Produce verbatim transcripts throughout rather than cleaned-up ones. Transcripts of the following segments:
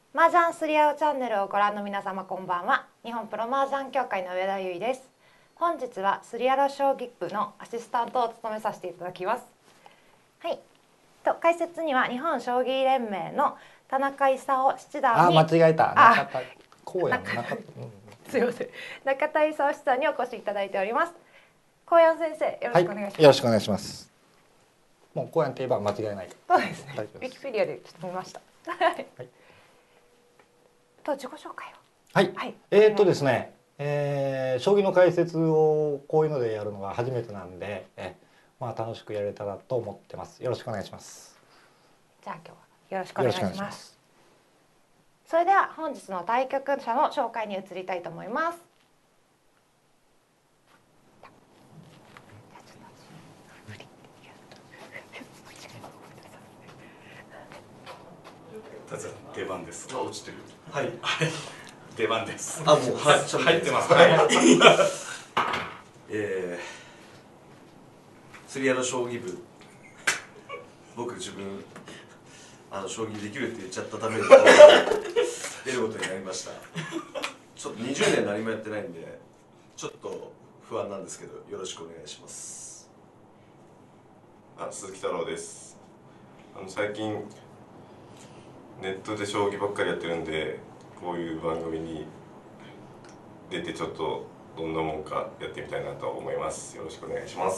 麻雀すり合うチャンネルをご覧の皆様こんばんは。日本プロ麻雀協会の上田由衣です。本日はすり合う将棋部のアシスタントを務めさせていただきます。はい。と解説には日本将棋連盟の田中勲七段に、 あ、間違えた。中田こうやん。中田、うん、 すいません。中田勲七段にお越しいただいております。高山先生、よろしくお願いします。 はい、よろしくお願いします。もうこうやんといえば間違いない。 そうですね。ウィキペディアでちょっと見ました。はい。と自己紹介を。 はい。はい、えー、っとですね、えー、将棋の解説をこういうのでやるのが初めてなんで、えまあ楽しくやれたらと思ってます。よろしくお願いします。 じゃあ今日はよろしくお願いします。それでは本日の対局者の紹介に移りたいと思います。 出番です。 あ、落ちてる。 はい。出番です。 あ、もう入ってます。はい。ええ、すり合う将棋部。僕自分あの将棋できるって言っちゃったために出ることになりました。ちょっとにじゅうねん何もやってないんで、ちょっと不安なんですけど、よろしくお願いします。 あ、鈴木太郎です。あの最近ネットで将棋ばっかりやってるんで、こういう番組に出てちょっとどんなもんかやってみたいなと思います。よろしくお願いします。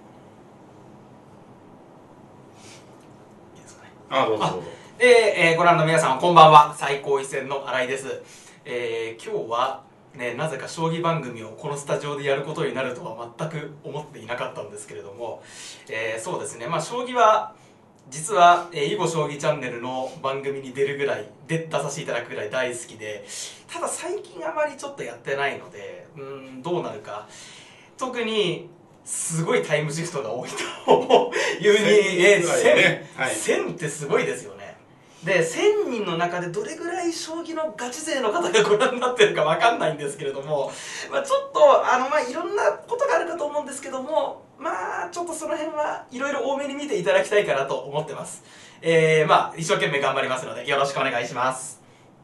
いいですかね。 あ、どうぞどうぞ。 で、えー、ご覧の皆さんこんばんは。最高一線の新井です。えー、今日はね、なぜか将棋番組をこのスタジオでやることになるとは全く思っていなかったんですけれども、えー、そうですね、まあ将棋は実は、えー、囲碁将棋チャンネルの番組に出るぐらいで出させていただくぐらい大好きで、ただ最近あまりちょっとやってないので、うーんどうなるか。特にすごいタイムシフトが多いというに、えー、せんってすごいですよね。でせんにんの中でどれぐらい将棋のガチ勢の方がご覧になってるかわかんないんですけれども、まあ、ちょっとあの、まあ、いろんなことがあるかと思うんですけども、まあちょっとその辺はいろいろ多めに見ていただきたいかなと思ってます。えー、まあ一生懸命頑張りますのでよろしくお願いします。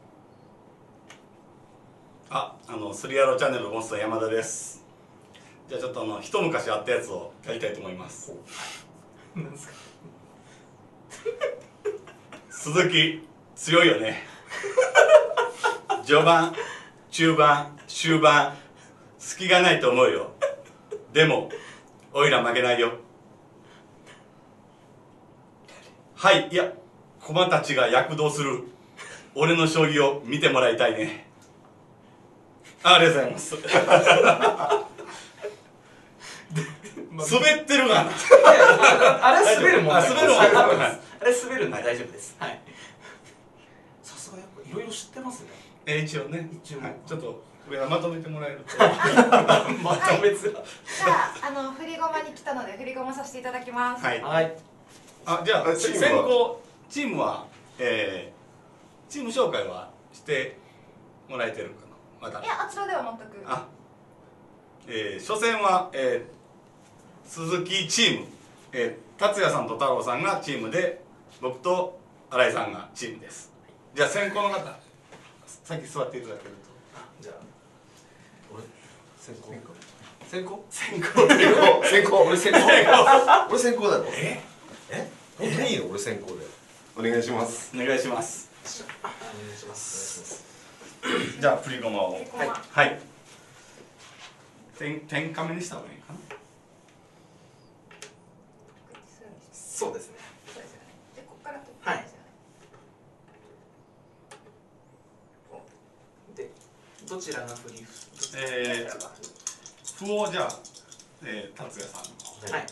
あ、あのスリアロチャンネルのモンスター山田です。じゃあちょっとあの一昔あったやつをやりたいと思います。 なんですか。 鈴木強いよね。序盤、中盤、終盤隙がないと思うよ。でもおいら負けないよ。はい、いや駒たちが躍動する俺の将棋を見てもらいたいね。ありがとうございます。滑ってるがな。 あれ滑るもん。あれ滑るもん。あれ滑るんで大丈夫です。はい。さすがやっぱいろいろ知ってますね。 え一応ね。 一応ちょっと上はまとめてもらえると。 まとめづら。 じゃああの振り駒に来たので振り駒させていただきます。 はい。 はい。 あ、じゃあ先行チームはえチーム紹介はしてもらえてるかな。まだ。 いやあちらでは全く。 あ、え初戦はえ鈴木チーム、え達也さんと太郎さんがチームで、僕と新井さんがチームです。じゃあ先行の方先座っていただけると。 じゃあ俺先行先行先行先行俺先行俺先行だろ。ええ本当にいいの？俺先行でお願いします。 お願いします。 お願いします。 じゃあ振り駒を。 はい。 はい。天天下目にした方がいいかな。 そうですね。 そうですよね。でここからと。 はい。でどちらが振り？ えー、歩をじゃあ、えー、達也さん。 はい。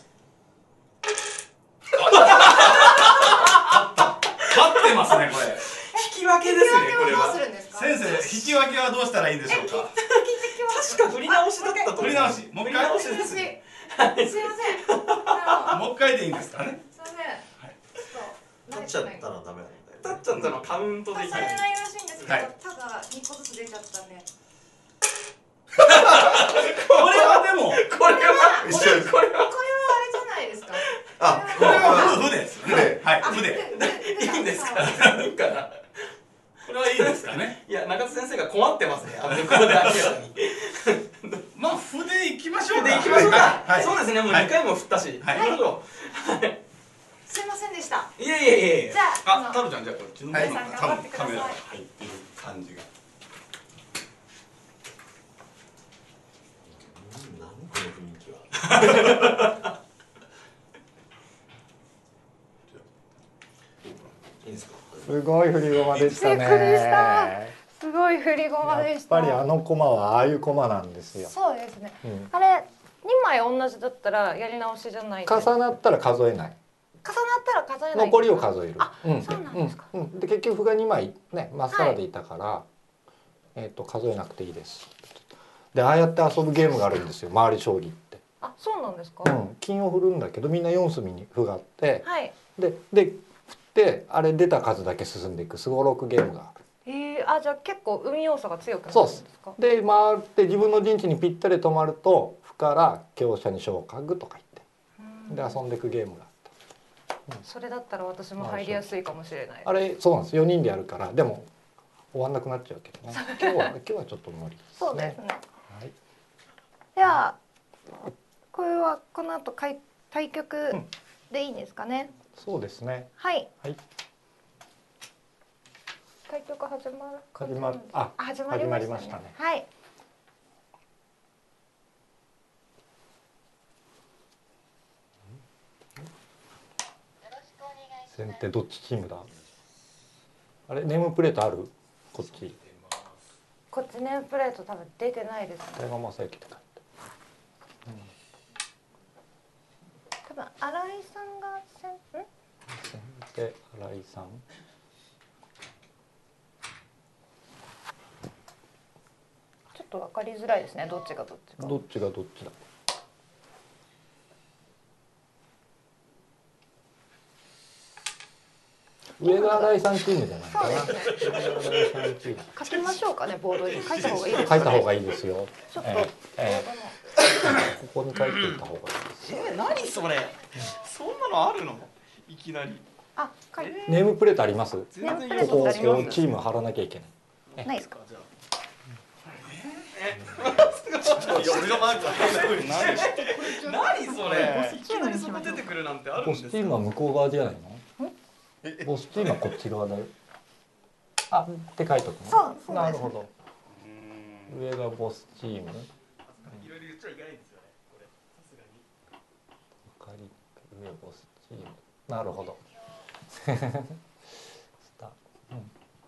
勝ってますねこれ。 引き分けですねこれは。 どうするんですか？ 先生、引き分けはどうしたらいいでしょうか。 確か振り直しだったと思う。 振り直し、もう一回。 振り直しですね。 すいません。 もう一回でいいんですかね。 すいません。ちょっと立っちゃったらダメなんだよ。 立っちゃったのカウントできない。 されないらしいんですけど、 はいただにこずつ出ちゃったんで。 これはでも、 これは一緒です。 これはあれじゃないですか。 あ、 これは負ですよね。 負ではい、負で。 いいんですか？いいかな。 ここれはいいですかね。 いや中津先生が困ってますね。あの向こうで明らかに。 まあ歩で行きましょうか。 で行きましょうか。 はい、 そうですね。もうにかいも振ったし。 はい。 なるほど。 すいませんでした。 いやいやいやいや。 じゃあ、 あ、タルちゃんじゃあこっちの方のはい多分カメラが入ってる感じが。 何この雰囲気は。いいんですか。 すごい振り駒でしたね。 びっくりしたすごい振り駒でした。 やっぱりあの駒はああいう駒なんですよ。 そうですね。 うんあれにまい同じだったらやり直しじゃないですか。 重なったら数えない。 重なったら数えない。 残りを数える。 あ、 うんそうなんですか。 うんうんで結局歩がにまいねまっさらでいたから、えっと数えなくていいです。でああやって遊ぶゲームがあるんですよ。回り将棋って。 あ、そうなんですか。 うん金を振るんだけどみんなよん隅に歩があって、 はい。 でで振ってあれ出た数だけ進んでいくすごろくゲームがある。 えー、あ、じゃあ結構運要素が強くなるそうんですですか。 で回って自分の陣地にぴったり止まると歩から香車に昇角とか言ってで遊んでいくゲームがあった。 それだったら私も入りやすいかもしれない。 あれそうなんですよにんでやるからでも終わんなくなっちゃうけどね今日は今日はちょっと無理ですね。 そうですね。 はい、 ではこれはこの後かい対局でいいんですかね。 そうですね。 はい。 はい。 対局始まる。 始まるああ始まりましたね。 始まりましたねはい。 先手どっちチームだ。あれネームプレートある？こっち。 こっちネームプレート多分出てないですね。 大山正幸って書いて。 多分新井さんが先ん？ 先手新井さん。 ちょっと分かりづらいですね。どっちがどっちか。 どっちがどっちだ。上が新井さんチームじゃないかな。 そうですね。 上が新井さんチーム。 書きましょうかね。ボードに書いた方がいいです書かね。 いた方がいいですよ。 ちょっと、 ええええここに書いていた方がいいです。 え、何それ。そんなのあるの？いきなり。 あ、書いて。 ネームプレートあります？ 全然ネームプレートここありますこうチーム貼らなきゃいけない。 ないですか。 じゃあ。 いや俺がマークは何それ。いきなりそこ出てくるなんてあるんボスですか。 チームは向こう側じゃないの？ボスチームはこっち側だよ。あ、って書いとくの。 そうそうですなるほど。上がボスチーム。 いろいろ言っちゃいけないんですよね。これさすがに。 わかり上ボスチーム。なるほど。スタうん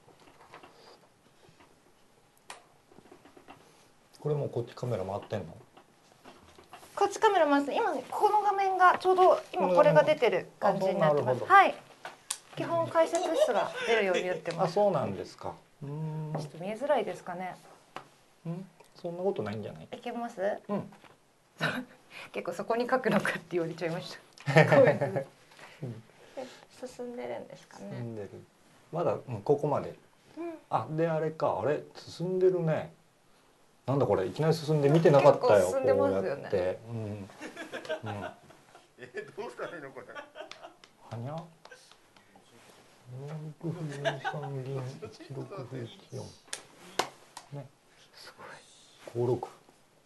これもうこっちカメラ回ってんの？ こっちカメラ回す。今ね、ここの画面がちょうど今これが出てる感じになってます。 あなるほどはい。基本解説室が出るようになってまあ、 す。 そうなんですか。うーんちょっと見えづらいですかね。 うんそんなことないんじゃない？ いけます？ うん。 結構そこに書くのかって言われちゃいました。ごめんなさいで進んでるんですかね。 進んでる。まだ、うん、ここまで。 うん。 あ、であれか、あれ進んでるね。なんだこれ、いきなり進んで見てなかったよ。 結構進んでますよねこうやって。うん。うん。 え、どうしたらいいのこれ。 はにゃ。四六歩四三銀一六歩一四。ね。すごい。五六。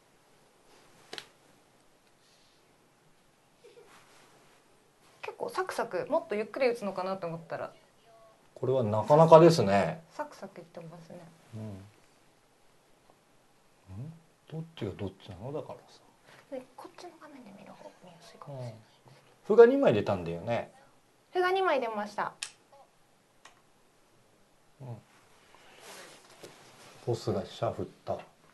結構サクサクもっとゆっくり打つのかなと思ったらこれはなかなかですね。 サクサクいってますね。 うん。んどっちがどっちなのだからさ。 でこっちの画面で見る方が見やすいかもしれない。 歩がにまい出たんだよね。 歩がにまい出ました。 ボスが飛車振った。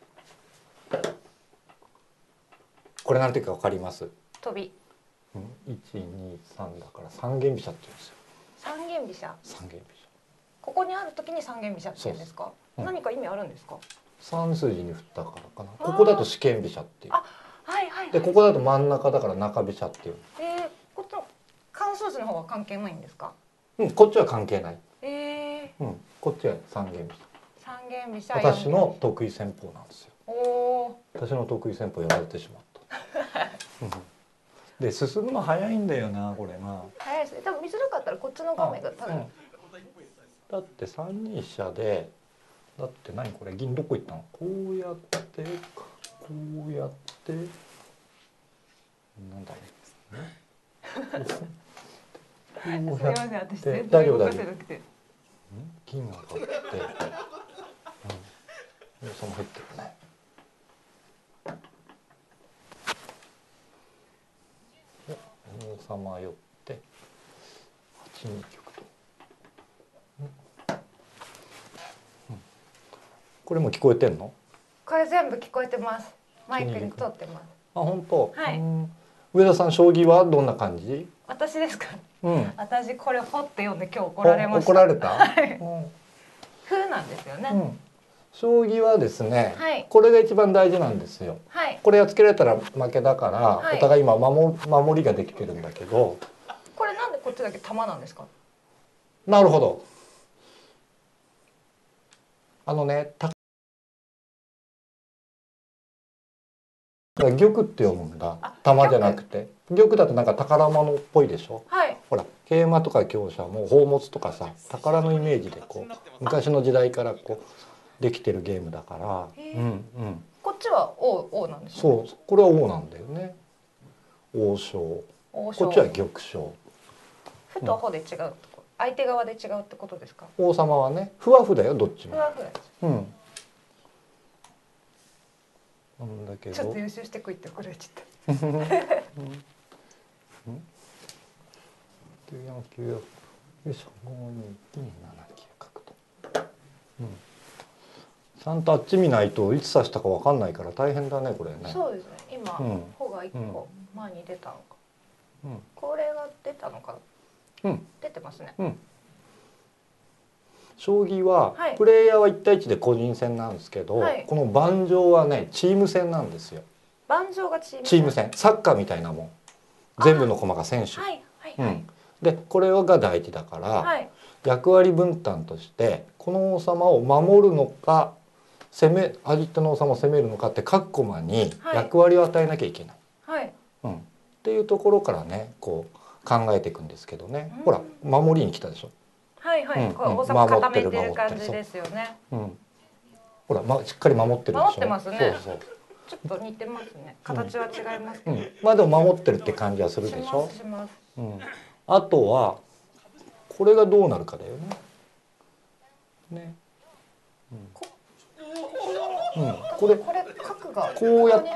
これなんていうかわかります？ 飛びうん、いちにさんだから三間飛車って言うんですよ。 三間飛車。 三間飛車。 ここにある時に三間飛車って言うんですか。 うん何か意味あるんですか。 三筋に振ったからかな。ここだと四間飛車っていう。 あ、はいはいはい。 でここだと真ん中だから中飛車っていう。 えー、こっちの関数字の方は関係ないんですか。 うん、こっちは関係ない。 えうん、こっちは三間飛ー、三間飛車。 車。私の得意戦法なんですよ。 おお私の得意戦法やられてしまった。うんで進むの早いんだよなこれな。 ー。早いですね。多分見づらかったらこっちの画面が多分。 うん、 だってさんにん飛車でだって何これ銀どこ行ったの？こうやってこうやってなんだろうこうやってすみません、私全大丈夫大丈夫然動かせなくて。 銀が上がって、うん、王様入ってるね。王様寄ってはちに玉と、うんうん、これも聞こえてんの？ これ全部聞こえてます。マイクに通ってます。 あ、本当。 はい。 うん、上田さん将棋はどんな感じ？ 私ですか？ うん。 私これ掘って読んで今日怒られました。 怒られた？ はい。 うん、 風なんですよね。 うん。将棋はですね、 はい、 これが一番大事なんですよ。 はい、 これやっつけられたら負けだから、 はい、 お互い今守守りができてるんだけど。 これなんでこっちだけ玉なんですか？ なるほど。あのね、た玉って読むんだ。玉じゃなくて、玉だとなんか宝物っぽいでしょ。 はい。 ほら、桂馬とか香車も宝物とかさ、宝のイメージでこう昔の時代からこうできてるゲームだから。うんうん。 こっちは王王なんですね。 そう、これは王なんだよね。王将。こっちは玉将。 歩と歩で違うとこ、相手側で違うってことですか？ 王様はね、歩は歩だよ、どっちも。 歩は歩です。 うん。なんだけど。 ちょっと優秀してこいって怒られちゃった。 うん。九四九四。よいしょ、五二金七九角と。うん。ちゃんとあっち見ないといつ指したかわかんないから大変だねこれね。 そうですね。今、 うん、 歩が一個前に出たのか。 うん、 これが出たのかな。うん。出てますね。 うん。将棋は、 はい、 プレイヤーはいち対いちで個人戦なんですけど、 はい、 この盤上はねチーム戦なんですよ。 盤上がチーム戦。 チーム戦、サッカーみたいなもん。全部の駒が選手。 はいはいはい。 はい。うん、 でこれが大事だから、 はい、 役割分担としてこの王様を守るのか攻め相手の王様を攻めるのかって各駒に役割を与えなきゃいけない。 はい。 うん。っていうところからねこう考えていくんですけどね。うん、ほら守りに来たでしょ。 はいはい。うん、これ王様固めてる感じですよね。うん。 ほら、ま、しっかり守ってるでしょ。 守ってますね。そうそう。ちょっと似てますね。形は違いますけど。うんうん、 まあでも守ってるって感じはするでしょ。 します。 うん。あとはこれがどうなるかだよね。ね。うん。うん、これこれ角がこうやって、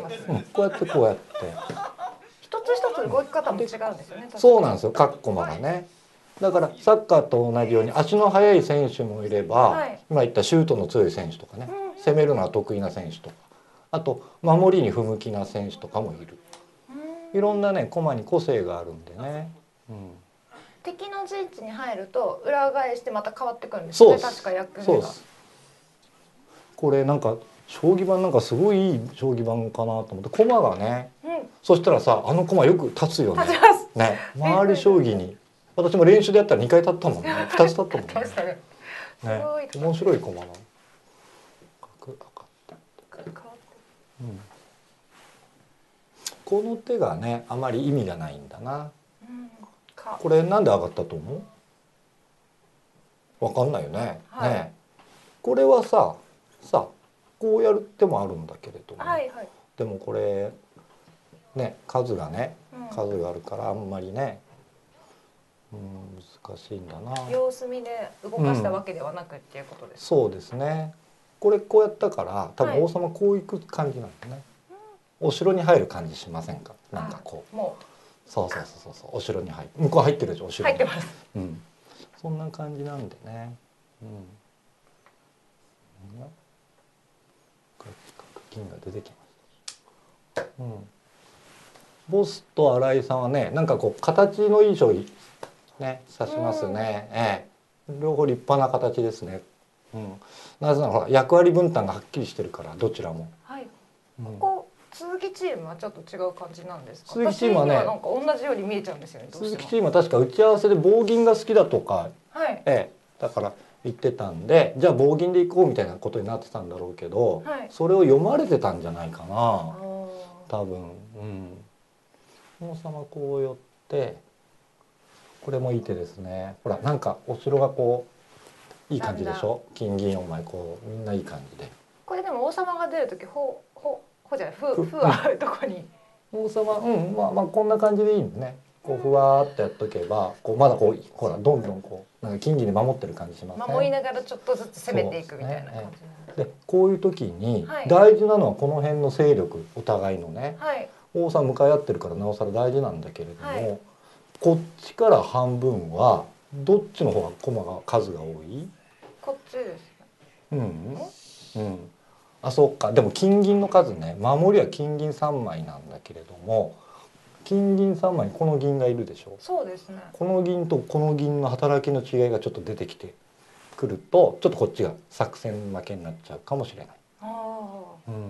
うん、こうやってこうやって。 一つ一つ動き方も違うんですよね。 そうなんですよ。各駒がね。だからサッカーと同じように足の速い選手もいれば、はい、今言ったシュートの強い選手とかね、うん、攻めるのは得意な選手とか、あと守りに不向きな選手とかもいる。いろんなね駒に個性があるんでね。うん、 敵の陣地に入ると裏返してまた変わってくるんですね。確か役目が。 これなんか将棋盤なんかすごいいい将棋盤かなと思って駒がね、うん、そしたらさあの駒よく立つよね。 立ちます。 ね周り将棋に私も練習でやったらにかい立ったもんね。ふたつ立ったもんね。ね面白い駒なの。角上がった。うん。この手がねあまり意味がないんだな。うん、これなんで上がったと思う？わかんないよね。はい、ねこれはささこうやる手もあるんだけれども、はいはい、でもこれね数がね、うん、数があるからあんまりね、うん、難しいんだな。 様子見で動かしたわけではなくっていうことです、 うん、そうですね。これこうやったから多分王様こういく感じなんだね。はい、お城に入る感じしませんか？なんかこう。もうそうそうそうそうお城に入る。向こう入ってるでしょお城に。 入ってます。 うん。そんな感じなんでね。うん。銀が出てきました。うん。ボスと新井さんはね、なんかこう形のいい将棋ね指しますね。ええ、両方立派な形ですね。うん。なぜならほら役割分担がはっきりしてるからどちらも。はい。 うん、ここ鈴木チームはちょっと違う感じなんですか。 鈴木チームはね、 なんか同じように見えちゃうんですよね。 鈴木チームは確か打ち合わせで棒銀が好きだとか、はい、ええ、だから言ってたんで、じゃあ棒銀でいこうみたいなことになってたんだろうけど、はい、それを読まれてたんじゃないかな。多分、うん。王様こう寄って、これもいい手ですね。ほらなんかお城がこいい感じでしょ。金銀よんまいこうみんないい感じで。 これでも王様が出る時ほほほじゃないふふはどこに。 王様うんまあまあこんな感じでいいんね。こうふわーっとやっとけばこうまだこうほらどんどんこうなんか金銀で守ってる感じしますね。 守りながらちょっとずつ攻めていくみたいな感じ。 でこういう時にはい大事なのはこの辺の勢力お互いのね、 はい。 王様向かい合ってるからなおさら大事なんだけれども、 はいこっちから半分はどっちの方が駒が数が多い？ こっちです。 うんうんあそうか。でも金銀の数ね、守りは金銀さんまいなんだけれども金銀さんまいにこの銀がいるでしょ。 そうですね。 この銀とこの銀の働きの違いがちょっと出てきてくるとちょっとこっちが作戦負けになっちゃうかもしれない。 ああ。 うん、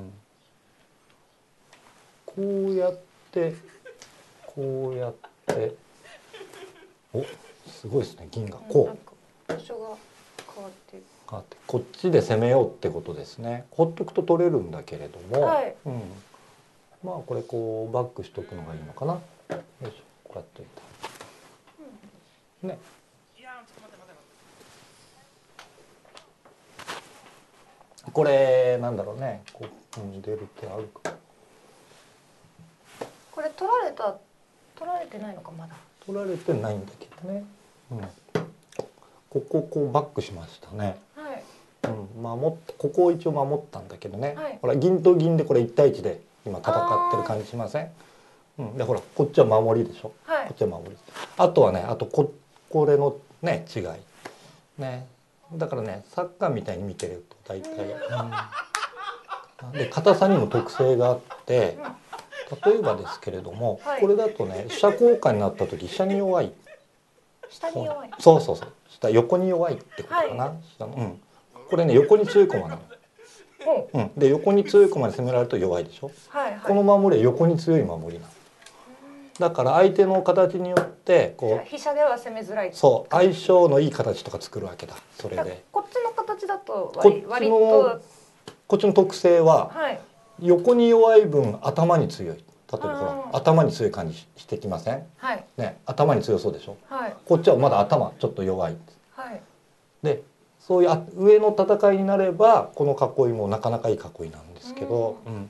こうやってこうやっておすごいですね。銀がこなんか場所が変わっていく。 うあってこっちで攻めようってことですね。ほっとくと取れるんだけれども、 はいうん、まあこれこうバックしとくのがいいのかな。よいしょこうやっておいたね。これなんだろうね。こう、うん、出る手あるか。 これ取られた取られてないのかまだ。 取られてないんだけどね。うん、こここうバックしましたね。 はい。 うん、守っここを一応守ったんだけどね、 はいほら銀と銀でこれいち対いちで今戦ってる感じしません？うん、でほらこっちは守りでしょ、 はいこっちは守り。あとはねあとここれのね違いね。だからねサッカーみたいに見てると大体、うん、で硬さにも特性があって例えばですけれども、 はいこれだとね飛車交換になった時飛車に弱い。 下に弱い。 そうそうそう下横に弱いってことかな、 はい下のうんこれね横に強い駒なの。 ほう。 うん、で横に強い駒で攻められると弱いでしょ。 はいはい。 この守りは横に強い守りなの。だから相手の形によってこ飛車では攻めづらい。 うそう相性のいい形とか作るわけだ。それでこっちの形だとこっち割割のとこっちの特性ははい。 横に弱い分頭に強い。例えばほあらー頭に強い感じしてきません？ はいね頭に強そうでしょ。 はいこっちはまだ頭ちょっと弱い。 はい。 でそういうあ上の戦いになればこの囲いもなかなかいい囲いなんですけど、うん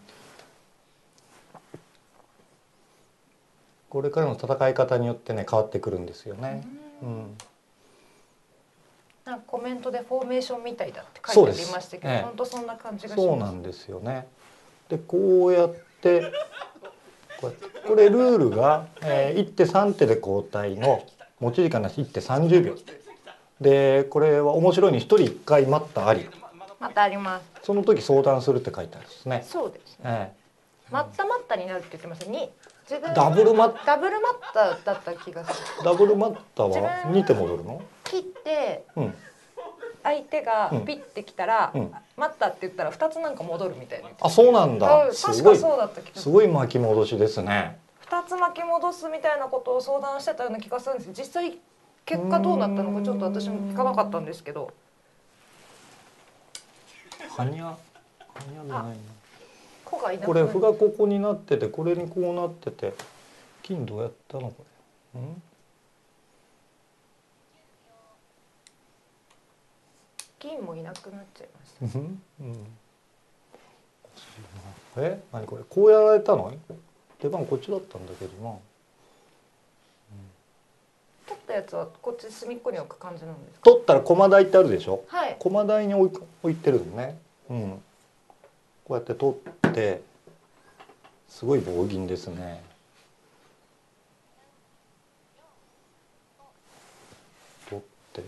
これからの戦い方によってね変わってくるんですよね。うんなんかコメントでフォーメーションみたいだって書いてありましたけど、 ええ本当そんな感じがします。 そうなんですよね。でこうやってこうやってこれルールが、えー、いってさん手で交代の持ち時間なしいってさんじゅうびょうでこれは面白いにひとりいっかい待ったありまたあります。 その時相談するって書いてあるんですね。 そうですね。 え待った待ったになるって言ってました。に自分ダブルマッダブル待っただった気がする。 ーダブルマッター自は分に手戻るの？ 切ってうん相手がうんピッてきたら、 うん待ったって言ったらふたつなんか戻るみたいな。 あそうなんだ。 あすごい確かそうだった気がする。 すごい巻き戻しですね。 ふたつ巻き戻すみたいなことを相談してたような気がするんですけど、実際結果どうなったのかちょっと私も聞かなかったんですけど。 はにゃはにゃじゃないな。 子がいなくこなるれ歩がここになっててこれにこうなってて金どうやったのこれ？ん？ 銀もいなくなっちゃいました。 うんうん。おかしいな。え？何これ？こうやられたの？出番こっちだったんだけどな。 取ったやつはこっち隅っこに置く感じなんですか。 取ったら駒台ってあるでしょ？ はい。 駒台に置い置いてるのね。うん。こうやって取ってすごい棒銀ですね。取って、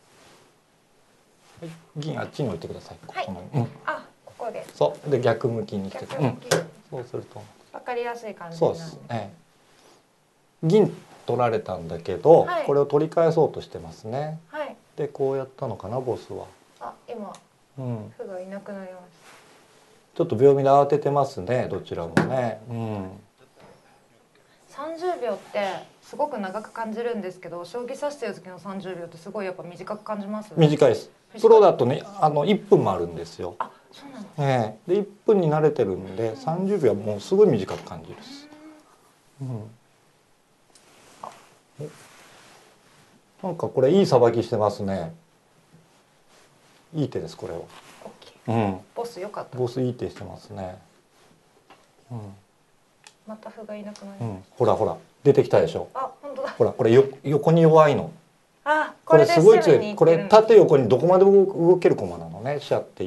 はい、銀あっちに置いてください。 はいこのうん。 あ、ここでそうで逆向きにして、 逆向き。 うん、そうするとわかりやすい感じにそうでなる。 すね。銀取られたんだけど、 はいこれを取り返そうとしてますね。 はい。 でこうやったのかなボスは。 あ、今うん。 歩がいなくなりましちょっと秒見で慌ててますねどちらもね。うん。 た。さんじゅうびょうってすごく長く感じるんですけど、将棋指してる時のさんじゅうびょうってすごいやっぱ短く感じます。 短いです。プロだとねあのいっぷんもあるんですよ。 あ、そうなんです。 ええでいっぷんに慣れてるんでさんじゅうびょうはもうすごい短く感じるです。うん。なんかこれいいさばきしてますね。 いい手ですこれは。 オッケー。 うん。 ボス良かった。 ボスいい手してますね。うん。 また歩がいなくなりましうん。ほらほら出てきたでしょ。 た。あ、本当だ。 ほらこれよ横に弱いの。 あ、 これすごい強い。これ縦横。 横にどこまでも動ける駒なのね。飛車っていって。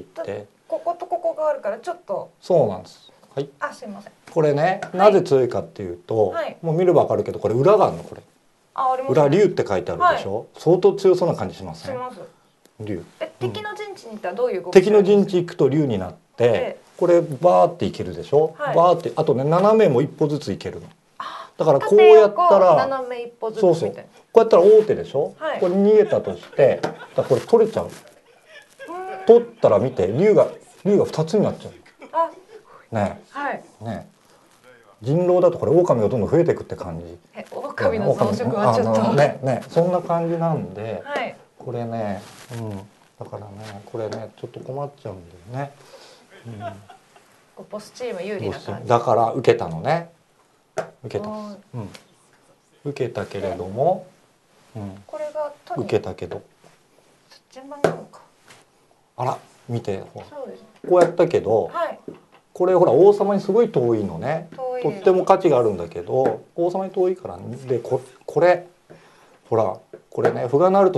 こことここがあるからちょっと。 そうなんです。はい。 あ、すいません。 これね、なぜ強いかっていうと、 はい、 もう見ればわかるけどこれ裏があるのこれ。 あ、ありますね。 裏竜って書いてあるでしょ。はい、相当強そうな感じしません？ します。 竜。 え、敵の陣地に行ったらどういう動き？ 敵の陣地行くと竜になって、 ええ、 これバーっていけるでしょ。はい、バーってあとね斜めも一歩ずついけるの。 あ、 だからこうやったら斜め一歩ずつそうそう。こうやったら大手でしょ。はい、これ逃げたとしてだこれ取れちゃう。取ったら見て竜が竜が二つになっちゃう。 あ、 ねえ。 はい。 ねえ。人狼だとこれ狼がどんどん増えていくって感じ。 え、狼の増殖はちょっとねねそんな感じなんで、 はい、 これね、うん、だからねこれねちょっと困っちゃうんだよね。 うん、ボスチーム有利な感じ。 だから受けたのね。受けた。うん。受けたけれども、うん、 これが受けたけど。 順番なのか。 あら見て、 そうですね、 こうやったけど。はい、これほら王様にすごい遠いのね。とっても価値があるんだけど王様に遠いからね。で こ, これほらこれね歩がなると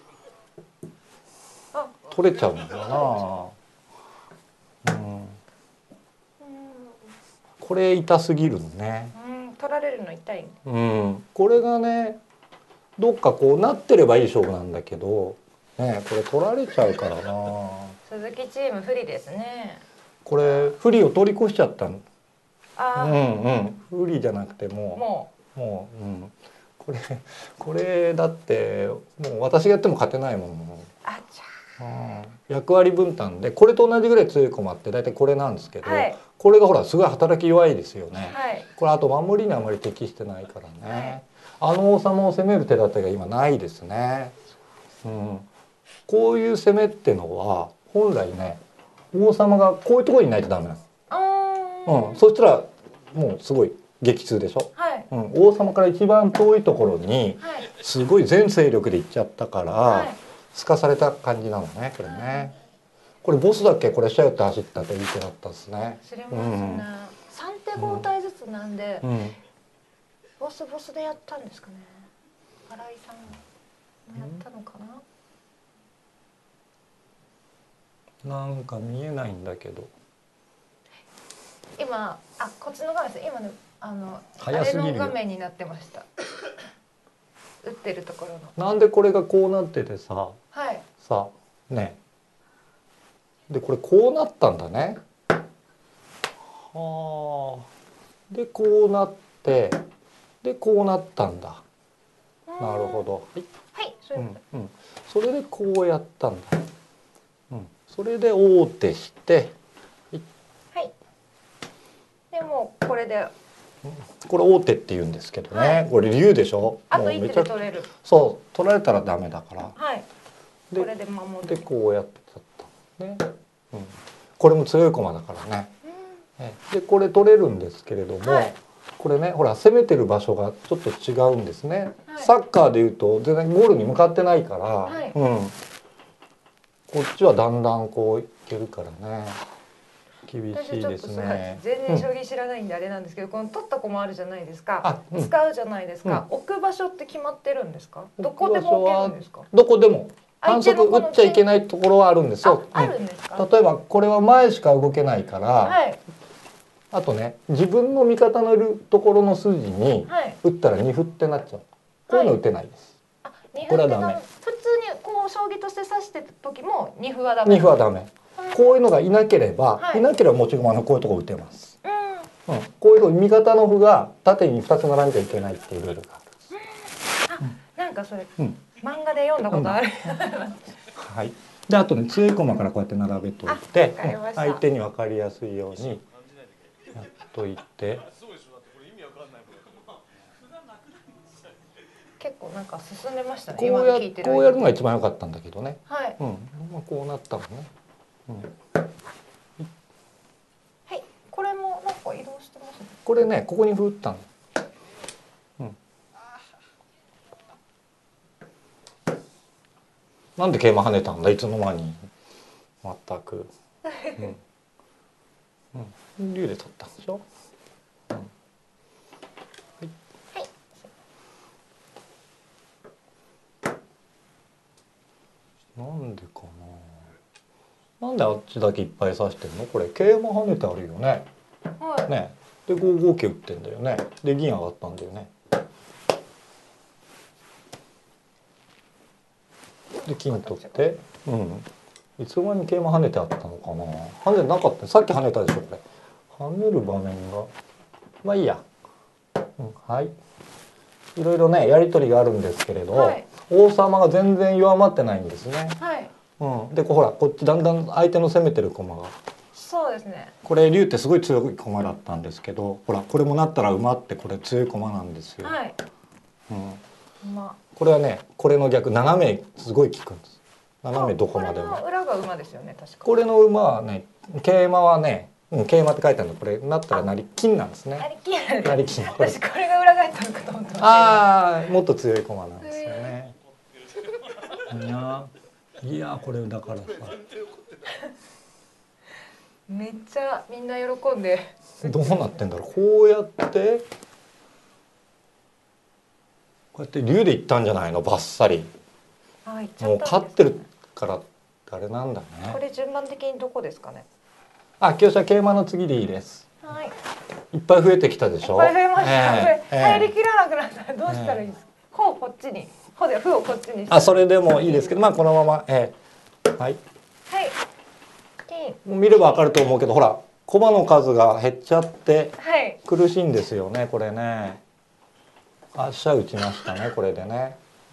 取れちゃうんだよな、うん、これ痛すぎるのね、 うん、取られるの痛い、 うん、これがねどっかこうなってればいい勝負なんだけど、ね、これ取られちゃうからな。 鈴木チーム不利ですね。 これ不利を通り越しちゃったの。 あ、 うんうん、不利じゃなくてももうもう、うん、これこれだってもう私がやっても勝てないもん。 あちゃ、 うん、役割分担でこれと同じぐらい強い駒って大体これなんですけど、はい、これがほらすごい働き弱いですよね、はい、これあと守りにあまり適してないからね、はい、あの王様を攻める手立てが今ないですね、うん、こういう攻めってのは本来ね王様がこういうところにいないとダメなの、うん、そしたらもうすごい激痛でしょ、はい、うん、王様から一番遠いところにすごい全勢力で行っちゃったから、はい、すかされた感じなのねこれね。これボスだけこれシャヨって走ったっていい手だったですね。 知りますね、うん、さん手ご体ずつなんで、うん、ボスボスでやったんですかね。新井さんもやったのかな、うん、なんか見えないんだけど今、あ、こっちの画面です。今のあの早すぎるよ。 あれの画面になってました打ってるところの。 なんでこれがこうなっててさ、 はい、 さねでこれこうなったんだね。はあ。でこうなってでこうなったんだ。なるほど。はい。 はい、そういうこと。 うんうん。それでこうやったんだ。うん。それで王手して。 はい。でもこれで。 これ王手って言うんですけどね。はい、これ竜でしょ。 あと一手で取れる。 そう取られたらダメだから。 はい。 でこれで守る。 でこうやってたね。うん。これも強い駒だからね。うん、でこれ取れるんですけれども、はい、これねほら攻めてる場所がちょっと違うんですね。はい、サッカーでいうと全然ゴールに向かってないから、はい、うん。こっちはだんだんこういけるからね。厳しいですね。 全然将棋知らないんであれなんですけど、うん、この取った駒あるじゃないですか。うん、使うじゃないですか、うん。置く場所って決まってるんですか。どこでも置けるんですか。 どこでも。反則打っちゃいけないところはあるんですよ。 あるんですか。 例えばこれは前しか動けないから、はい、あとね自分の味方のいるところの筋に打ったら二歩ってなっちゃう。こういうの打てないです。 はい、これはダメ。普通にこう将棋として指してた時も二歩はダメ。 二歩はダメ。こういうのがいなければ、はい、いなければ持ち駒のこういうとこ打てます。うん、うん、こういうの味方の歩が縦に二つ並んじゃいけないっていうルールがある。 うん、あ、なんかそれ、うん、漫画で読んだことある。 うん、はい。であとね強い駒からこうやって並べといて、相手に分かりやすいようにやっといて。 結構なんか進んでましたね。 こうやこうやるのが一番良かったんだけどね。はい。うん。まあこうなったのね。うん、 はい。これもなんか移動してますね。 これねここに歩打ったの。うん。なんで桂馬跳ねたんだいつの間に。 全く。うんうん、竜で取ったんでしょ。うん、はい。なんでかな。なんであっちだけいっぱい指してんの？これ桂馬跳ねてあるよね。 はい。 ね。でご五桂打ってんだよね。で銀上がったんだよね。で金取って、うん。いつの間に桂馬跳ねてあったのかな。跳ねなかった。さっき跳ねたでしょこれ。跳ねる場面が。まあいいや。うん、はい。いろいろねやり取りがあるんですけれど、はい、王様が全然弱まってないんですね。 はい。 うん。でこうほらこっちだんだん相手の攻めてる駒が。 そうですね。 これ竜ってすごい強い駒だったんですけど、ほらこれもなったら馬ってこれ強い駒なんですよ。 はい。 うん。 馬。 これはねこれの逆斜めすごい効くんです。斜めどこまでも。 これの裏が馬ですよね確か。 これの馬はね桂馬はね、うん、桂馬って書いてあるのこれなったら成金なんですね。 成金。 成金。 私これが裏返ったのかと思ってました。 ああもっと強い駒なんですよね。いやいやこれだからさ。 めっちゃみんな喜んで。 どうなってんだろう。こうやってこうやって竜でいったんじゃないのバッサリ。 あ、 もう勝ってるからあれなんだね。 これ順番的にどこですかね。 あ、香車桂馬の次でいいです。 はい。 いっぱい増えてきたでしょ。 いっぱい増えました。 えー、 入りきらなくなったらどうしたらいいですか。歩をこっちに、歩で歩をこっちにして。 あ、それでもいいですけど、まあこのまま、えー、はい。 はい。金。 見ればわかると思うけど、ほら駒の数が減っちゃって苦しいんですよね、これね。あ、飛車打ちましたね、これでね。うん。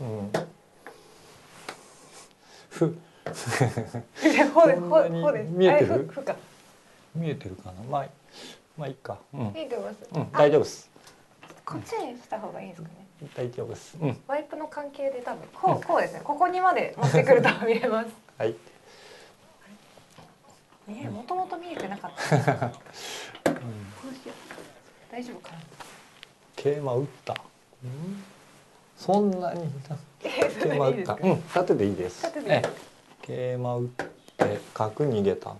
ふ。 ほでほほで見えてる？ ふか。 見えてるかな。まあまあいいか。うん。 見えてます。 うん、大丈夫です。 こっちにした方がいいですかね。 大丈夫です。うん。 ワイプの関係で多分こうこうですね。ここにまで持ってくると見れます。 はい。 ね、もともと見えてなかった。うん、こうしよう。大丈夫かな。 桂馬打った。うん、そんなに桂馬打った。うん、縦でいいです。縦で。桂馬打って角逃げた。うん、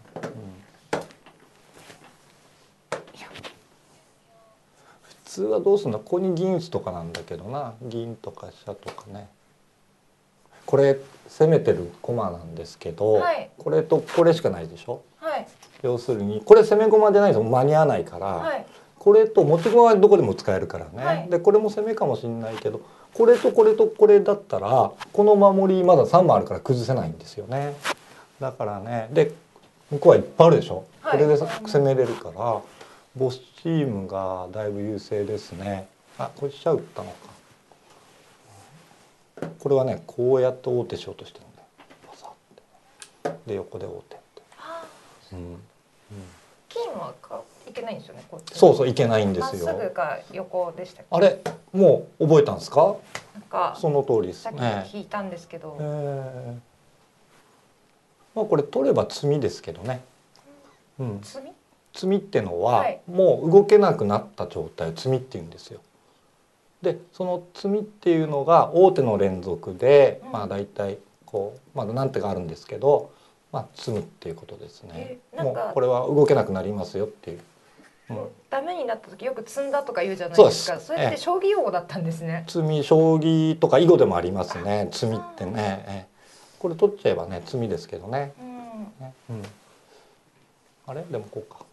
普通はどうするんだ。ここに銀打つとかなんだけどな。銀とか飛車とかね。これ攻めてる駒なんですけど、はい、これとこれしかないでしょ。はい、要するにこれ攻め駒じゃないと間に合わないから、はい、これと持ち駒はどこでも使えるからね、はい、でこれも攻めかもしれないけどこれとこれとこれだったらこの守りまださんまいあるから崩せないんですよね。だからねで向こうはいっぱいあるでしょ、はい、これで攻めれるからボスチームがだいぶ優勢ですね。あ、これ飛車打ったのか。これはねこうやって王手しようとしてるんだよ。パサッてで横で王手って、うんうん、 金はかいけないんですよね。こっちそうそういけないんですよ。 まっすぐか横でしたっけ。 あれもう覚えたんですか。 なんかその通りです。 さっき聞いたんですけど、 えー、まあこれ取れば詰みですけどね、うん、詰み詰みってのは、はい、もう動けなくなった状態を詰みって言うんですよ。でその詰みっていうのが王手の連続で、うん、まあ大体こうまだ何手があるんですけど、まあ詰むっていうことですね。もうこれは動けなくなりますよっていう。うん、 ダメになった時よく詰んだとか言うじゃないですか。それって将棋用語だったんですね。 詰み将棋とか囲碁でもありますね。詰みってね。これ取っちゃえばね詰みですけどね。うんねうん、あれでもこうか。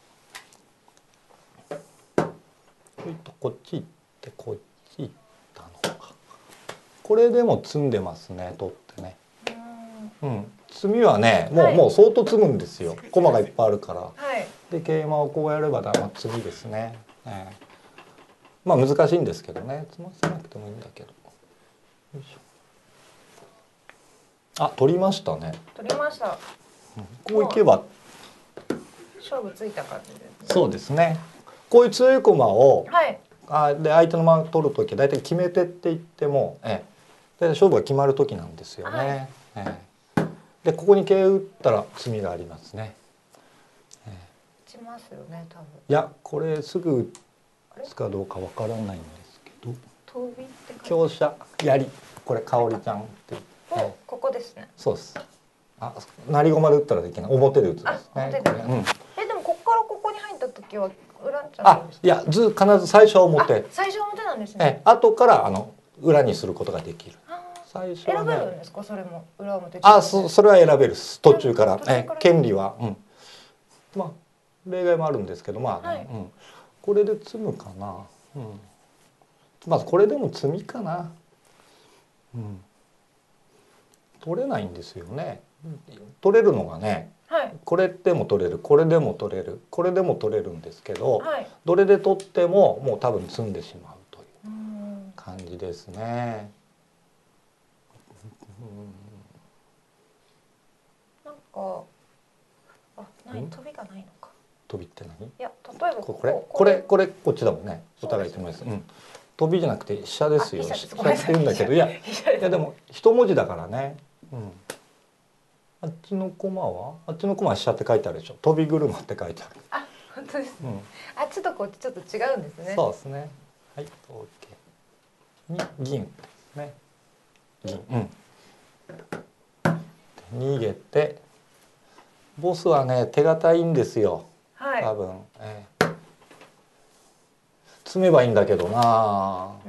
うん、こっち行ってこっち行ったのか。これでも詰んでますね取ってね。うん、詰みはねもう、はい、もう相当詰むんですよ。駒がいっぱいあるから。はい、で桂馬をこうやればだ、まあ、詰みですね。えー、まあ難しいんですけどね詰ませなくてもいいんだけど。よいしょ。あ取りましたね。 取りました。 うん、こういけば勝負ついた感じですね。 そうですね。こういう強い駒を、はい、あで相手の馬を取る時は大体決め手って言っても、ええ、大体勝負が決まる時なんですよね。はい、ええ、でここに桂打ったら詰みがありますね。 ええ、打ちますよね多分。 いやこれすぐ打つかどうかわからないんですけど。 飛びって香車槍これ香織ちゃんって、 ええ、ここですね。 そうです。 あ、成り駒で打ったらできない。表で打つんですね。 表でこれうん。 えでもここからここに入った時は裏にちゃあうんですか？ いやず必ず最初は表。 あ最初は表なんですね。 え後からあの裏にすることができる。 あ最初は選べるんね。 ですか？それも裏表。 あそそれは選べるっす。途中から途中からえ権利はうん。まあ例外もあるんですけどまあ、ねはいうん、これで詰むかな。うん。まずこれでも詰みかな。うん。取れないんですよね。取れるのがね。 はい。 これでも取れる、これでも取れる、これでも取れるんですけど、 はい。 どれで取ってももう多分詰んでしまうといううん感じですね。 なんかあない飛びがないのか。 飛びって何？ いや例えばこれこれこれこっちだもんね。お互い言ってます。うん。飛びじゃなくて飛車ですよ。 あ飛車です飛車って言うんだけどいやいやでも一文字だからね。うん。あっちの駒はあっちの駒は飛車って書いてあるでしょ。飛び車って書いてある。 あ本当です。 うん。 あっちとこっちちょっと違うんですね。 そうですね。はい、オッケー。に銀ですね。銀。うん。逃げて、ボスはね手堅いんですよ。 はい。 多分、えー、詰めばいいんだけどな。 うん。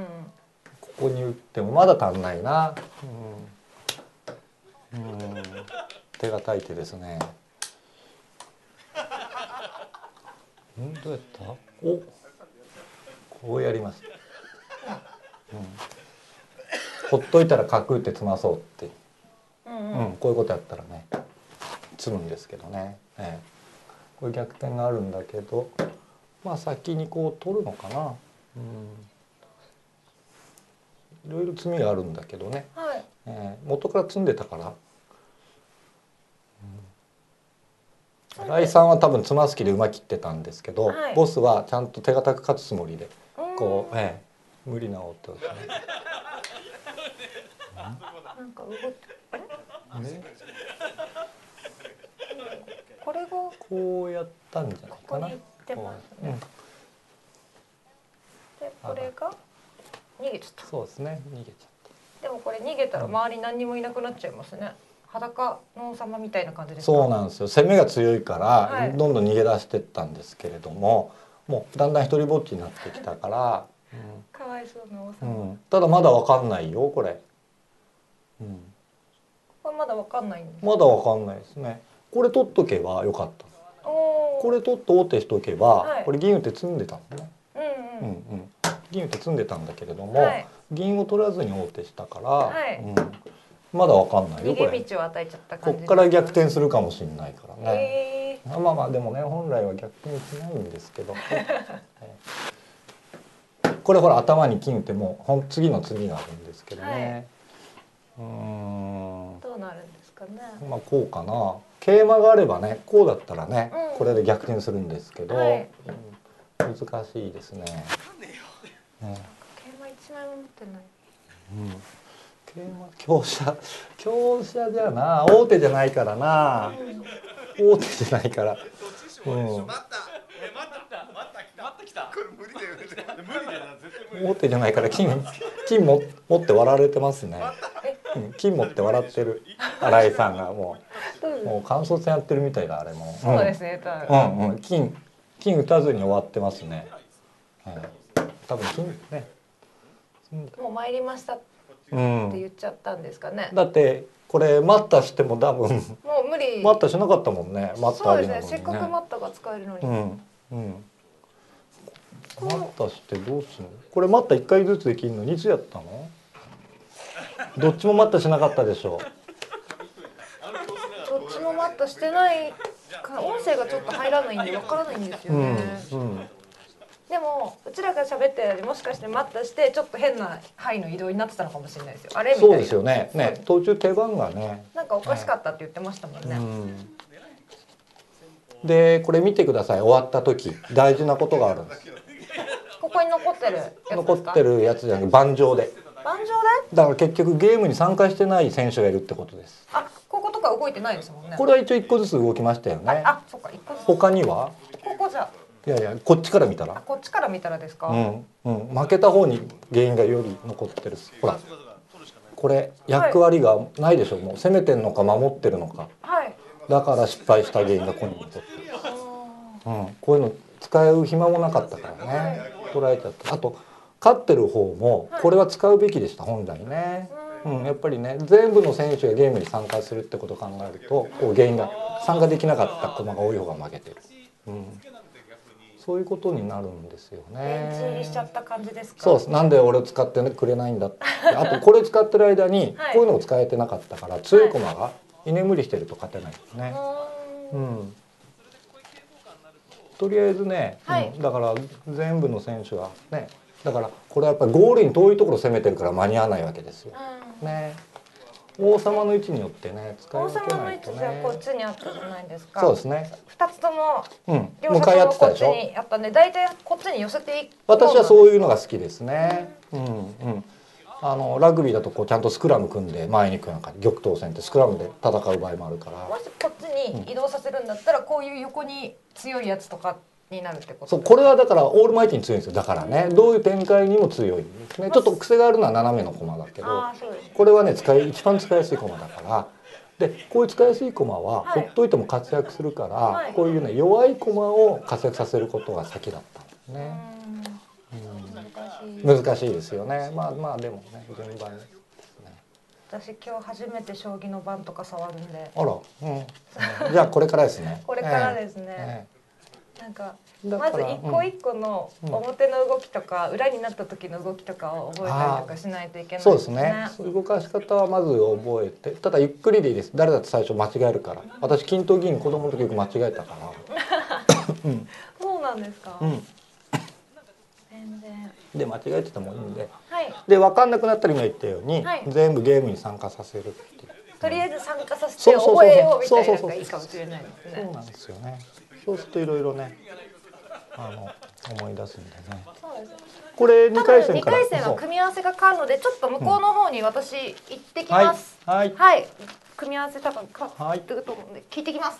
ここに打ってもまだ足んないな。うん。うん。手堅い手ですね。んどうやった？お。こうやります。うん、ほっといたら角打って詰まそうって、 うんうんうん、こういうことやったらね詰むんですけどね、ええ、これ逆転があるんだけどまあ先にこう取るのかな、うん、いろいろ詰みがあるんだけどね、 はい。 ええ、元から詰んでたから、うん、新井さんは多分詰ます気で馬切ってたんですけど、 はい、 ボスはちゃんと手堅く勝つつもりでこう、 うん、 ええ、無理な音ですね。 なんか動くあれ？ ね、 これがこうやったんじゃないかな。 ここに行ってますね。 うん、 でこれが逃げちゃった。 そうですね。逃げちゃっでもこれ逃げたら周り何にもいなくなっちゃいますね。裸の王様みたいな感じですた。 か？ そうなんですよ。攻めが強いから、 はい、 どんどん逃げ出してったんですけれども、もうだんだん一人ぼっちになってきたから。うん、 かわいそうな王う様。 ん、ただまだわかんないよこれ。うん、 これまだわかんないんです。 まだわかんないですね。これ取っとけばよかった。 おこれ取って王手しとけば、 はい、 これ銀打って詰んでたのね。 うんうん。 うんうん、銀打って詰んでたんだけれども、 はい、 銀を取らずに王手したから、 はいうん、まだわかんないよこれ。 逃げ道を与えちゃった感じ。 こっから逆転するかもしれないからね。 えー、 まあまあでもね本来は逆転しないんですけど、これほら頭に金打ってもう次の次があるんですけどね。はい、うーん。 どうなるんですかね。 まあこうかな。桂馬があればねこうだったらね、 うん、 これで逆転するんですけど、 はい、 うん、難しいですね。ね、 桂馬一枚も持ってない。 うん。桂馬香車香車じゃな王手じゃないからな、うん、王手じゃないから、うん、王手じゃないから金金も持って笑われてますね、うん、金持って笑ってる新井さんがもうもう感想戦やってるみたいだあれも、 そうですね、 うんうんうん、金金打たずに終わってますね、はい、多分金ね、 もう参りましたって言っちゃったんですかね。 うん、だってこれ待ったしても多分もう無理。 待ったしなかったもんね。待ったありなのにね。 そうですね。せっかく待ったが使えるのに。 うんうん。待ったしてどうするの？これ待った一回ずつできるのにいつやったの？どっちも待ったしなかったでしょ。 どっちも待ったしてないか音声がちょっと入らないんでわからないんですよね。うんうんでもうちらが喋ってるよりもしかして待ったしてちょっと変な範囲の移動になってたのかもしれないですよ。あれみたいな。 そうですよね。ね途中手番がね。 なんかおかしかったって言ってましたもんね。 うん、でこれ見てください。終わった時大事なことがあるんです。 ここに残ってるやつですか？ 残ってるやつじゃなくて盤上で。 盤上で？ だから結局ゲームに参加してない選手がいるってことです。 あ、こことか動いてないですもんね。 これは一応一個ずつ動きましたよね。 あ、そっか一個ずつ。 他には？ ここじゃ。 いやいやこっちから見たらこっちから見たらですか？ うんうん、負けた方に原因がより残ってる。ほらこれ役割がないでしょ、もう攻めてんのか守ってるのか、 はい、 だから失敗した原因がここに残ってる、うん、こういうの使う暇もなかったからね、捉えちゃった。あと勝ってる方もこれは使うべきでした本来ね、うん、やっぱりね全部の選手がゲームに参加するってことを考えるとこう原因が参加できなかった駒が多い方が負けてる、うん、そういうことになるんですよね。 ベンチ入りしちゃった感じですか。 そうです。なんで俺を使ってくれないんだって。あとこれ使ってる間にこういうのを使えてなかったから強い駒が居眠りしてると勝てないですね。うん。とりあえずね、 はい、 うん、だから全部の選手はね、だからこれはやっぱりゴールに遠いところを攻めてるから間に合わないわけですよ。うん、ね。王様の位置によってね使い分けないとね。王様の位置じゃこっちにあったじゃないですか。そうですね。二つとも、うん、両者ともこっちにあったんで、大体こっちに寄せていく。 私はそういうのが好きですね。うんうん。あのラグビーだとこうちゃんとスクラム組んで前に行く中で玉頭戦ってスクラムで戦う場合もあるから。 もしこっちに移動させるんだったら、うん、こういう横に強いやつとかになるってこと。 そう、これはだからオールマイティに強いんですよ。だからね、どういう展開にも強いんですね。ちょっと癖があるのは斜めの駒だけど、これはね使い一番使いやすい駒だから。でこういう使いやすい駒はほっといても活躍するから、はい、こういうね弱い駒を活躍させることが先だったんですね。うん、難しいですよね。まあまあでもね順番ですね。 私今日初めて将棋の盤とか触るんで。 あら、うん、じゃあこれからですね。 これからですね。えー、なんかまず一個一個の表の動きとか、うん、裏になった時の動きとかを覚えたりとかしないといけないですね。 そうですね。動かし方はまず覚えて、ただゆっくりでいいです。誰だって最初間違えるから。私均等銀子供の時よく間違えたから。 うん、そうなんですか。うん、 全然。で間違えててもいいんで。はい、で分かんなくなったら今言ったように、はい、全部ゲームに参加させるっていう。 とりあえず参加させて覚えようみたいなのがいいかもしれないですね。 そうなんですよね。そうするといろいろね。あの思い出すんでね。これにかい戦から。 にかい戦は組み合わせが変わるので、ちょっと向こうの方に私行ってきます。はい。はい。組み合わせ多分変わってると思うんで聞いてきます。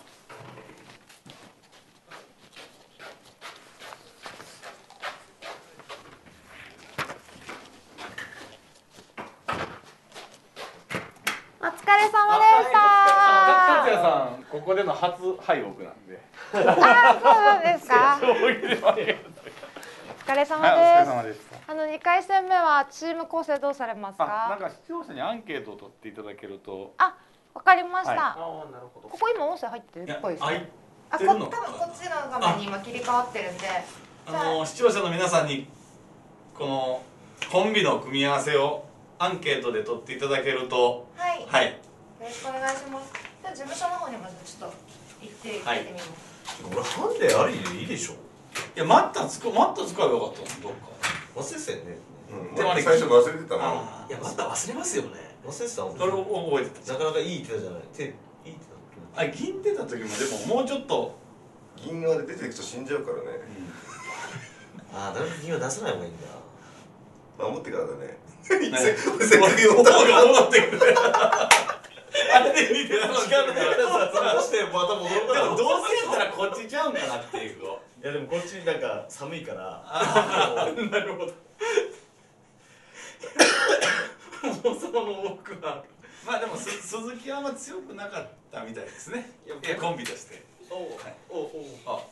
お疲れ様でした。 達也さんここでの初敗北なんで。 ああ、そうなんですか。お疲れ様です。あのにかい戦目はチーム構成どうされますか。 なんか視聴者にアンケートを取っていただけると。 あ、わかりました。はい、ここ今音声入ってるっぽいですね。あ、こ多分こっちの画面に今切り替わってるんで。 あの視聴者の皆さんにこのコンビの組み合わせをアンケートで取っていただけると。 はい。 はい。 よろしくお願いします。じゃあ事務所の方にまずちょっと行って聞いてみます。 俺ハンデありでいいでしょ。 いやマッタつくマッタ使えばよかったのどっか。 忘れてたよね。 うん。でも最初忘れてたもん。 いやマッタ忘れますよね。忘れてたもん。 それを覚えてた。 なかなかいい手じゃない。手いい手だ。 あ、銀出た時もでももうちょっと銀側で出ていくと死んじゃうからね。 ああ、だから銀は出さない方がいいんだ。 守ってからだね。 せっかく言ったのが戻ってくる。あれで見てたの時間の間さ、 そしてまた戻るから。 でもどうせやったらこっちちゃうんかなっていう。 いやでもこっちなんか寒いから。 なるほど。王様の多くは。まあでもす鈴木はあんま強くなかったみたいですね。いやコンビとして。おお、おお、あ。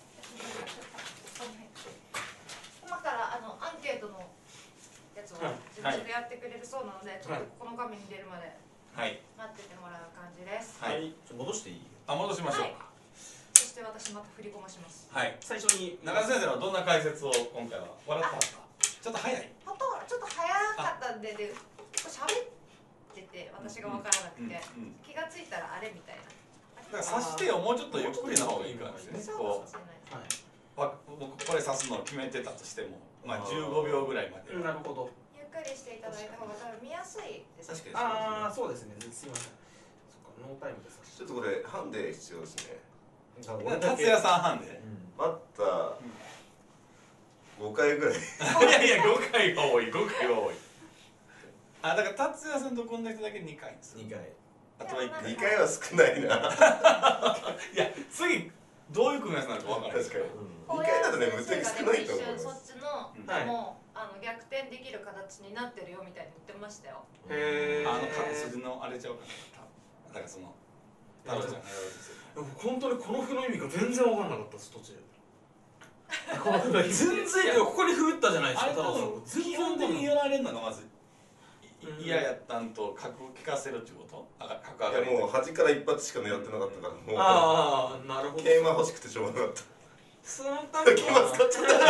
今からあのアンケートのやつを自分でやってくれるそうなので、ちょっとこの画面に出るまで待っててもらう感じです。 はい。 戻していい？ あ、戻しましょうか。 そして私また振り込まします。 はい。最初に中田先生はどんな解説を今回は笑ったんですか？ちょっと早い。 あとちょっと早かったんで、で喋ってて私が分からなくて、気がついたらあれみたいな。 だから指し手をもうちょっとゆっくりの方がいいかもしれない。こう、僕これ指すのを決めてたとしても、まあじゅうごびょうぐらいまで。 なるほど。 ゆっくりしていただいた方が多分見やすいです。 確かに。ああ、そうですね。すみません。そっか、ノータイムです。 ちょっとこれハンデ必要ですね。 達也さんハンデ。 待ったごかいぐらい。 いやいやごかいが多い、ごかいが多い。あ、だから達也さんとこんな人だけにかいです。 にかい。 あとはいっかい。にかいは少ないな。 いや次どういう組み合わせなのか分からない。 確かに。にかいだとね無敵少ないと思う。 そっちのもうああの逆転できる形になってるよみたいに言ってましたよ。 へあの関筋のあれちゃうかな。だからその太郎ちゃんがやろうとする。 本当にこの歩の意味が全然分かんなかったです途中。この歩の意味全然いやここに振ったじゃないですあれか太郎さん。 多分基本的にやられるのがまず嫌やったんと角を利かせるってこと？あが角上がり。 いやもう端から一発しか狙ってなかったからもうああなるほど。 桂馬欲しくてしょうがなかった。 そのために桂馬使っちゃった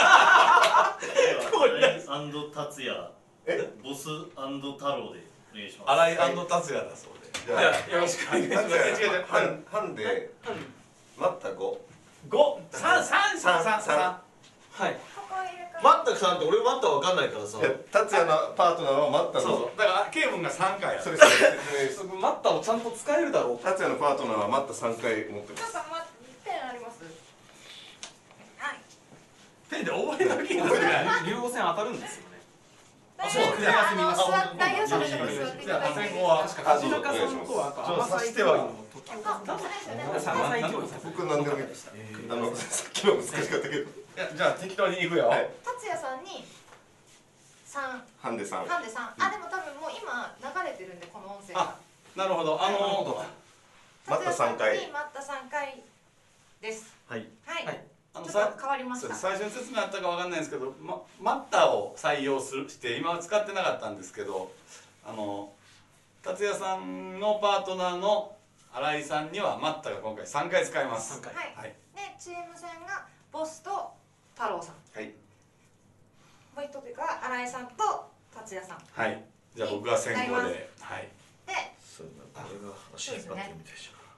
アンド達也ボスアンド太郎でお願いします。 新井達也だそうで。 じゃあよろしくお願いします。 違う違う半半で待った五五三三三三三。 はい。 ここ入れ替え待ったさんって俺待ったわかんないからさ。 達也のパートナーは待ったの。 そうそう。だからケイブンが三回や。 それそれ説明。 待ったをちゃんと使えるだろうか。 達也のパートナーは待った三回持ってます。 ちょっと待ってペンあります。はい。 ペンで覚えなきゃいけない。 竜王戦当たるんですよね。 あ、 そう組み合わせ見ます座っ代表者の人に座っていただいていいですか。 確か梶中さんとあと甘さい教員の時岡あ、そうですよね。 甘さい教員さん。 僕何でもいいです。あのさっきの難しかったけど。 いやじゃあ適当に行くよ。 はい。 達也さんに三、 半で三。 半で三。あ、でも多分もう今流れてるんでこの音声が。 あ、なるほど。あの待った三回。 達也さんに待った三回です。 はい。 はい。 はいあのちょっと変わりました。 最初に説明あったかわかんないんですけど、ま、マッターを採用するして今は使ってなかったんですけど、あの達也さんのパートナーの新井さんにはマッターが今回さんかい使えます。 三回。 はい。 はい。 でチーム戦がボスと太郎さん。 はい。 もう一人が新井さんと達也さん。 はい。じゃあ僕が先行で、はい。 で、 そうなんだ。これが話になってるみたいじゃん。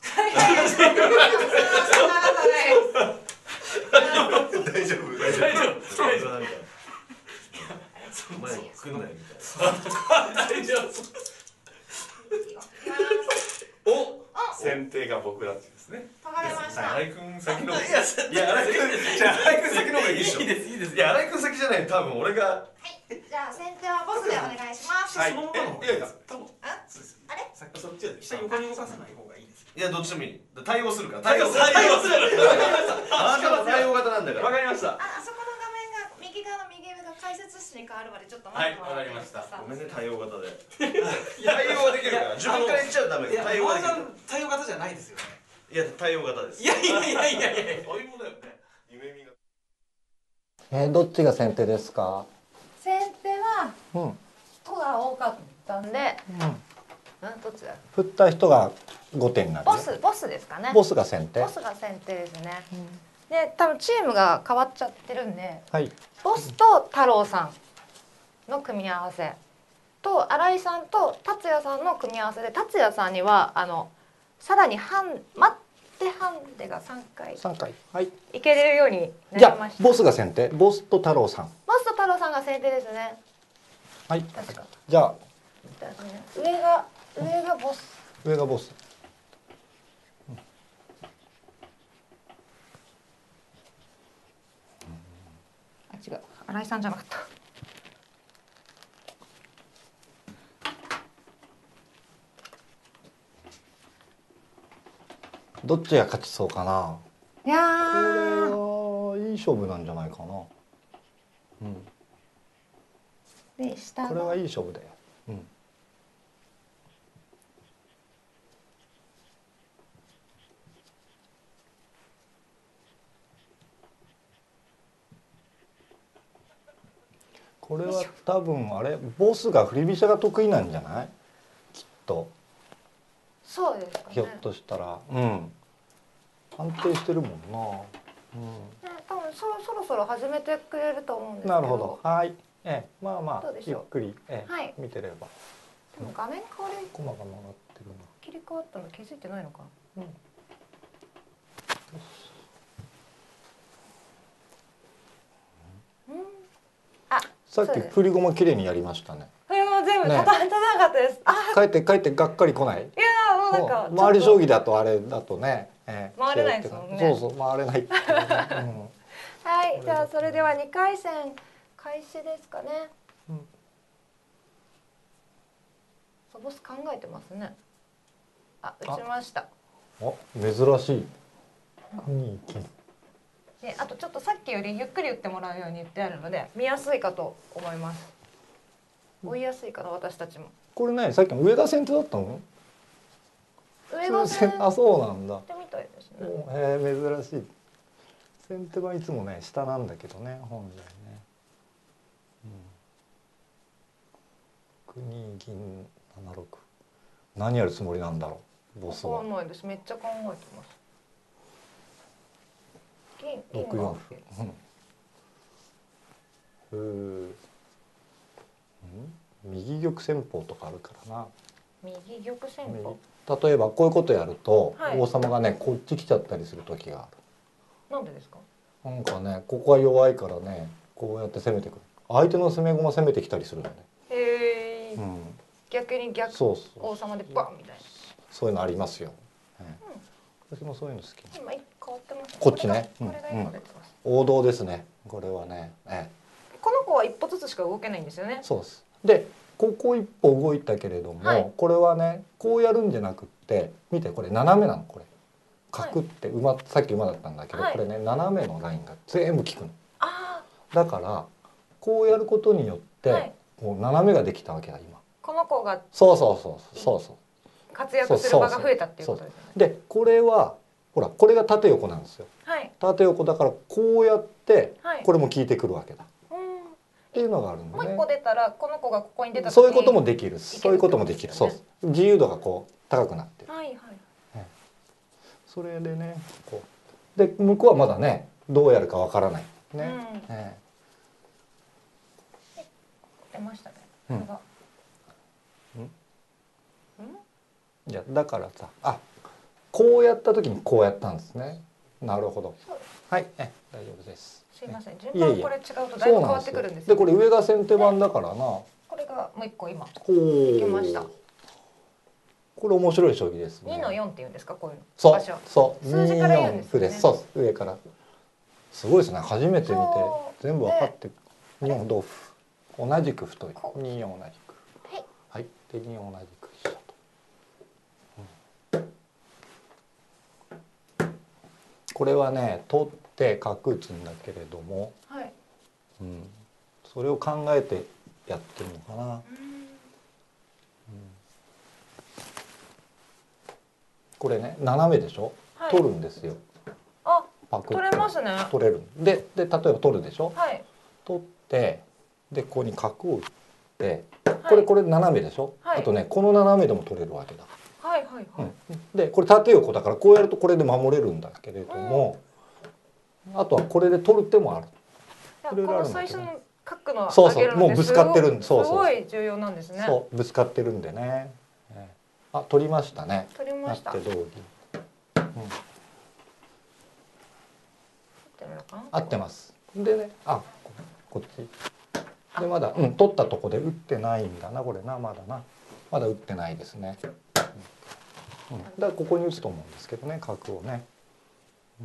大丈夫大丈大丈夫。それなんかお前来んなよみたいな。 大丈夫。お、先手が僕たちですね。 取られました。 新井君先の。 いやいや新井君じゃあ新井君先の方がいいでしょ。 いいですいいです。 いや新井君先じゃない多分俺が。 はい。じゃあ先手はボスでお願いします。 はい。 そのままの方がいやいや、多分。 あ、あれ？ そっちやで。 下横に動かさない方がいいです。 いやどっちでもいい。対応するから。 対応する対応する。 わかりました。 あなたも対応型なんだから。 わかりました。 あ、あそこの画面が右側の右上が解説室に変わるまでちょっとはい、 待ってもらっていいわかりました。 ですか。 ごめんね対応型で。対応はできるから。自分から言っちゃダメ。 いや対応はできる。 対応型じゃないですよね。 いや対応型です。 いやいやいやいやいや。 そういうものだよね。 夢見が。 えー、どっちが先手ですか？ 先手はうん。うん。 とが多かったんで、うんどっちだ。 振った人がごてんになるよ。 ボスボスですかね。 ボスが先手。 ボスが先手ですね。で、多分チームが変わっちゃってるんで、 はい。 ボスと太郎さんの組み合わせと新井さんと達也さんの組み合わせで、達也さんにはあのさらに半待ってハンデがさんかい三回。はい。 いけれるようになじゃりました。 あボスが先手。ボスと太郎さん。 ボスと太郎さんが先手ですね。 はい。 確か。 じゃあ上が上がボス。 上がボス。 あ、違う。新井さんじゃなかった。 どっちが勝ちそうかな。 いやこれはいい勝負なんじゃないかな。うん。 で下これはいい勝負だよ。うん。これは多分あれボスが振り飛車が得意なんじゃない？きっとそうですかね。 ひょっとしたら、うん。安定してるもんな。うね、多分そろそろそろ始めてくれると思うんですけん。 ど。 なるほど。はい。ええ、まあまあどうでしょうゆっくり、ええはい見てれば。 でも画面変わり駒が曲がってるな。 切り替わったの気づいてないのか。 うん。 うん。あ、 さっきそうです振り駒きれいにやりましたね。 これも全部ねたたたなかったです。あ、 帰って帰ってがっかり来ない。 いやーもうなんかもう回り将ちょっ棋だとあれだとね、ええ回れないですもんねそうそう回れないっていうね、 とはい、じゃあそれではにかい戦開始ですかね。 うんそうボス考えてますね。あ、打ちました。 うん、あ珍しい。に金であとちょっとさっきよりゆっくり打ってもらうように言ってあるので見やすいかと思います。追いやすいかな私たちも。 これねさっきの上が先手だったの？ 上が先手あそうなんだ。 みたいですね。 へえ珍しい。先手はいつもね下なんだけどね本来ね。うん、くに銀ななろく。何やるつもりなんだろうボスは。 わかんないです。めっちゃ考えてます。銀ろくよん歩。うん。う右玉戦法とかあるからな。 右玉戦法。 例えばこういうことやると、 はい、 王様がねこっち来ちゃったりする時がある。 なんでですか？ なんかねここは弱いからねこうやって攻めてくる。相手の攻め駒攻めてきたりするのね。 へえ、うん。逆に逆そうそう王様でバンみたいな。 そういうのありますよ。うん、私もそういうの好き。 今変わってます、ね。 こっちね。 これが今出てます。 うん、王道ですね。これはね。ええ、 この子は一歩ずつしか動けないんですよね。 そうです。でここ一歩動いたけれども、はい、これはねこうやるんじゃなくって見てこれ斜めなのこれ。角って馬、はい、さっき馬だったんだけど、はい、これね斜めのラインが全部効くの。 あだからこうやることによって、はい、もう斜めができたわけだ今。 この子がそうそうそうそうそう活躍する場が増えたっていうことですね。 でこれはほらこれが縦横なんですよ。 はい、 縦横だからこうやって、はい、これも効いてくるわけだ。っていうのがあるんでね。 もう一個出たらこの子がここに出た時にそういうこともできる。そういうこともできる。そう自由度がこう高くなってる。 はいはい。 それでねこうで向こうはまだねどうやるかわからないね。うんええ、出ましたね。 うん。いやだからさあこうやった時にこうやったんですね。なるほど。はいえ大丈夫です。 すいません順番これ違うとだいぶ変わってくるんですよ。でこれ上が先手番だからな。 これがもう一個今いきました。 これ面白い将棋ですね。 にのよんって言うんですかこういうの。 そうそう数字から言うんですね。 そう上からすごいですね初めて見て全部分かってに四同歩同じく太いに四同じくはいでに同じく飛車と。これはね取って角打つんだけれども、はいうん、それを考えてやってるのかな。うんうん、これね斜めでしょ、はい、取るんですよ。 あパク取れますね。 取れるでで例えば取るでしょ、はい、取ってでここに角を打ってこれ、はい、これ斜めでしょ、はい、あとねこの斜めでも取れるわけだ。 はいはいはい、 うん、でこれ縦横だからこうやるとこれで守れるんだけれども、うん、あとはこれで取る手もある。 この最初の角のそうそうもうぶつかってるんそうそうすごい重要なんですね。 そうぶつかってるんでね。あ取りましたね。 取りました。 同銀、うん、合ってます。でねあこっちでまだ、うん、取ったとこで打ってないんだなこれなまだなまだ打ってないですね。うん、だからここに打つと思うんですけどね角をね。うん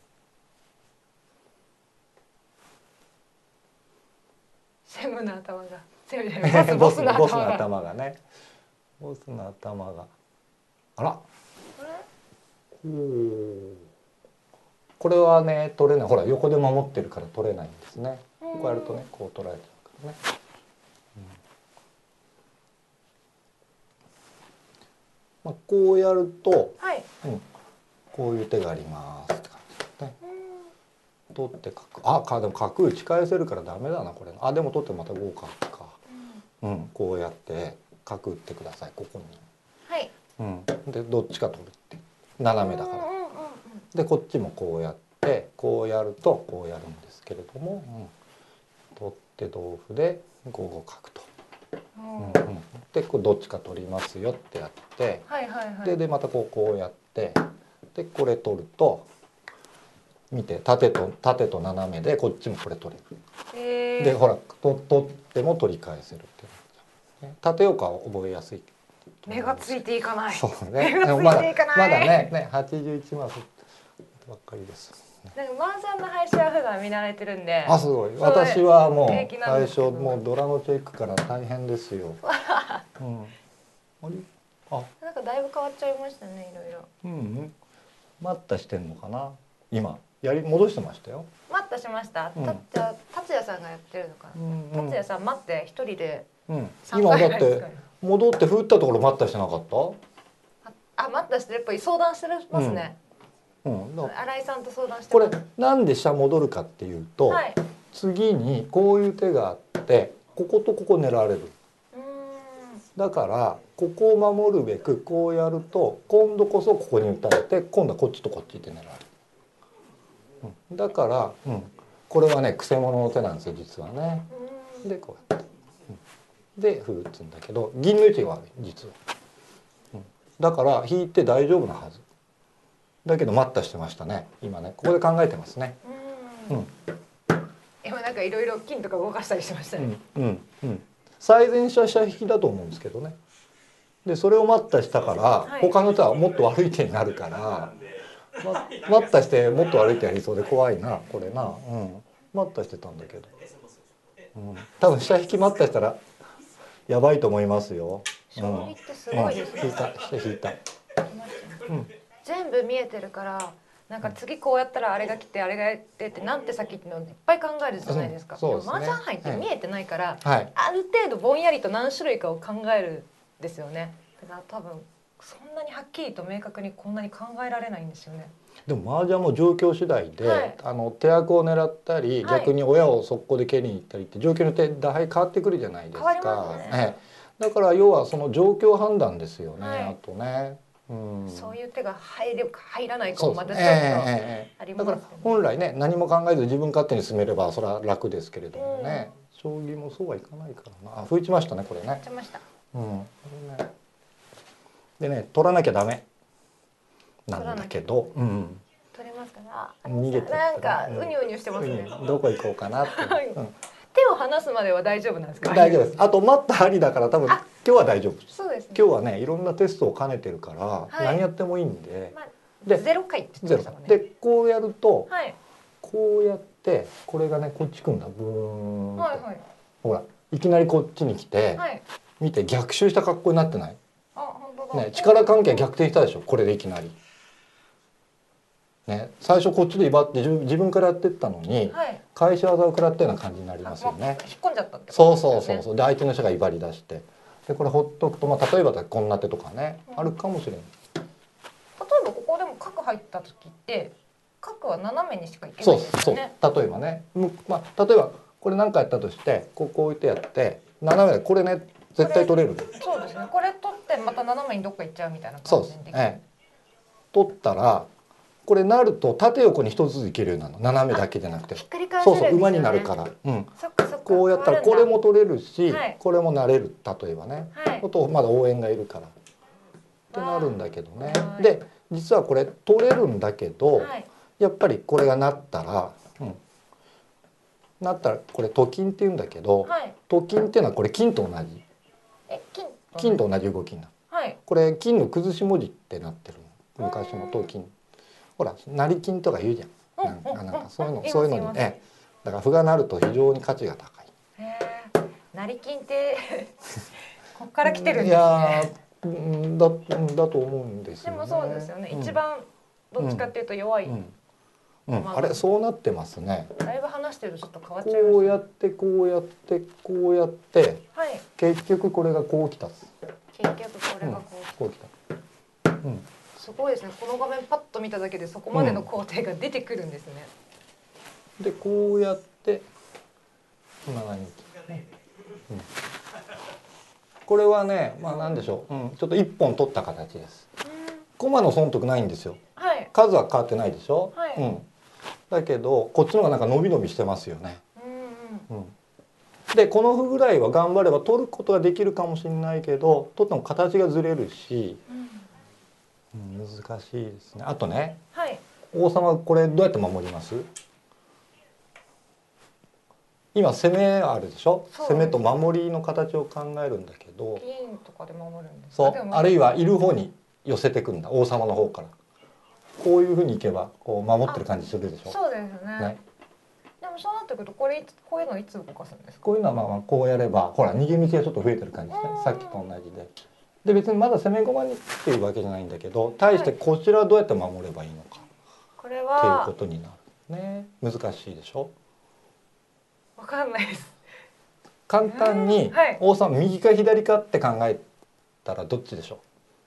セムの頭がセムじゃないボスのボスの頭がねボスの頭があらおこれはね取れないほら横で守ってるから取れないんですね。こうやるとねこう取られちゃうからね。うんまあ、こうやると、はいうん、こういう手がありますって感じですね。取って角あかでも角打ち返せるからダメだなこれあでも取ってまた合角か、うん、うん、こうやって角打ってくださいここに。はい、うん、でどっちか取るって斜めだから。でこっちもこうやってこうやるとこうやるんですけれども、うん、取って同歩でご五角と。うんうん、でこうどっちか取りますよってやって、はいはいはい、ででまたこうこうやってでこれ取ると見て縦と縦と斜めでこっちもこれ取れる。でほらと取っても取り返せるっていう、ね、縦横は覚えやすい。 目がついていかない。 そうね。目がついていかない。まだ、まだねねはちじゅういちマスばっかりです。 なんかマージャンの配信は普段見慣れてるんで。 あすごい。私はもう最初もうドラのチェックから大変ですよ。うん。あれあなんかだいぶ変わっちゃいましたねいろいろ。 うんうん。待ったしてんのかな今。 やり戻してましたよ。 待ったしました。 うんたじゃあ達也さんがやってるのかうな。 んうん達也さん待って一人でうん、 三今だっ回ぐらいですかてね。 戻って振ったところ待ったしてなかった？ あ、待ったしてやっぱり相談してますね。 うん、だ新井さんと相談してこれます。 なんで飛車戻るかっていうと、 はい。 次にこういう手があってこことここ狙われる。 うーん。 だからここを守るべくこうやると今度こそここに打たれて今度はこっちとこっちって狙われる。うん、だから、うん、これはねくせ者の手なんですよ実はね。 うーん。 でこうやって、うん、で歩打つんだけど銀の位置が悪い実は、うん、だから引いて大丈夫なはずだけど待ったしてましたね今ねここで考えてますね。 うーん。 うん今なんかいろいろ金とか動かしたりしてましたね。 うんうんうん、最善者飛車引きだと思うんですけどね。でそれを待ったしたから、 はい他の手はもっと悪い手になるから、ま、待ったしてもっと悪い手やりそうで怖いなこれな、うん、待ったしてたんだけど、うん、多分飛車引き待ったしたらやばいと思いますよ。 将棋ってすごいですね。 うん、引いた飛車引いた、うん全部見えてるからなんか次こうやったらあれが来てあれがやってってなんて先ってのいっぱい考えるじゃないですか。 うんそうですねでも麻雀杯って見えてないから、 はいある程度ぼんやりと何種類かを考えるんですよね。だから多分そんなにはっきりと明確にこんなに考えられないんですよね。 でも麻雀も状況次第で、 はい、 あの手役を狙ったり、 はい、 逆に親を速攻で蹴りに行ったりって状況によって打敗変わってくるじゃないですか。 変わりますね。 ええ、だから要はその状況判断ですよね、 はい、 あとね、うん、 そういう手が入るか入らないかもまたちょっとあります、ね、 だから本来ね何も考えず自分勝手に進めればそれは楽ですけれどもね、うん、将棋もそうはいかないからな。あ、吹いちましたねこれね。 吹いました。 うん、これねでね取らなきゃダメなんだけど、うん、 取れますから。 逃げてなんかうにゅうにゅしてますね。 うん、どこ行こうかなって、 はい、 うん、 手を離すまでは大丈夫なんですか？ 大丈夫です。あと待った針だから多分今日は大丈夫。 そうですね。 今日はねいろんなテストを兼ねてるから、はい、何やってもいいんで。 まあ、 でゼロ回って言ってましたもんね。 でこうやると、 はい、 こうやってこれがねこっち来るんだブーンと、 はいはい、 ほらいきなりこっちに来て、はい、見て逆襲した格好になってない？ あ、本当だ。 ね、力関係逆転したでしょこれでいきなり。ね、最初こっちで威張って自分からやってったのに、はい、返し技を食らったような感じになりますよね。 引っ込んじゃったってことですよね。そうそうそうそう。で相手の人が威張り出して、でこれほっとくと、まあ例えばこんな手とかね、うん、あるかもしれない。 例えばここでも角入った時って角は斜めにしかいけないんですよね。そうそう。例えばね、まあ例えばこれ何かやったとしてここ置いてやって斜めでこれね絶対取れる。 そうですね。これ取ってまた斜めにどっか行っちゃうみたいな感じでできる。 ええ、取ったら。これなると縦横に一つずついけるようなの。斜めだけじゃなくて、 ひっくり返せるんですよね。 そうそう馬になるから、うん、 そっかそっか。 こうやったらこれも取れるし、 はい、 これもなれる例えばね、はい、あとまだ応援がいるからってなるんだけどね。で実はこれ取れるんだけど、はい、やっぱりこれがなったら、うん、なったらこれと金って言うんだけど、はい、と金っていうのはこれ金と同じ。 え金金と同じ動きになる。はい、これ金の崩し文字ってなってるの。昔のと金。ほら成金とか言うじゃん。なんかなんかそういうのそういうのにね。だから歩がなると非常に価値が高い。 へえ。成金ってこっから来てるんですね。いやだだと思うんですよね。 でもそうですよね。うん、一番どっちかっていうと弱い。うんうん、あれそうなってますね。 だいぶ話してるとちょっと変わっちゃいます、ね。 こうやってこうやってこうやって、はい、結局これがこうきた。 結局これがこう、 うん、こうきた。うん。 すごいですね。この画面パッと見ただけでそこまでの工程が出てくるんですね。 うん、でこうやってななにき、ね、うん、これはね、まあなんでしょう、うん、ちょっと一本取った形です。駒の損得ないんですよ。はい、数は変わってないでしょ。はい、うん。だけどこっちの方がなんか伸び伸びしてますよね。うんうん、でこの歩ぐらいは頑張れば取ることができるかもしれないけど取っても形がずれるし。うん、難しいですね。あとね、はい、王様これどうやって守ります？今攻めあるでしょ。攻めと守りの形を考えるんだけど、 銀とかで守るんですか？そう、あるいはいる方に寄せてくんだ。王様の方からこういうふうにいけばこう守ってる感じするでしょ。 そうですね。ね、でもそうなってくるとこれこういうのいつ動かすんですか？ こういうのはまあまあこうやればほら逃げ道がちょっと増えてる感じですね。さっきと同じで。で別にまだ攻め駒にっていうわけじゃないんだけど、対してこちらはどうやって守ればいいのか、 これはっていうことになる。 ね、難しいでしょ。 わかんないです。 簡単にはい、 王様右か左かって考えたらどっちでしょ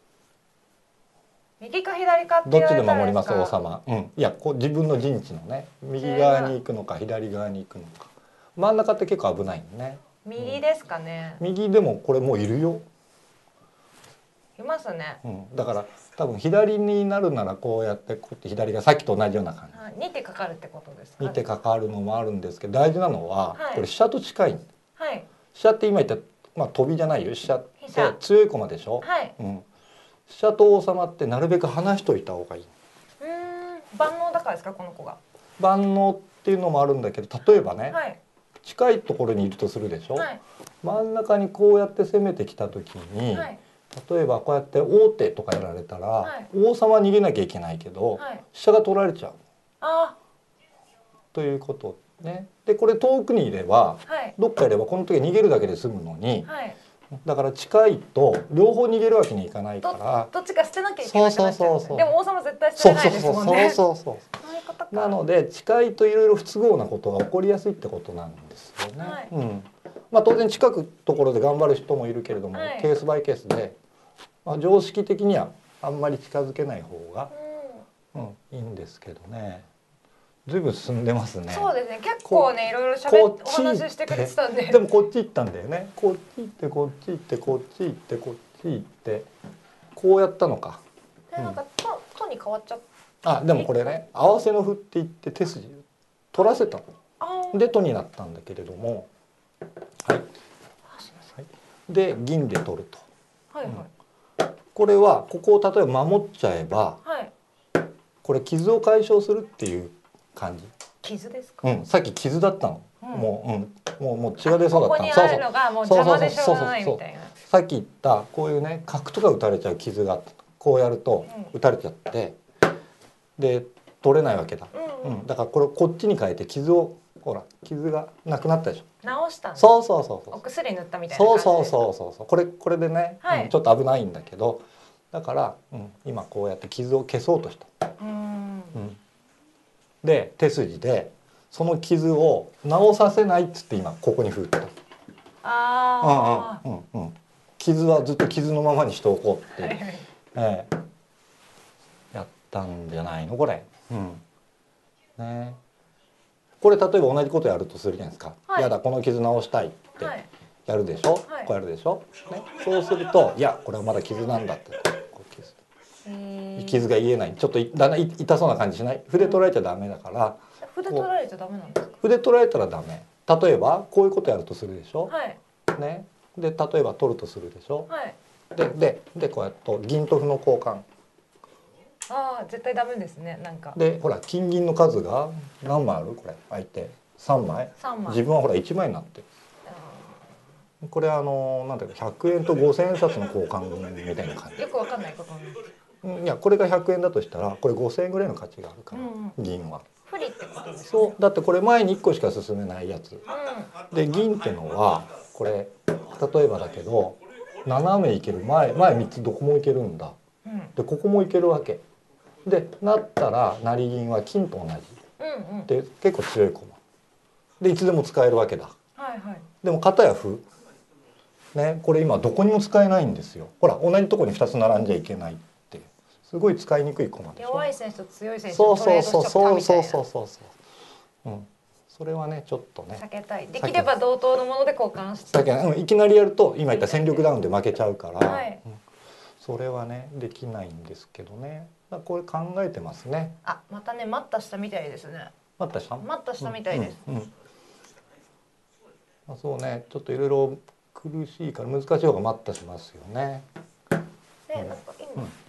右か左かってう。どっち言われたらで守りますですか王様。うん、いやこう自分の陣地のね右側に行くのか左側に行くのか。真ん中って結構危ないのね。 右ですかね。 右でもこれもういるよ。 いますね。 うん、だから多分左になるならこうやってこうやって左がさっきと同じような感じ。 あ、に手かかるってことですか。 に手かかるのもあるんですけど大事なのは、 はいこれ飛車と近い。 はい飛車って今言った、まあ、飛びじゃないよ。飛車って飛車強い駒でしょ。 はい。 うん、飛車と王様ってなるべく離しといた方がいい。 うーん、万能だからですかこの子が。 万能っていうのもあるんだけど例えばね、 はい近いところにいるとするでしょ、 はい真ん中にこうやって攻めてきた時に、 はい例えばこうやって王手とかやられたら、 はい王様は逃げなきゃいけないけど、 はい。 飛車が取られちゃうあということね。でこれ遠くにいればー、はいどっかいればこの時は逃げるだけで済むのに、 はい。 だから近いと両方逃げるわけにいかないからどっちか捨てなきゃいけなくなっちゃうんですそうそうそうそうね。でも王様絶対捨てれないそうそうですもんね。 そうそうそうそうそういうことか。 なので近いといろいろ不都合なことが起こりやすいってことなんですよね。 はいうんまあ、当然近くところで頑張る人もいるけれども、 はいケースバイケースで、まあ、常識的にはあんまり近づけない方が、 ううん、いいんですけどね。ずいぶん進んでますね。 ん、そうですね。結構ねいろいろ喋っおこっち話ししてくれてたんで。 でもこっち行ったんだよね。こっち行ってこっち行ってこっち行ってこっち行ってこうやったのか。 でなんかととに変わっちゃっあでもこれね合わせの歩って言って手筋取らせたの。 あーでとになったんだけれども、はい、はい、で銀で取ると。 はいはいこれはここを例えば守っちゃえばはい。 これ傷を解消するっていう感じ。 傷ですか。 うん、さっき傷だったの。 うんもう、うん、もうもう血が出そうだったの。 ここにあるのがもう邪魔でしょうがないそうそうそうそうみたいな。 さっき言ったこういうね角とか打たれちゃう傷があったこうやるとうん打たれちゃってで取れないわけだ。 うんうんうん、だからこれこっちに変えて傷をほら傷がなくなったでしょ。 直したんです。 そうそうそうそうお薬塗ったみたいな感じです。 そうそうそうそうそうこれこれでね、 はいうんちょっと危ないんだけどだから、うん、今こうやって傷を消そうとした。 うーん。 うん、で手筋でその傷を治させないっつって今ここに振った。 あうんうんうんうん、傷はずっと傷のままにしておこうって、 あ。はいはい。 ええやったんじゃないのこれ。うんね、これ例えば同じことやるとするじゃないですか。 はいやだこの傷治したいってはい。 やるでしょ、 はいこうやるでしょ、ね、そうするといやこれはまだ傷なんだってこう傷へー傷が癒えないちょっとだんだん痛そうな感じしない筆取られちゃダメだから筆取られちゃダメなんですか。 筆取られたらダメ。例えばこういうことやるとするでしょ、 はいね、で例えば取るとするでしょ、 はい。 でででこうやって銀と歩の交換ああ絶対ダメですねなんか。 でほら金銀の数が何枚あるこれ相手さんまい三枚。 自分はほらいちまいになってる。これあのなんていうかひゃくえんとごせんえん札の交換みたいな感よくわかんないことなんです。 じ。うんいやこれがひゃくえんだとしたらこれごせんえんぐらいの価値があるから、 うん銀は。 不利ってことですか。 そうだってこれ前にいっこしか進めないやつ。 うで銀ってのはこれ例えばだけど斜めいける前前みっつどこもいけるんだ。 んうんでここもいけるわけ。でなったら成銀は金と同じ。 うんうん。 で結構強い駒。でいつでも使えるわけだ。 はいはい。 でも片や歩。ねこれ今どこにも使えないんですよ。ほら同じとこにふたつ並んじゃいけないってすごい使いにくい駒でしょ。 弱い選手と強い選手そうトレそうードしちゃったみたいな。 そうそうそうそうそう。うん。それはねちょっとね。 避けたい。できれば同等のもので交換して。 だけど、うん、いきなりやると今言った戦力ダウンで負けちゃうから、 はいうんそれはねできないんですけどね。だからこれ考えてますね。 あまたね待った下みたいですね。 待ったした？ 待った下みたいです。 うんうんうんまあ、そうねちょっといろいろ苦しいから難しい方が待ったしますよね。 でなんか今うん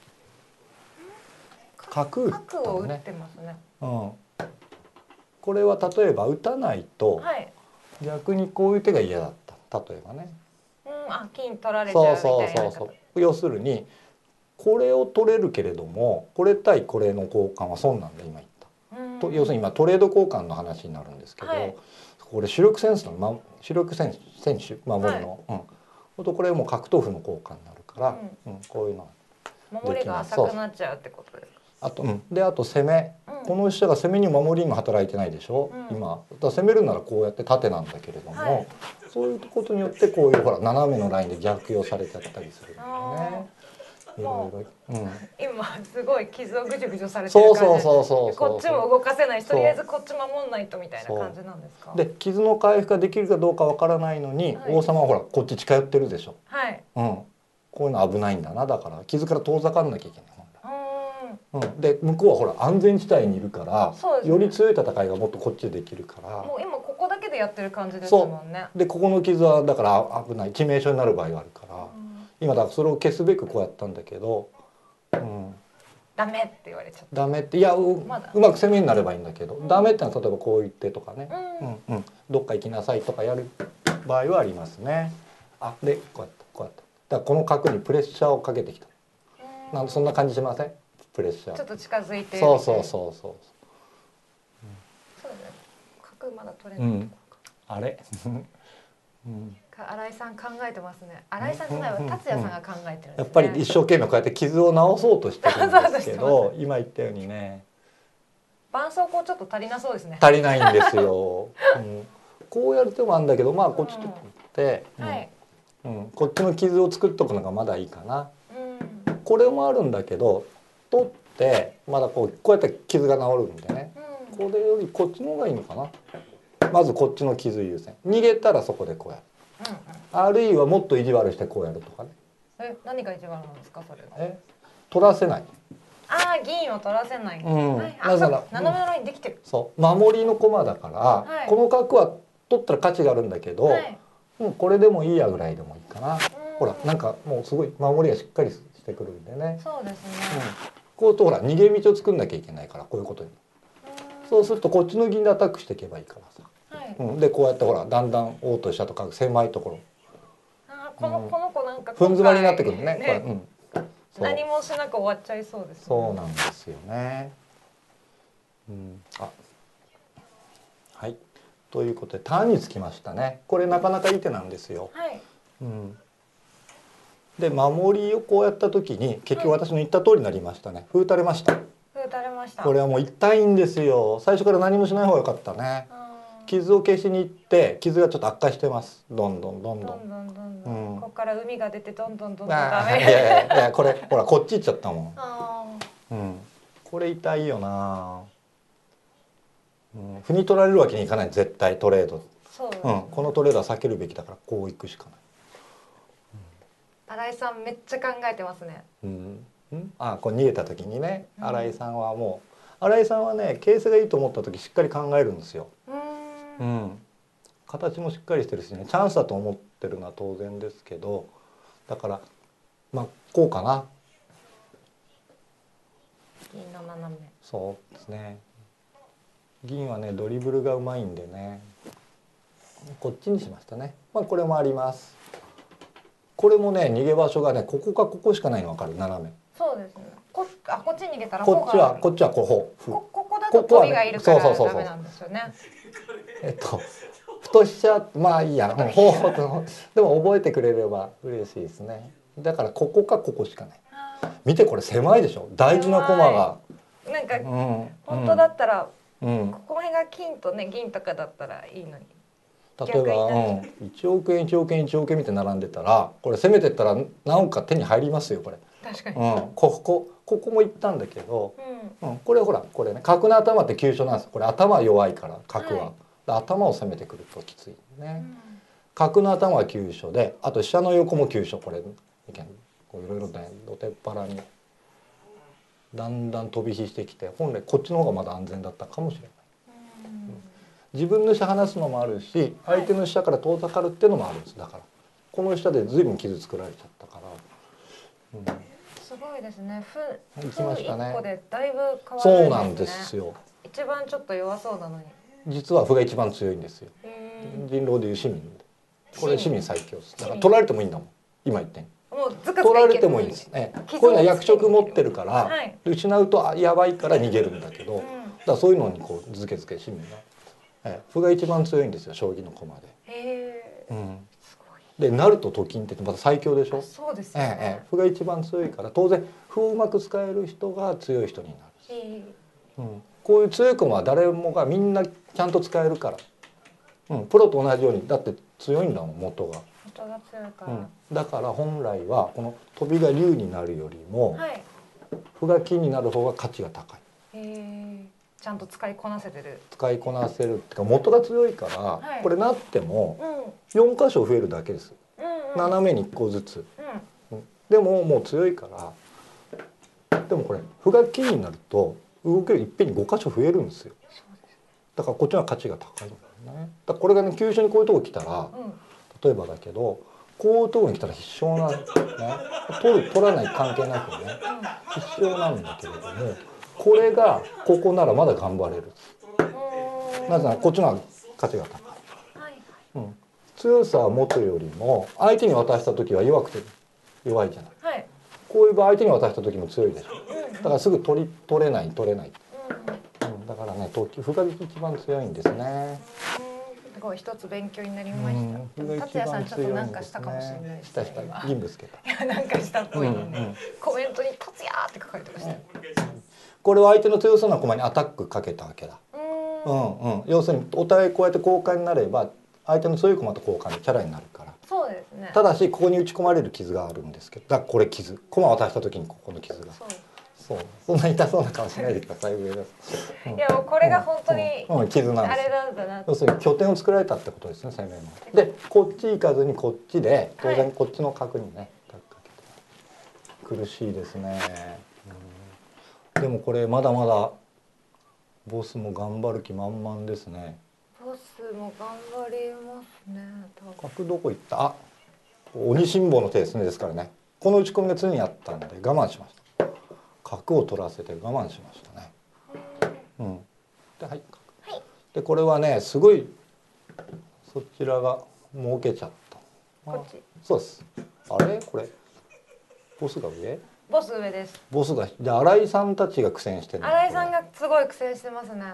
角打っ角を打ったのね。 てますね。 うん。これは例えば打たないとはい。 逆にこういう手が嫌だった。例えばね。 うんあ金取られちゃうそうみたいな。 そうそうそう。要するにこれを取れるけれどもこれ対これの交換は損なんだ今言った。 うんと要するに今トレード交換の話になるんですけど、 はいこれ主力選手の、ま、主力選手選手守りの、うん、ほんとこれもう角頭歩の交換になるから、うんこういうの守りが浅くなっちゃうってことですか。 あと、うん、であと攻めうんこの飛車が攻めにも守りにも働いてないでしょ、うん、今だから攻めるならこうやって縦なんだけれども、はい、そういうことによってこういうほら斜めのラインで逆用されちゃったりするんだよね。いろいろ、うん、 今すごい傷をぐじゅぐじゅされてる感じ。そうそうそうそう、こっちも動かせないし、とりあえずこっち守んないとみたいな感じなんですか。 で傷の回復ができるかどうかわからないのに、はい、王様はほらこっち近寄ってるでしょ。はい。うん。こういうの危ないんだな、だから傷から遠ざかんなきゃいけない。うん、で向こうはほら安全地帯にいるから、ね、より強い戦いがもっとこっちでできるから。 もう今ここだけでやってる感じですもんね。 でここの傷はだから危ない致命傷になる場合があるから、うん、今だからそれを消すべくこうやったんだけど、うん、 ダメって言われちゃった。 ダメっていや う,、ま、うまく攻めになればいいんだけど、うん、ダメってのは例えばこう言ってとかね、うんうんうん、どっか行きなさいとかやる場合はありますね。あでこうやってこうやってだからこの角にプレッシャーをかけてきた。なんでそんな感じしません？プレッシャーちょっと近づいてそうそうそうそう、うん、そうね、角まだ取れない、うん、 あれ、うん、 新井さん考えてますね。新井さんじゃないわ、達也さんが考えてるんですね。 やっぱり一生懸命こうやって傷を治そうとしてるんですけど今言ったようにね絆創膏ちょっと足りなそうですね。 足りないんですよ、うん、こうやる手もあるんだけどまあこっちとって、うんはいうん、こっちの傷を作っとくのがまだいいかな、うん、これもあるんだけど取ってまだこうこうやって傷が治るんでね、うん、これよりこっちの方がいいのかな。まずこっちの傷優先。逃げたらそこでこうやる、うんうん、あるいはもっと意地悪してこうやるとかね。 え何が意地悪なんですかそれは。 え取らせない。 ああ銀を取らせない、 うんはい、あそう斜めのラインできてる、 そう守りの駒だから、はい、この角は取ったら価値があるんだけど、はい、もうこれでもいいやぐらいでもいいかな。ほらなんかもうすごい守りがしっかりしてくるんでね。 そうですね、 うんこうとほら逃げ道を作んなきゃいけないからこういうことにそうするとこっちの銀でアタックしていけばいいからさ、はいうん、でこうやってほらだんだん王と飛車とか狭いところあこの、うん、この子なんかふん詰まりになってくるね、ねこれ、うん、 何もしなく終わっちゃいそうですね。 そうなんですよね、うん、あはいということでターンにつきましたね。これなかなかいい手なんですよ、はいうんで守りをこうやった時に結局私の言った通りになりましたね。歩打たれました。 歩打たれました。 これはもう痛いんですよ。最初から何もしない方が良かったね。傷を消しに行って傷がちょっと悪化してます。どんどんどんどん。どんどんどんどん。うん、ここから海が出てどんどんどんどんダメ。いやいやいやこれほらこっち行っちゃったもん。うん。これ痛いよな。うん、歩に取られるわけにいかない絶対トレード。そうですね。うん、このトレードは避けるべきだからこう行くしかない。 新井さんめっちゃ考えてますね。 うん、あ、こう逃げた時にね、新井さんはもう新井さんはね、形勢がいいと思った時しっかり考えるんですよ。うん、うん、形もしっかりしてるしね、チャンスだと思ってるのは当然ですけど、だからまあこうかな。 銀の斜め。 そうですね。銀はねドリブルがうまいんでね、こっちにしましたね。まあこれもあります。これもね逃げ場所がねここかここしかないの分かる。斜め。 そうですね。こあこっちに逃げたらこっちはこっちはこうこここだと鳥がいるからダメなんですよね。 えっと太しちゃまあいいや。もうほうとでも覚えてくれれば嬉しいですね。だからここかここしかない。見てこれ狭いでしょ。大事な駒が。 なんか、うん、本当だったら、うん、ここ辺が金とね銀とかだったらいいのに。 例えば、うん、いちおくえんいちおくえんいちおくえんみたいに並んでたらこれ攻めてったら何か手に入りますよこれ。 確かに、 うん、ここここも行ったんだけど、うんうん、これほらこれね角の頭って急所なんですよ。これ頭弱いから角は、はい、頭を攻めてくるときついね、うん、角の頭は急所であと飛車の横も急所。これいろいろね土手っ腹にだんだん飛び火してきて本来こっちの方がまだ安全だったかもしれない。自分の飛車離すのもあるし相手の飛車から遠ざかるっていうのもあるんです。だからこの飛車で随分傷作られちゃったから、うん、 すごいですね。歩行きましたね。 一個でだいぶ変わるんですね。 そうなんですよ。 一番ちょっと弱そうなのに実は歩が一番強いんですよ。人狼でいう市民でこれ市民最強です。だから取られてもいいんだもん今言ってん。 もうずかずか取られてもいいですね。こういうのは役職持ってるから、はい、失うとやばいから逃げるんだけど、うん、だからそういうのにこうずけずけ市民が。ええ、歩が一番強いんですよ将棋の駒で。へえ。うん。すごい。で成とと金ってまた最強でしょ。 そうですよね。 ええ、歩が一番強いから当然歩をうまく使える人が強い人になるし。うん。 こういう強い駒は誰もがみんなちゃんと使えるから、うん、プロと同じようにだって強いんだもん元が。 元が強いから、 うん、だから本来はこの飛びが竜になるよりも、 はい、 歩が金になる方が価値が高い。 へえ、ちゃんと使いこなせてる。 使いこなせるっていうか元が強いから、 はい、 これなってもうん、 よん箇所増えるだけです。 うんうん、 斜めにいっこずつ、 うん、 うん、でももう強いから。でもこれ歩が金になると動けるいっぺんにご箇所増えるんですよ。だからこっちの価値が高いんだよね。だからこれがね急所にこういうとこ来たら、 うん、 例えばだけどこういうとこに来たら必勝なんですよね。取る取らない関係なくね、必勝なんだけれども、これがここならまだ頑張れる。なぜならこっちの方が価値が高い。 はい、 うん、強さを持つよりも相手に渡した時は弱くて弱いじゃない。 はい、 こういう場合相手に渡した時も強いでしょ。 うん、 だからすぐ取り取れない取れない。 うん、 うん、だからね、歩が一番強いんですね。 すごい一つ勉強になりました。 うん、 達也さんちょっとなんかしたかもしれないです、ね。 したした銀ぶつけた。 いやなんかしたっぽいよね。 うんうん、 コメントに達也って書かれてました。 これは相手の強そうな駒にアタックかけたわけだ。 ううんうん。要するにお互いこうやって交換になれば相手の強い駒と交換でチャラになるから。 そうですね。 ただしここに打ち込まれる傷があるんですけど、だからこれ傷。駒を渡した時にここの傷が。 そう。 そう。そんな痛そうな顔しないでください上です。 うん、いやもうこれが本当に、 うんうん、傷なんです。 あれなんだな。 要するに拠点を作られたってことですね、攻めの。で、こっち行かずにこっちで当然こっちの角にね、かけて苦しいですね。うん、でもこれまだまだボスも頑張る気満々ですね。 ボスも頑張りますね。 角どこ行った？あ、鬼辛抱の手ですね。ですからね。この打ち込みが常にあったんで我慢しました。角を取らせて我慢しましたね。うん。で、はい。 はい。 で、これはね、すごいそちらが儲けちゃった。 こっち。 そうです。あれこれボスが上？ ボス上です。 ボスがで新井さんたちが苦戦してる。 新井さんがすごい苦戦してますね。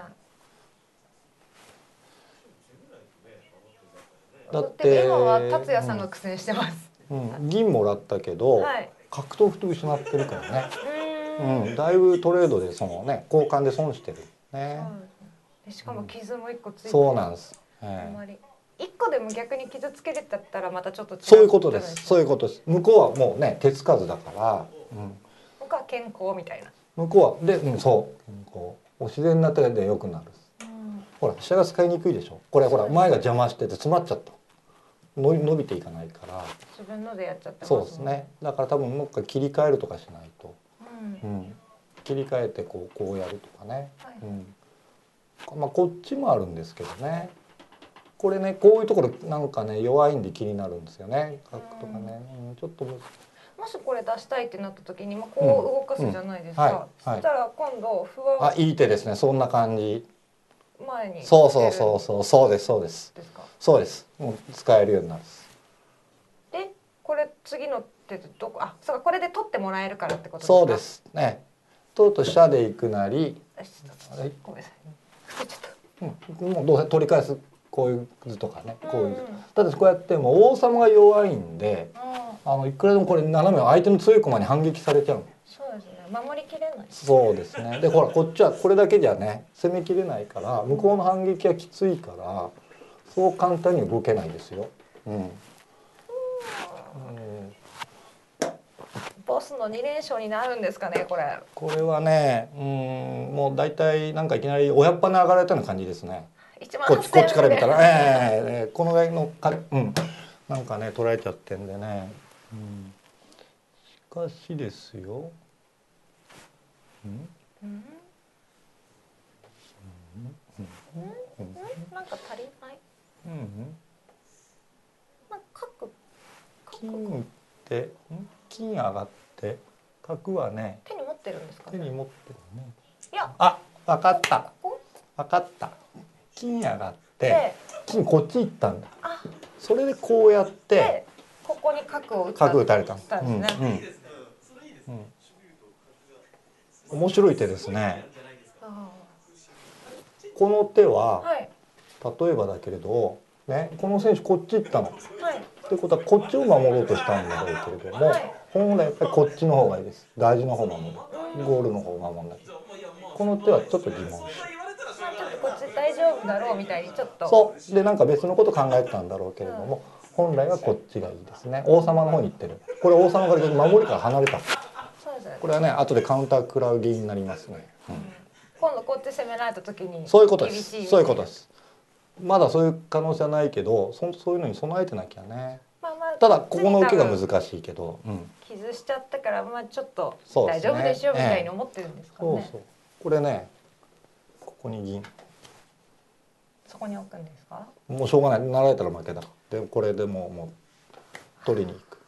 だって今は達也さんが苦戦してます。 うんうん、銀もらったけど、はい、角と歩失ってるからね。うん、だいぶトレードでそのね交換で損してるね。 でしかも傷も一個ついてる。 そうなんです。 あんまり一個でも逆に傷つけれたったらまたちょっと違う。 そういうことです。そういうことです。向こうはもうね手つかずだから。うん。 僕は健康みたいな。 向こうはで、うん、そう健康。お自然な手で良くなる。うん、ほら飛車が使いにくいでしょ。これほら前が邪魔してて詰まっちゃった。の伸びていかないから。 自分のでやっちゃってます。 そうですね。だから多分もう一回切り替えるとかしないと。うん、切り替えてこうこうやるとかね、はい、うん、まあこっちもあるんですけどね、これねこういうところなんかね弱いんで気になるんですよね、角とかね、うん、ちょっともしこれ出したいってなった時に、まあ、こう動かすじゃないですか、そしたら今度歩はあいい手ですね、そんな感じ、 前にそうそうそうそうそうですそうですですか、 そうです、もう使えるようになる。 でこれ次の手でどこ、あ、そうか、これで取ってもらえるからってことですか。 そうですね。とうとう飛車で行くなり、 あれごめんなさい。ちょっと、うん、もうどうせ取り返すこういう図とかね、こういう図。ただこうやってもう王様が弱いんで、うん、あのいくらでもこれ斜め相手の強い駒に反撃されちゃう。 そうですね。守りきれない。 そうですね。でほらこっちはこれだけじゃね攻めきれないから向こうの反撃はきついからそう簡単に動けないですよ。うん。うんボスのに連勝になるんですかね、これ。 これはね、うん、もう大体なんかいきなり親っぱな上がられたような感じですね。こっちこっちから見たら、えー、えー、このぐらいのか、うん、なんかね捉えちゃってんでね。うん、しかしですよ。うん？うん？うん？ うん？なんか足りない？うんうん。なんか角金ってん？金上がって角はね手に持ってるんですか、ね、 手に持ってるね。 いや、 あ、分かった分かった。金上がって金こっち行ったんだ。それでこうやってここに角を打った角打たれたんですね。うんうんうん、面白い手ですね。この手は、はい、例えばだけれどね、この選手こっち行ったの。はい、ってことはこっちを守ろうとしたんだろうけれども、はい、本来やっぱりこっちの方がいいです。大事の方を守る、ゴールの方を守らない。 この手はちょっと疑問。 まあちょっとこっち大丈夫だろうみたいにちょっと。 そうでなんか別のこと考えてたんだろうけれども、本来はこっちがいいですね。王様の方に行ってる。これ王様から守りから離れた。 そうですね。 これはね後でカウンター食らう原因になりますね。うん、 今度こっち攻められた時にそういうことです。そういうことです。まだそういう可能性はないけど、そそういうのに備えてなきゃね。 まあまあ、 ただここの受けが難しいけど、うん、 傷しちゃったからまあちょっとね、 大丈夫でしょみたいに思ってるんですかね。 そうそう。これね、ここに銀。 そこに置くんですか？ もうしょうがない。習えたら負けだ。でこれでももう取りに行く。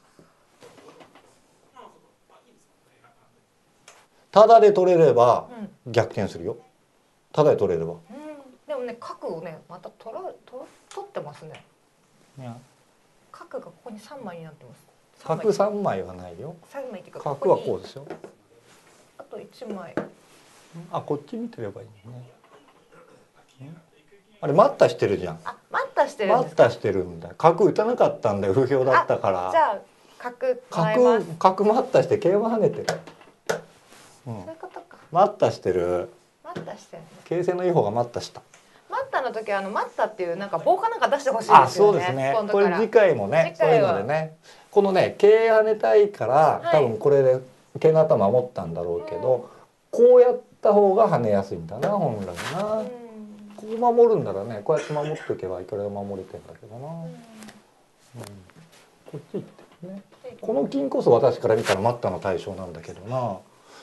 ただで取れれば逆転するよ。ただで取れれば。 うん、でもね角をねまた取ら取取ってますね。 いや角がここに三枚になってます。 角三枚はないよ。 三枚っていうか角はこうですよ。 あと一枚。 あ、こっち見てればいいね。あれ待ったしてるじゃん。 あ、待ったしてるんですか。 待ったしてるんだ。角打たなかったんだよ。不評だったから。 じゃあ角角角待ったして桂馬跳ねてる。 うん、そういうことか。 待ったしてる。 待ったしてる。 形勢のいい方が待ったした。 待ったの時はあの待ったっていうなんか棒かなんか出してほしいですよね。 あ、そうですね。これ次回もね、そういうのでね。このね、桂跳ねたいから、はい、多分これで桂の頭守ったんだろうけど、うん、こうやった方が跳ねやすいんだな本来な。うん、こう守るんならね、こうやって守っておけばいくらでも守れてんだけどな。うん、うん、こっち行ってね。この金こそ私から見たら待ったの対象なんだけどな。うん。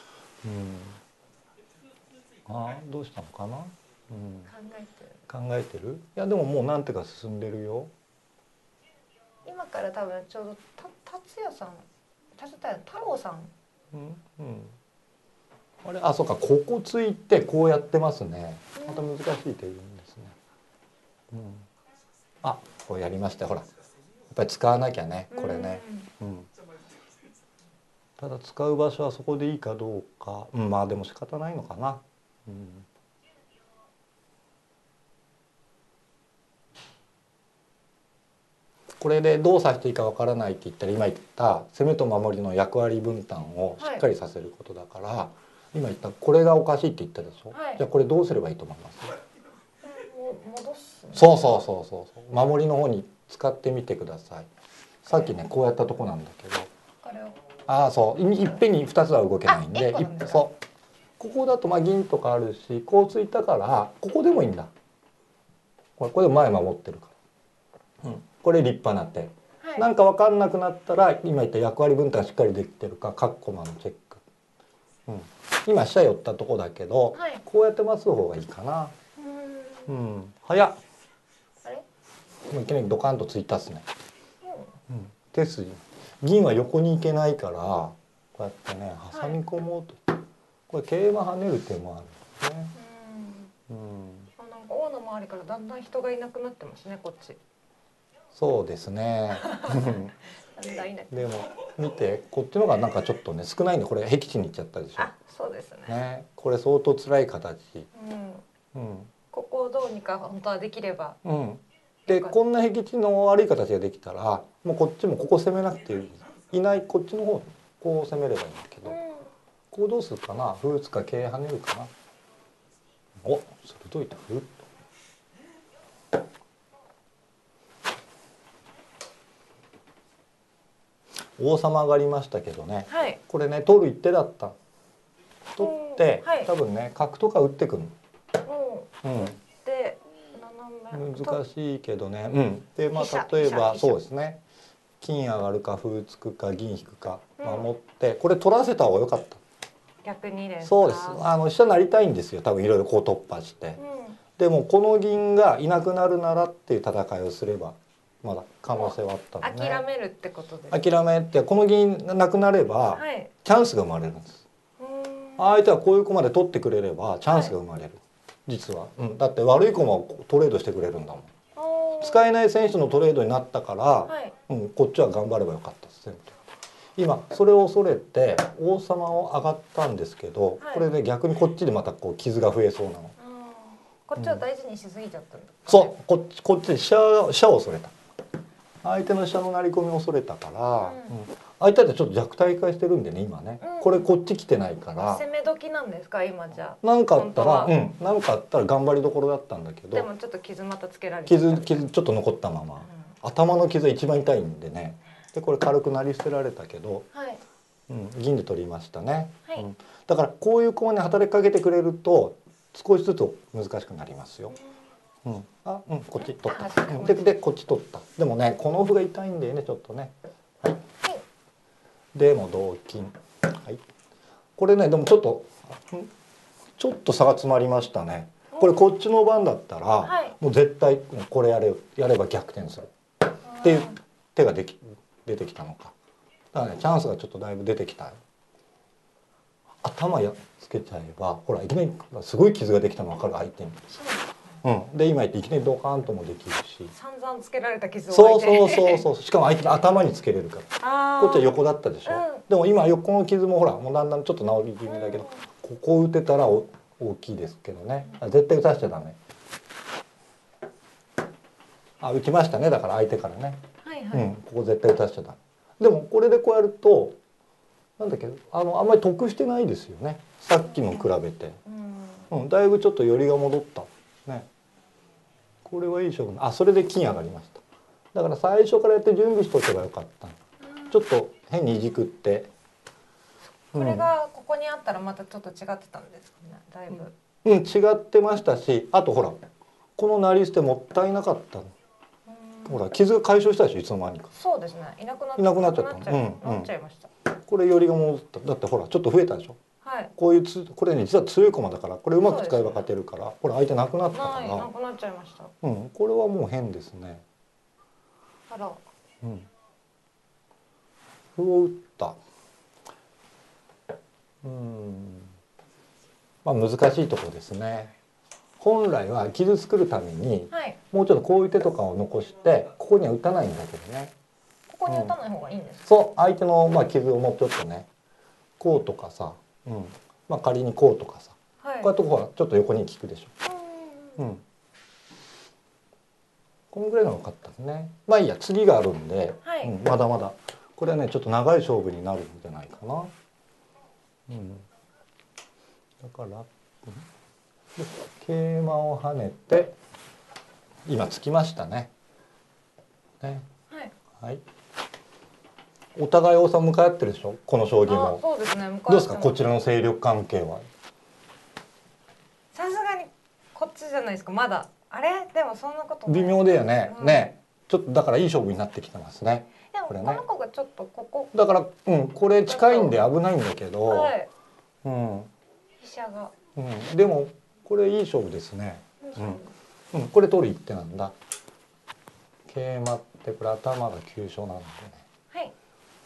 あ、どうしたのかな。うん、 考えてる。 考えてる。いやでももう何手か進んでるよ。 今から多分ちょうどた達也さん、達也太郎さん。 うんうん。あれ、あ、そうか、ここついてこうやってますね。また難しい手言うんですね。うん。あ、こうやりました。ほら。やっぱり使わなきゃね、これね。うん。うん、ただ使う場所はそこでいいかどうか、うん、まあでも仕方ないのかな。うん。これでどうさしていいかわからないって言ったら今言った攻めと守りの役割分担をしっかりさせることだから、はい、今言ったこれがおかしいって言ったでしょ、はい、じゃあこれどうすればいいと思います？ 戻す、ね、 そうそうそうそうそう守りの方に使ってみてください。さっきねこうやったとこなんだけど、ああそういっぺんにふたつは動けないんで、そうここだとまあ銀とかあるしこうついたからここでもいいんだ。これこれで前守ってるから、うん、これ立派な手、はい、なんか分かんなくなったら今言った役割分担しっかりできてるか各コマのチェック、うん、今飛車寄ったとこだけど、はい、こうやって待つ方がいいかな。うん、うん、早っ。あれもういきなりドカンとついたっすね、うん、手筋銀は横に行けないからこうやってね挟み込もうと、はい、これ桂馬跳ねる手もあるんですね。うん、うん、 なんか王の周りからだんだん人がいなくなってますねこっち。 そうですね。でも見てこっちのがなんかちょっとね少ないんでこれ僻地に行っちゃったでしょ。 あ、そうですね。 ね、これ相当辛い形。 うん。うん、ここをどうにか本当はできれば。 うん。でこんな僻地の悪い形ができたらもうこっちもここ攻めなくていい。いないこっちの方こう攻めればいいんだけど、うん、こうどうするかな。歩打つか桂跳ねるかな。お、鋭いと歩。王様上がりましたけどね、はい、これね取る一手だった。取って、はい、多分ね角とか打ってくる。うん。 で難しいけどね。うん。でまあ例えばそうですね。金上がるか歩突くか銀引くか守って、うん、これ取らせた方が良かった。 逆にですか。 そうです。あの飛車成りたいんですよ。多分いろいろこう突破して。うん、でもこの銀がいなくなるならっていう戦いをすれば。まだ可能性はあったのね。 諦めるってことです。 諦めってこの銀がなくなれば、はい、チャンスが生まれるんです。相手はこういう駒で取ってくれればチャンスが生まれる。はい、実は、うん、だって悪い駒をトレードしてくれるんだもん。使えない選手のトレードになったから、はい、うん、こっちは頑張ればよかったです。今それを恐れて王様を上がったんですけど、はい、これで逆にこっちでまたこう傷が増えそうなの。 こっちを大事にしすぎちゃったんだ、ね。 そう、こっちこっちで飛車飛車を恐れた。相手の飛車の成り込みを恐れたから、うんうん、 相手ってちょっと弱体化してるんでね今ね、うん、これこっち来てないから攻め時なんですか今じゃあ。 なんかあったらうんなんかあったら頑張りどころだったんだけど、 でもちょっと傷またつけられて傷傷ちょっと残ったまま、うん、頭の傷が一番痛いんでね。でこれ軽くなり捨てられたけど、はいうん、銀で取りましたね、はいうん、だからこういう駒に働きかけてくれると少しずつ難しくなりますよ。うん、あ、うん、こっち取った。うん、で、で、こっち取った。でもね、この歩が痛いんだよね、ちょっとね。はい。はい、でも同金。はい。これね、でもちょっと、ちょっと差が詰まりましたね。これこっちの番だったら、はい、もう絶対これやれやれば逆転するっていう手ができ出てきたのか。だからね、チャンスがちょっとだいぶ出てきた。頭やつけちゃえば、ほらいきなりすごい傷ができたの分かる相手に。うん、で今言っていきなりドカーンともできるし散々つけられた傷をそうそうそうそうしかも相手の頭につけれるからこっちは横だったでしょ、うん、でも今横の傷もほらもうだんだんちょっと治り気味だけど、うん、ここ打てたらお大きいですけどね絶対打たせちゃダメ。あ打ちましたねだから相手からね、はいはいうん、ここ絶対打たせちゃダメ。でもこれでこうやるとなんだけどあのあんまり得してないですよねさっきの比べて、うんうん、だいぶちょっと寄りが戻ったね。これはいい勝負。あ、それで金上がりました。だから最初からやって準備しとけばよかった。ちょっと変にいじくって。 これがここにあったらまたちょっと違ってたんですかね。だいぶ。 うん、違ってましたし、あとほらこの成り捨てもったいなかったの。ほら傷が解消したでしょいつの間にか。 そうですね。いなくなっいなくなっちゃったの。 うん、なっちゃいました。 これよりが戻った。だってほらちょっと増えたでしょ。はい、こういうつこれね実は強い駒だからこれうまく使えば勝てるから、これ相手なくなったからなくなっちゃいました。 うん、これはもう変ですね。 あら。うん。 歩を打った。うん。まあ難しいところですね。本来は傷作るために、はい、もうちょっとこういう手とかを残してここには打たないんだけどね。 ここに打たない方がいいんですか。 うん、そう相手のまあ傷をもうちょっとねこうとかさ。うん、まあ仮にこうとかさ、はい、こうやってほらちょっと横に効くでしょ。うん、このぐらいのが分かったね。まあいいや次があるんで、はい、うん、まだまだこれはねちょっと長い勝負になるんじゃないかな。うん、だから、うん、桂馬を跳ねて今突きましたね。ね、はい。はいお互い王様向かい合ってるでしょこの将棋も。 そうですね。 どうですかこちらの勢力関係は。 さすがにこっちじゃないですかまだ。あれでもそんなこと微妙だよね。うん、ねちょっとだからいい勝負になってきてますね。 でもこの子がちょっとここ。 だからうんこれ近いんで危ないんだけど。はい、うん。 飛車が。 うん。でもこれいい勝負ですね。うん。うん、これ取る一手なんだ。桂馬ってこれ頭が急所なんでね。はい。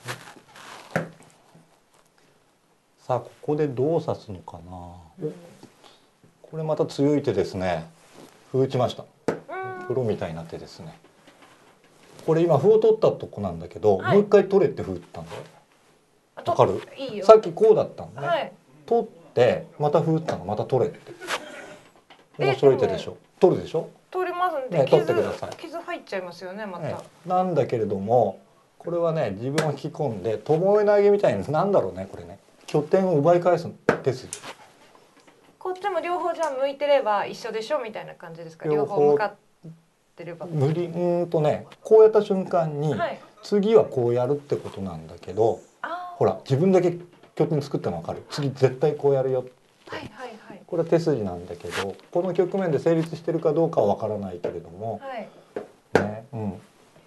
さあここでどう指すのかな、うん、これまた強い手ですね。歩打ちました。プロみたいな手ですね。これ今歩を取ったとこなんだけど、はい、もう一回取れって歩打ったんだよ。わかる？いいよ。さっきこうだったんだね、はい、取ってまた歩打ったのまた取れって面白い手でしょ。取るでしょ。 取りますんで、 ね、取ってください。 傷入っちゃいますよねまた、ね、 なんだけれどもこれはね自分を引き込んで巴投げみたいになんだろうねこれね拠点を奪い返す手筋。 こっちも両方じゃあ向いてれば一緒でしょみたいな感じですか。両方向かってれば無理うんとねこうやった瞬間に、はい、次はこうやるってことなんだけどほら自分だけ拠点作ったの分かる。次絶対こうやるよって、はいはいはい、これは手筋なんだけどこの局面で成立してるかどうかは分からないけれども、はいねうん、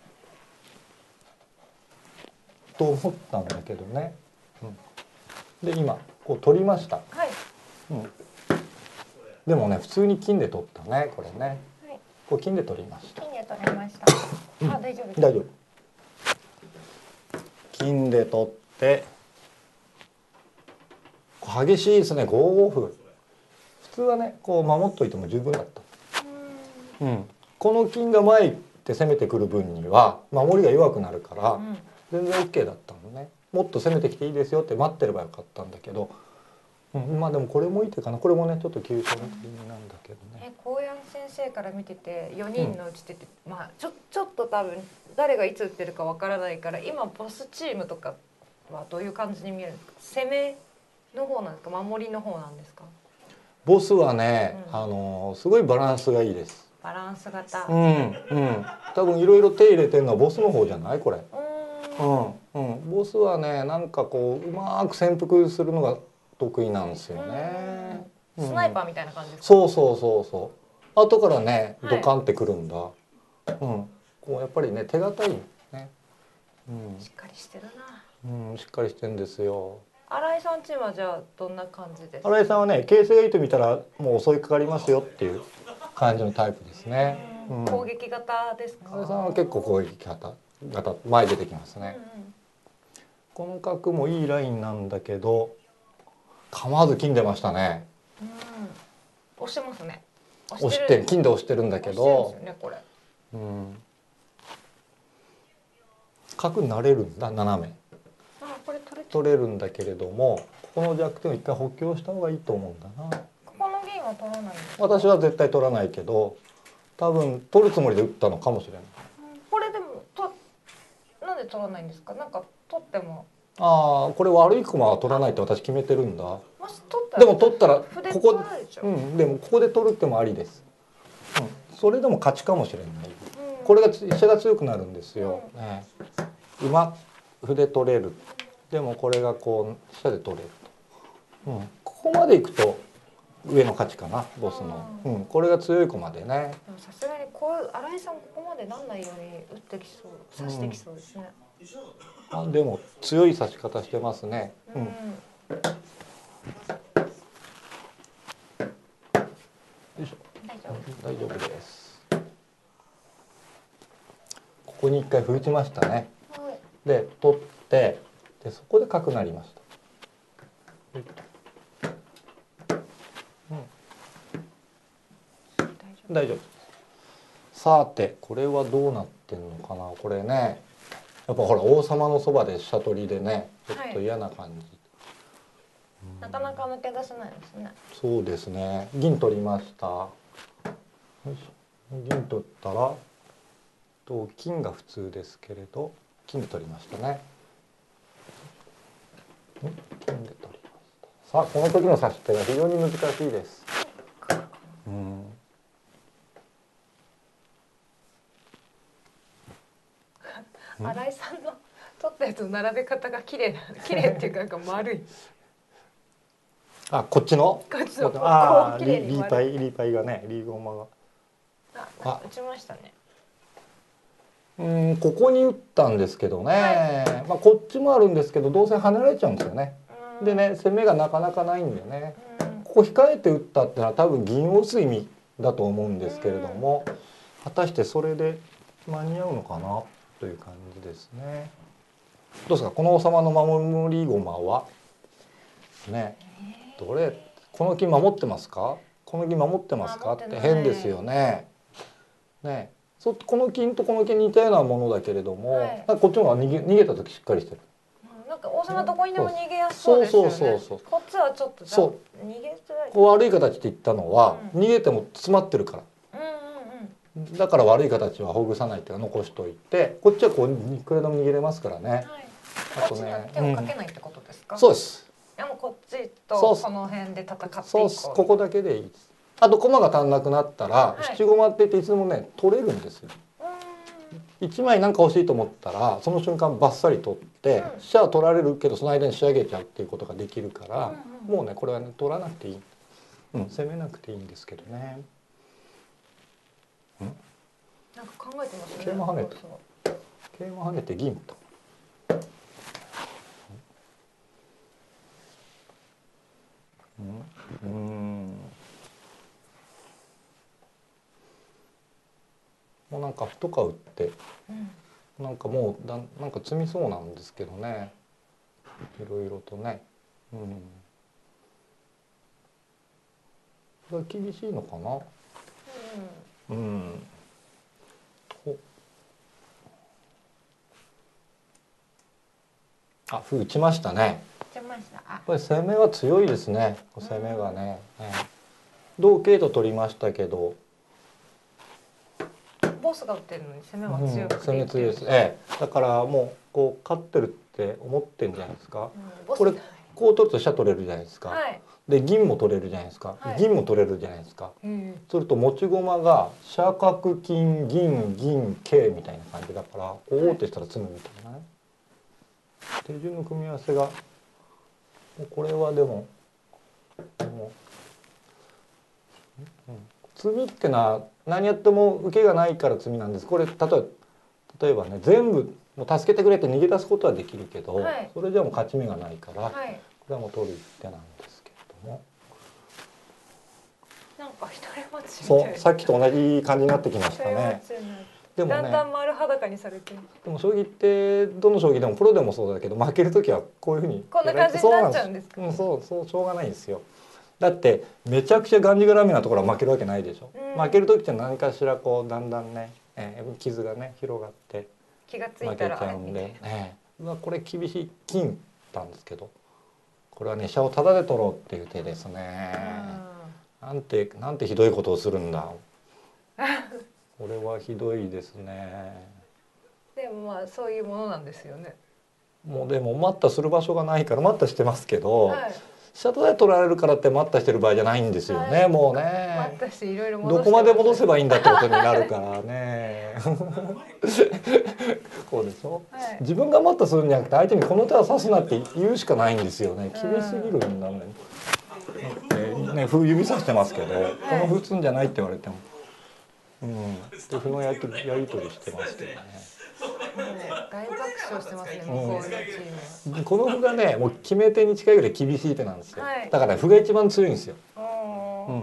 と思ったんだけどね。うん、で今こう取りました。はいうん、でもね普通に金で取ったねこれね。はい、こう金で取りました。 金で取りました。あ大丈夫です。 大丈夫。金で取って激しいですねご五歩。普通はねこう守っといても十分だった。うん、この金が前行って攻めてくる分には守りが弱くなるから、うん、全然 OK だったのね。もっと攻めてきていいですよって待ってればよかったんだけど、うん、まあでもこれもいい手かな。これもねちょっと急所の手なんだけどね。 え高山先生から見ててよにんのうちてて、うん、まあちょちょっと多分誰がいつ打ってるかわからないから今ボスチームとかはどういう感じに見えるんですか？攻めの方なんですか？守りの方なんですか？ ボスはね、 うん、 あのすごいバランスがいいです。 バランス型。 うんうん。多分いろいろ手入れてるのはボスの方じゃないこれ。うんうん。ボスはね、なんかこううまく潜伏するのが得意なんですよね。 スナイパーみたいな感じですか？ そうそうそうそう。後からね、 はい、 ドカンってくるんだ。うん。こうやっぱりね手堅いね。うん。 しっかりしてるな。 うん、しっかりしてるんですよ。 新井さんチームはじゃあどんな感じですか？ 新井さんはね、形勢がいいと見たらもう襲いかかりますよっていう感じのタイプですね。 うん、攻撃型ですか？ 新井さんは結構攻撃型型前出てきますね。 うんうん、 この角もいいラインなんだけど構わず金出ましたね。 うん、押してますね。 押して金で押してるんだけど、 ね、これ、 うん、角になれるんだ斜め。 あ、これ取れ取れるんだけれども、ここの弱点を一回補強した方がいいと思うんだな。 ここの銀は取らないんですか？ 私は絶対取らないけど、多分取るつもりで打ったのかもしれない。 うん、これでもとなんで取らないんですか？なんか取っても。あああ、これ悪い駒は取らないって私決めてるんだ。 もし取ったらでも取ったらここ、 うん、でもここで取るってもありです。うん、それでも勝ちかもしれない。 うん、 これが飛車が強くなるんですよ。 うん、 ね、馬歩取れる。でもこれがこう飛車で取れると。うん、ここまでいくと上の勝ちかな、ボスの。うん、これが強い駒でね。 でもさすがにこう新井さんここまでなんないように打ってきそう、指してきそうですね。 うん、あ、でも強い指し方してますね。うん。 うん、 よいしょ。 大丈夫。 大丈夫です。ここに一回歩打ちましたね。 はい、 で取ってでそこで角なりました。うん、大丈夫。さてこれはどうなってんのかな。これね、やっぱほら王様のそばで飛車取りでね、ちょっと嫌な感じ。はい、 なかなか抜け出せないですね。 そうですね。銀取りました。よいしょ。銀取ったら同金が普通ですけれど金で取りましたね。金で取りました。さあこの時の指し手が非常に難しいです。うん。 新井さんの取ったやつの並べ方が綺麗な綺麗っていうかなんか丸い。 あ、こっちの？ こっちのこああ、 う綺麗にリーパイリーパイがね、リーゴマが。 あ、打ちましたね。 うん、ここに打ったんですけどね。はい、まあこっちもあるんですけど、どうせ跳ねられちゃうんですよね。でね、攻めがなかなかないんでね。ここ控えて打ったってのは多分銀を打つ意味だと思うんですけれども、果たしてそれで間に合うのかなという感じですね。どうですか、この王様の守り駒はね、どれこの金守ってますか？この金守ってますかって変ですよね。ね、そこの金とこの金似たようなものだけれども、はい、こっちの方が逃げ逃げた時しっかりしてる。 なんか王様どこにでも逃げやすそうですよね。そうそうそうそう。こっちはちょっとじゃ逃げづらい。 こう悪い形って言ったのは、うん、逃げても詰まってるから。うんうんうん。だから悪い形はほぐさないっていうか残しといて、こっちはこういくらでも逃げれますからね。はい、 あとね、手をかけないってことですか？ うん、そうです。 でもこっちとこの辺で戦っていこう。 そうそう、ここだけでいいです。あと駒が足んなくなったら、はい、七五って言っていつでもね取れるんですよ。一枚なんか欲しいと思ったらその瞬間バッサリ取って、うん、飛車は取られるけどその間に仕上げちゃうっていうことができるから、うんうん、もうねこれはね取らなくていい、うん、攻めなくていいんですけどね。 うん、なんか考えてますね。 桂馬跳ねて桂馬跳ねて銀と。うん、うんもうなんか歩とか打って、うん、なんかもうだなんか詰みそうなんですけどね、いろいろとね、うん、これは厳しいのかな、うん、うん、おあ歩打ちましたね。 打ちました。 これ攻めは強いですね。攻めがね、うん、同桂と取りましたけど。 ボスが打ってるのに攻めはうん、 強くて攻め強いです。ええ、だからもうこう勝ってるって思ってんじゃないですか。 うん、 これこう取ると飛車取れるじゃないですか。 はい、 で銀も取れるじゃないですか。 はい銀も取れるじゃないですか。 うんそれと持ち駒が飛車角金銀銀桂みたいな感じだからこう王手したら詰むみたいなね。手順の組み合わせがもうこれはでももう、うん、詰みってのは何やっても受けがないから詰みなんです。これ例えば例えばね全部もう助けてくれって逃げ出すことはできるけど、 はい、 それじゃもう勝ち目がないから、はい、これはもう取る一手なんですけれども。 なんか一人待ちみたそいな。 うさっきと同じ感じになってきましたね。でもね、 だんだん丸裸にされてる。 でも将棋ってどの将棋でもプロでもそうだけど負ける時はこういうふうにこんな感じになっちゃうんですか。 そうなんです。うん、そうそうしょうがないんですよ。だってめちゃくちゃがんじがらめなところは負けるわけないでしょ。うん、負ける時って何かしらこうだんだんね、えー、傷がね広がって気がつ負いたらけちゃうんで、えー、うわこれ厳しい金なんですけど、これはね飛車をタダで取ろうっていう手ですね。なんてなんてひどいことをするんだ。これはひどいですね。 でもまあそういうものなんですよね。 もうでも待ったする場所がないから待ったしてますけど、はい、飛車タダで取られるからって待ったしてる場合じゃないんですよね、はい、もうね。 待ったしていろいろ戻してどこまで戻せばいいんだってことになるからね。こうでしょ、はい、自分が待ったするんじゃなくて相手にこの手は指すなって言うしかないんですよね。厳しすぎるんだね。うん、ね、歩指さしてますけど、はい、この歩打つんじゃないって言われても。うん、で歩のやり取りやり取りしてますけどね。 大爆笑してますね、向こうのチーム。 この歩がね、もう決め手に近いぐらい厳しい手なんですよ。はい、だから、ね、歩が一番強いんですよ。うん、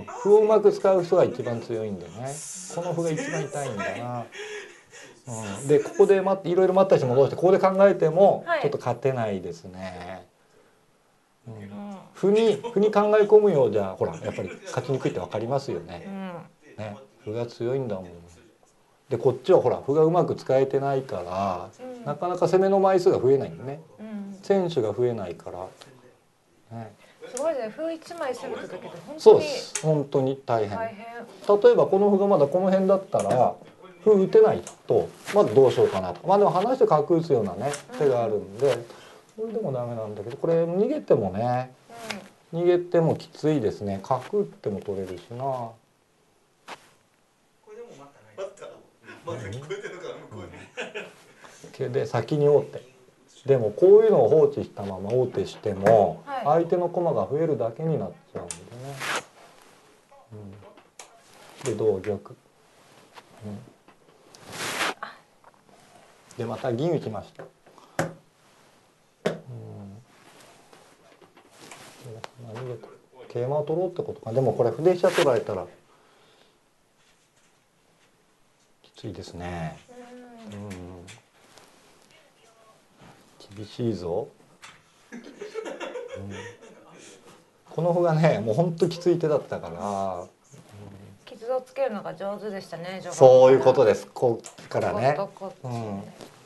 歩をうまく使う人が一番強いんでね。この歩が一番痛いんだな。うん、でここで待っていろいろ待った人戻してここで考えてもちょっと勝てないですね。はい、うん、歩に歩に考え込むようじゃほらやっぱり勝ちにくいって分かりますよね。うん、ね。歩が強いんだもん。でこっちはほら歩がうまく使えてないから、うん、なかなか攻めの枚数が増えないんね、うん、選手が増えないから、 ね、すごいね。歩一枚攻めただけで本当にそうです本当に大変。大変。例えばこの歩がまだこの辺だったら歩打てないとまずどうしようかなと。まあでも離して角打つようなね手があるんで、それでもダメなんだけどこれ逃げてもね、うん、逃げてもきついですね。角打っても取れるしな。で先に王手。でもこういうのを放置したまま王手しても、はい、相手の駒が増えるだけになっちゃうんでね。うん、で同玉、うん、でまた銀打ちました。うん、逃げた。桂馬を取ろうってことか。でもこれ歩で飛車取られたらきついですね。うん、厳しいぞ。うん、この歩がねもう本当きつい手だったから、うん、 傷をつけるのが上手でしたね。 そういうことです。こっからね。うん、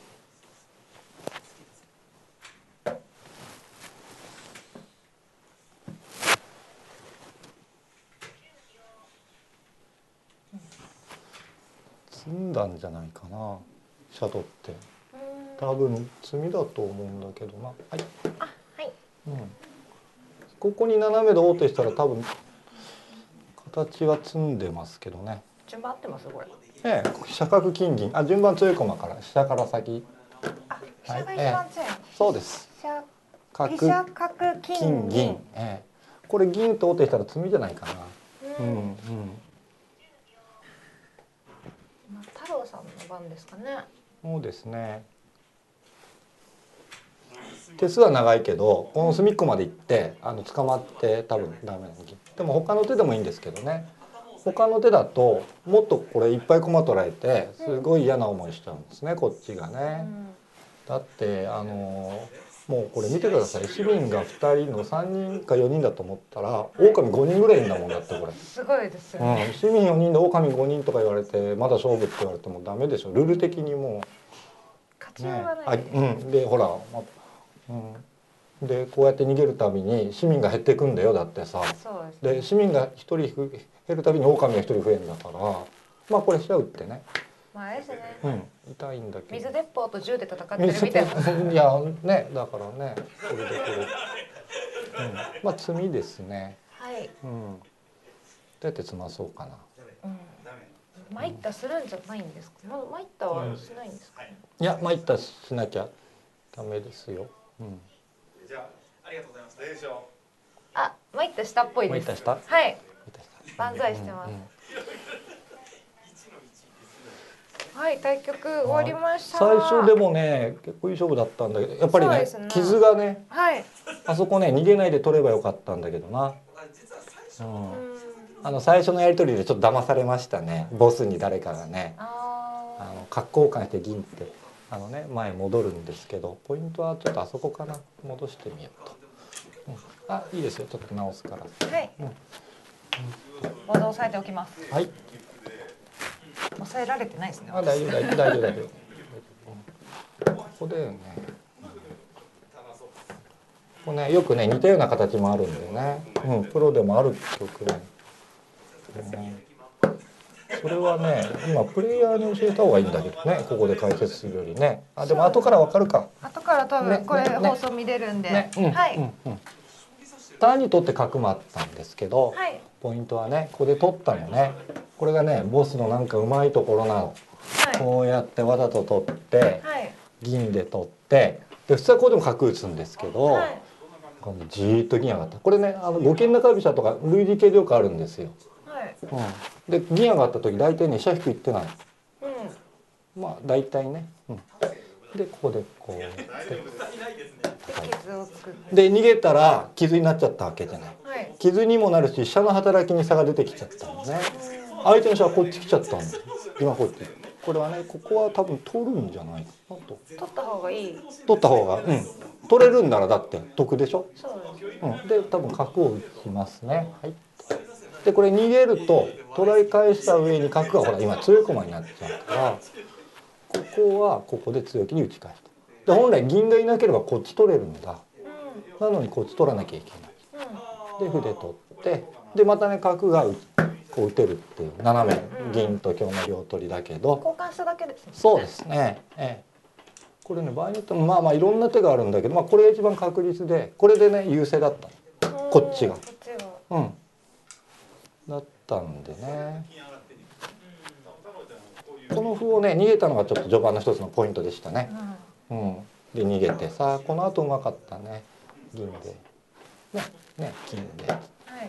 詰んだんじゃないかな。飛車取って多分詰みだと思うんだけどな。はい。 あ、はい。 うん。ここに斜めで王手したら多分形は詰んでますけどね。 順番合ってますこれ。 ええ、飛車角金銀。あ、順番強い駒から飛車から先。 あ、飛車が一番強い。 はい、ええ、そうです。 飛車角金銀。金銀。 ええ、これ銀と王手したら詰みじゃないかな。うん、うん、うん。 太郎さんの番ですかね。 そうですね。手数は長いけどこの隅っこまで行ってあの捕まって多分ダメなのに。でも他の手でもいいんですけどね。他の手だともっとこれいっぱい駒取られてすごい嫌な思いしちゃうんですねこっちがね。だってあのもうこれ見てください。市民がふたりのさんにんかよにんだと思ったら狼ごにんぐらいいるんだもんだってこれ。 すごいですよね。 うん、市民よにんで狼ごにんとか言われてまだ勝負って言われてもダメでしょ。ルール的にもう。 勝ちようがない。 ね、あ、うん、でほら、ま、うん、でこうやって逃げるたびに市民が減っていくんだよだってさ。 そうですね。 で市民がひとり減るたびに狼がひとり増えるんだから、まあこれ飛車打ってね。 まああれですね。 うん、痛いんだけど。 水鉄砲と銃で戦ってるみたいな。 水いやね、だからね、これでこれ、うん、まあ罪ですね。 はい。 うん。どうやって済まそうかな。 うん。参ったするんじゃないんですか。ま参ったはしないんですか、ね。 いや、参ったしなきゃダメですよ。うん。 じゃあありがとうございます。練習。 あ、参ったしたっぽいです。 参ったした。 はい。万歳してます。うんうん、はい、対局終わりました。 最初でもね、結構いい勝負だったんだけど、やっぱり ね, ね傷がね、 はい、 あそこね逃げないで取ればよかったんだけどな。うん、あの最初のやり取りでちょっと騙されましたね。ボスに誰かがね、ああの角交換して銀ってあのね前戻るんですけど、ポイントはちょっとあそこかな、戻してみようと。うん、あ、いいですよ、ちょっと直すから。 はい。うん、ボードを押さえておきます。 はい。 抑えられてないですね。 あ、大丈夫大丈夫大丈夫大丈夫。ここだよね。これね、よくね似たような形もあるんでね。うん、プロでもある曲ね。それはね、今プレイヤーに教えた方がいいんだけどね。ここで解説するよりね。あ、でも後からわかるか。 後から多分これ放送見れるんで。ねね、はい。うんうん、 ターンにとって角もあったんですけど、 はい、 ポイントはね、ここで取ったのね。これがね、ボスのなんかうまいところなの。はい、こうやってわざと取って、はい、銀で取って、で普通はこうでも角打つんですけど、はい、じーっと銀上がった。これね、あの五間中飛車とか類似系でよくあるんですよ。はい、うん、で銀上がった時大体ね飛車引くいってない。うん、まあ大体ね。うん、でここでこうやって。で逃げたら傷になっちゃったわけじゃない。はい、傷にもなるし飛車の働きに差が出てきちゃったのね。相手の飛車はこっち来ちゃったんです。今こっち。これはね、ここは多分取るんじゃないかなと。 取った方がいい。 取った方が、うん。取れるんならだって得でしょ。そうです。うん。で多分角を打ちますね。はい。でこれ逃げると捉え返した上に角がほら今強い駒になっちゃうから、ここはここで強気に打ち返した。で本来銀がいなければこっち取れるんだ。うん、なのにこっち取らなきゃいけない。うん、で歩で取って、でまたね角がこう打てるっていう斜め銀と香の両取りだけど、 交換しただけですね。 そうですね。ええ、これね場合によってもまあまあいろんな手があるんだけど、まあこれが一番確実で、これでね優勢だった。こっちが。うん。だったんでね。この歩をね逃げたのがちょっと序盤の一つのポイントでしたね。うん。で逃げてさあこの後うまかったね。銀でねね金で。はい。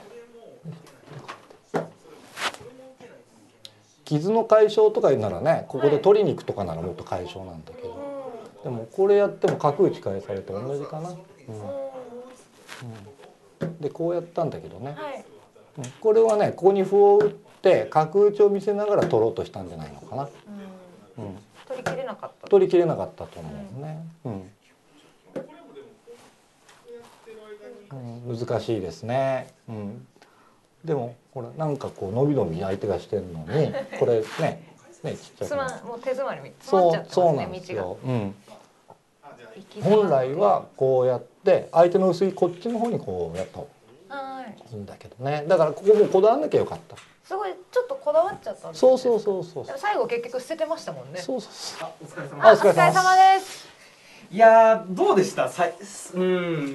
傷の解消とか言うならね、ここで取りに行くとかならもっと解消なんだけど、でもこれやっても角打ち返されて同じかな。うんうん、でこうやったんだけどね、はい、これはねここに歩を打って角打ちを見せながら取ろうとしたんじゃないのかな。 うんうん、取り切れなかった。 取り切れなかったと思うね。うんうん、難しいですね。うん、でもほらなんかこう伸び伸び相手がしてるのにこれねねちっちゃくなもう手詰まりみ詰まっちゃってますね、道が。うん、 本来はこうやって相手の薄いこっちの方にこうやった方がいいんだけどね。だからここもこだわんなきゃよかった。 すごいちょっとこだわっちゃったんですね。 そうそうそうそう。 最後結局捨ててましたもんね。 そうそうそう。 お疲れ様。 あ、お疲れ様です。 いやーどうでしたさい、うん、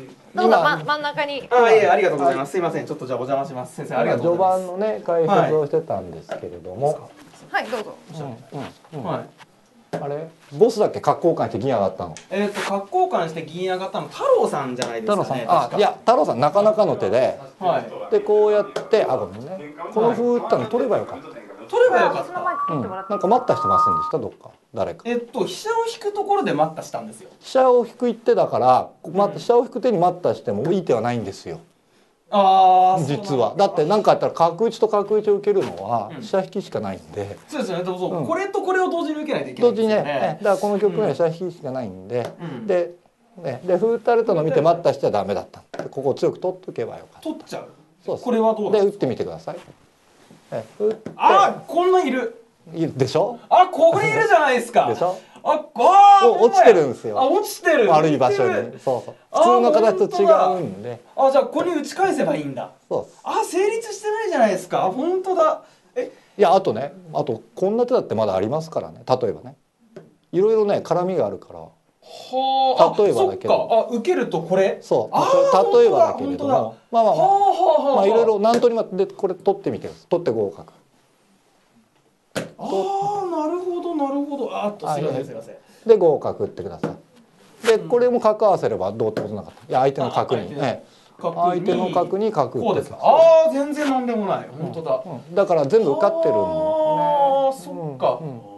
どうぞ真真ん中に。 あ、いえありがとうございます。すいませんちょっとじゃあお邪魔します。先生ありがとうございます。 序盤のね解説をしてたんですけれども、 はい、どうぞ。 うんうん、はい。あれボスだっけ角交換して銀上がったの。 えっと角交換して銀上がったの太郎さんじゃないですかね。 太郎さん、あ、いや太郎さんなかなかの手で、はい、でこうやってあごめんね、この歩打ったの取ればよかった。 取ればよかった。 うん、なんか待ったしてませんでしたどっか誰か。 えっと飛車を引くところで待ったしたんですよ。 飛車を引く一手だから、ま、飛車を引く手に待ったしてもいい手はないんですよ。 ああ、 実はだって何かあったら角打ちと角打ちを受けるのは飛車引きしかないんで、 そうですよね。どうぞ、うん、これとこれを同時に受けないといけないんですよね。同時にね、 だからこの局面は飛車引きしかないんで、うん、でね、で歩打たれたのを見て待ったしちゃダメだった。ここを強く取っとけばよかった。 取っちゃう。 そうです。 これはどうですか。 で打ってみてください。え、打って。 あ、こんないる。 いるでしょ。 あ、ここにいるじゃないですか。 でしょ。 あ、あー落ちてるんですよ。 あ、落ちてる。 悪い場所に。そうそう。普通の形と違うんで。 あ、じゃあここに打ち返せばいいんだ。 そう。 あ、成立してないじゃないですか。あ、本当だ。え、 いやあとねあとこんな手だってまだありますからね。例えばねいろいろね絡みがあるから。 はあ、 例えばだけど、 そっか、あ、受けるとこれ。 そうあー例えばだけれどもまあまあまあはあはあはあまあいろいろ何通りもでこれ取ってみてください。取って合格。 ああ、なるほどなるほど。あーっとすいませんすいません。 で合格ってください。でこれも角合わせればどうってことなかった。いや相手の角に、ええ、相手の角に角こうですか。 ってください。 ああ、全然なんでもない。本当だ。 うんだから全部受かってるのああ、そっか。 ね。うん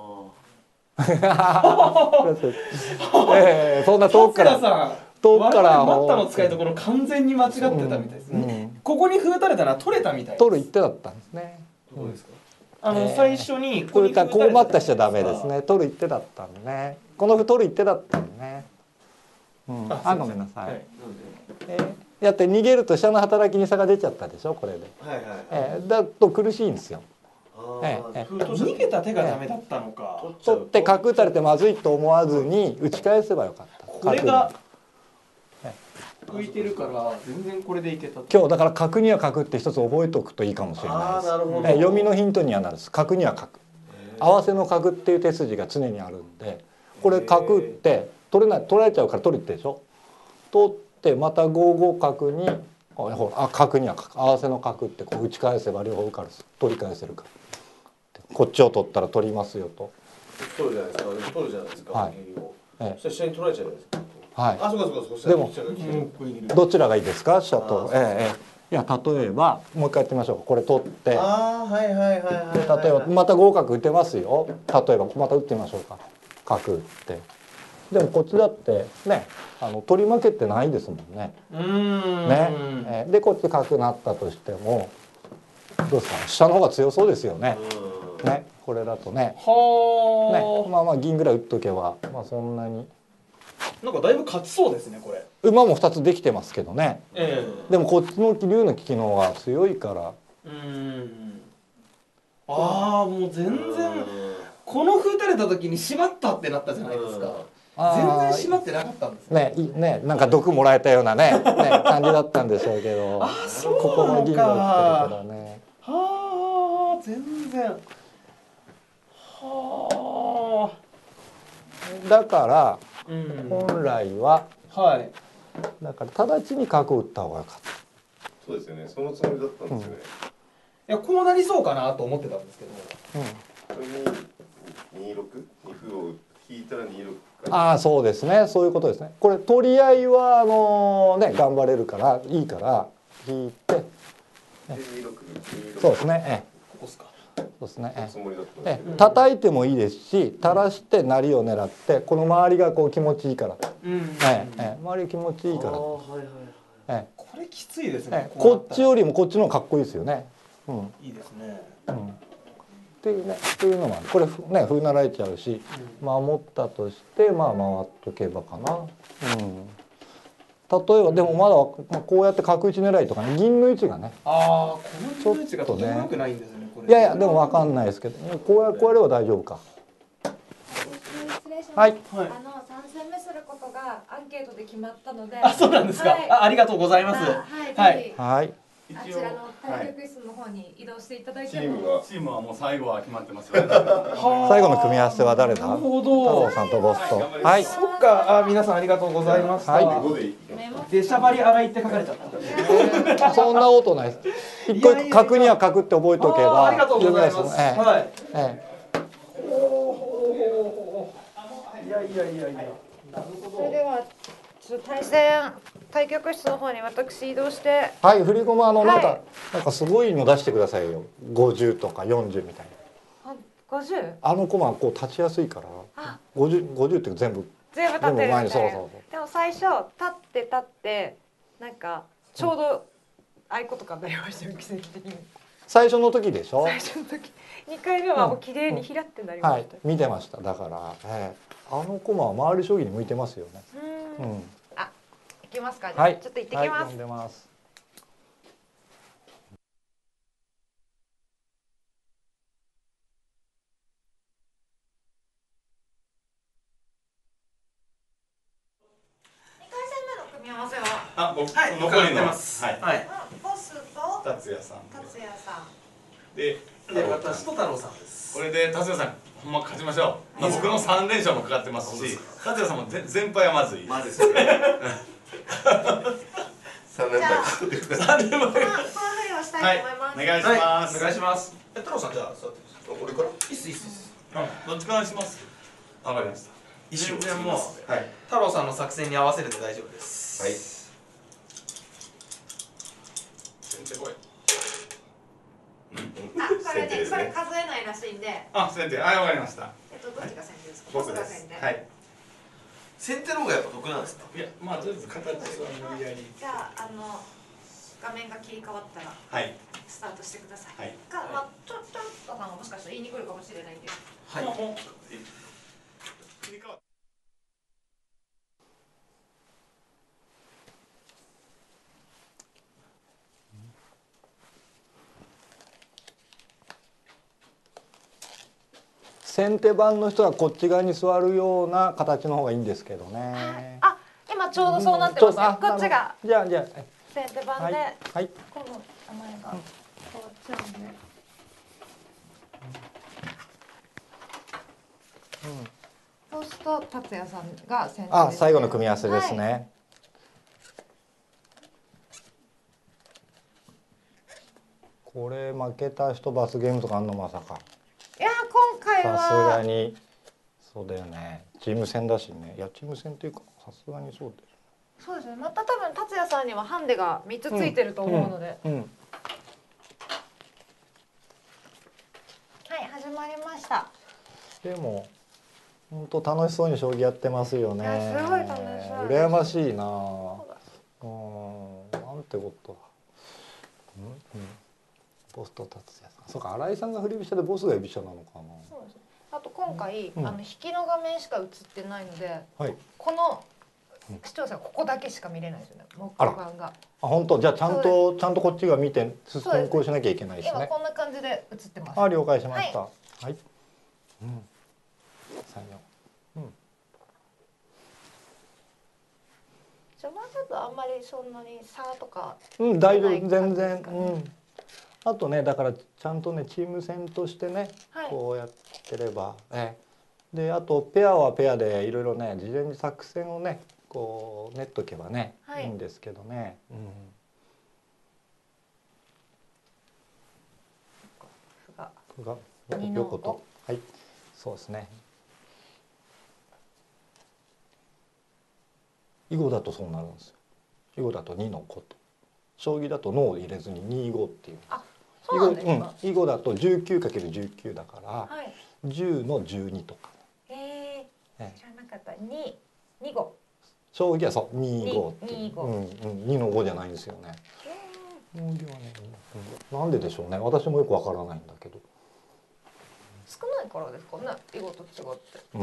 ええそんな遠くから達也さん、 遠くから我々マッタの使いどころ完全に間違ってたみたいですね。 うんうんここに歩打たれたら取れたみたいです。 取る一手だったんですね。 どうですか。あの、 えー最初にこういったこう待ったしちゃダメですね。 ね。取る一手だったんでね。この歩取る一手だったんでね。うん、 ああごめんなさい。 はい。 えーやって逃げると下の働きに差が出ちゃったでしょこれで。 はいはい。 えーだと苦しいんですよ。 あええー逃げた手がダメだったのか。 取って角打たれてまずいと思わずに打ち返せばよかった。 これがえ浮いてるから全然これでいけたと。 今日だから角には角って一つ覚えておくといいかもしれないあーです。 なるほど。 えー読みのヒントにはなるです。角には角。合わせの角っていう手筋が常にあるんで、これ角打って取れない取られちゃうから取るってでしょ。取ってまたご五角にあほらあ角には角合わせの角ってこう打ち返せば両方受かる取り返せるから。こっちを取ったら取りますよと。 取るじゃないですか。でも取るじゃないですか。 はい銀をえそしたら下に取られちゃうじゃないですか。 はい。 あ、そうかそうかそうか。 でも飛車が来てるどちらがいいですか飛車と。 あーええええいや例えばもう一回やってみましょうか。これ取って。 ああ、はいはいはいはいではい。 例えばまた合格打てますよ。例えばまた打ってみましょうか。角打って。でもこっちだってねあの取り負けてないですもんね。 うーん。 ね。えーでこっち角なったとしてもどうですか飛車の方が強そうですよね。 うん。 ねこれだとね。 はねまあまあ銀ぐらい打っとけばまあそんなに。 あ。なんかだいぶ勝ちそうですねこれ。 馬もふたつできてますけどね。 えでもこっちの竜の利きの方が強いから。 え。うーん。ああ、もう全然この歩打たれた時にしまったってなったじゃないですか。全然しまってなかったんですね。 ねいねなんか毒もらえたようなねね感じだったんでしょうけど。 あ、そうここなのの銀がか。 来てるからね。 はあ、全然。はあ。 だからうん。 本来ははい。 だから直ちに角を打った方がよかっそうですよね。そのつもりだったんですよね。 いや、こうなりそうかなと思ってたんですけど。 た。うんこれに二六二歩を引いたら二六か。 ああそうですねそういうことですね。これ取り合いはあのね頑張れるからいいから引いてで二六二六。 そうですね。えここですか。 えそうですね。えつもりだったんえですけど。 ええ叩いてもいいですし垂らして成りを狙ってこの周りがこう気持ちいいから。 うん。 ええええ周り気持ちいいから。 ああ、はいはい。 えこれきついですえね。 ええこっちよりもこっちの方がかっこいいですよね。うんいいですね。 うんっていうねっていうのもあるこれね歩なられちゃうし守ったとしてまあ回っとけばかな。うん例えばでもまだまあこうやって角打ち狙いとかね銀の位置がねああ、この金の位置がとても良くないんですね。これ。 いやいやでも分かんないですけどこうやこうやれば大丈夫か。 失礼します。 はいはいあの三戦目することがアンケートで決まったので。 あ、そうなんですか。 はいあ、ありがとうございます。 はい、 はいぜひはいあちらの対局室の方に移動していただいても。 チームがチームはもう最後は決まってますよね。 最後の組み合わせは誰だなるほ太郎ど。 さんとボスとはいそっか。あ、皆さんありがとうございました。 はい五でいきます。 メモ出しゃばり洗いって書かれちゃった。 そんなことないです一個一個角には角って覚えておけあーあばりがとうございます。 読めますはい。 えええほうほうほうほう。いやいやいやいや。 それではちょっと対戦対局室の方に私移動して。 えはい振り駒あのなんか、 はいなんかすごいの出してくださいよごじゅうとかよんじゅうみたいな。 あ、五十？ あの駒はこう立ちやすいからあ、 ごじゅう、ごじゅうって全部全部立ってるみたいな。 でも前にそうそうそうでも最初立って立ってなんかちょうどああいうことかになりましたよ奇跡的に。 最初の時でしょ。 最初の時にかいめはもう綺麗に開ってなりまはいした。 見てましただから、ええあの駒は周り将棋に向いてますよね。 う。 うんんあ、行きますか。じゃあはいちょっと行ってきはいます読ん。でます。 二回戦目の組み合わせはあ、僕はい。 残りの伺ってます。 はい。 はい。 ボスと達也さん。 達也さん。 でで私と太郎さんです。 これで達也さんほんま勝ちましょう。まあ僕の三連勝もかかってますし、達也さんも全全敗はまずい。 まずいですね。 三連敗勝ってください。 三連敗。 このこのふりをしたいと思います。 はい、お願いします。 お願いします。え太郎さんじゃあ座って。 俺から。 いいっすいいっすいいっす。 どっちからします。わかりました。 全然もうはい。 太郎さんの作戦に合わせるで大丈夫です。 はい。 先手来い。 あ、これね、これ数えないらしいんで。 あ、先手、はい、わかりました。 えっと、どっちが先手ですか。 僕でが先手。 す。はい。 先手の方がやっぱ得なんですか。 いや、まあ、とりあえず形は無理やり。 じゃあ、あの。画面が切り替わったら。 はい。 スタートしてください。 はい。 か、まあ、ちょ、ちょっとさんがもしかしたら言いに来るかもしれないんで。 はい。 もう、もう。切り替わった。 先手番の人はこっち側に座るような形の方がいいんですけどね。 あ、今ちょうどそうなってますね。こっちが。 じゃあじゃあ先手番で、 はい、 この名前が変わっちゃうんで。そうすると達也さんが先手ですね。 あ、最後の組み合わせですね。はい、これ負けた人罰ゲームとかあんのまさか。 いや今回はさすがにそうだよね。チーム戦だしね。いやチーム戦っていうかさすがにそうです。 そうですね。また多分達也さんにはハンデがみっつついてると思うので。 うんうんうん、 はい始まりました。 でも本当楽しそうに将棋やってますよね。 すごい楽しそう。 羨ましいな。うん、なんてことだ。うんうん、ボスと達也さん。そうか、新井さんが振り飛車でボスが居飛車なのかな。 そうです。あと今回、 うん、 あの引きの画面しか映ってないので、 はい、 この視聴者ここだけしか見れないですよね。木版が。 あ、本当。じゃあちゃんとちゃんとこっちが見て進行しなきゃいけないですね。 今こんな感じで映ってます。 あ、了解しました。はい。はい、うん。三四。うん。 序盤だとあんまりそんなに差とか、 うん、大丈夫、全然。うん。あとね、だからちゃんとねチーム戦としてね、はい、こうやってれば、えであとペアはペアでいろいろね事前に作戦をねこう練っとけばね、はい、いいんですけどね。うん。歩が横と、はい、そうですね。囲碁だとそうなるんですよ。囲碁だとにの五と。将棋だと脳を入れずにに五っていう。 あ、そうなんですか。 囲碁だと じゅうきゅうかけるじゅうきゅう だから、はい、じゅうのじゅうにとか。 へえ。知らなかった。に、に五。 将棋はそうに五って。 に五。 うんうん、にの五じゃないんですよね。将棋はね、うん、なんででしょうね。私もよくわからないんだけど。 少ないからですかね。囲碁と違って。 うん、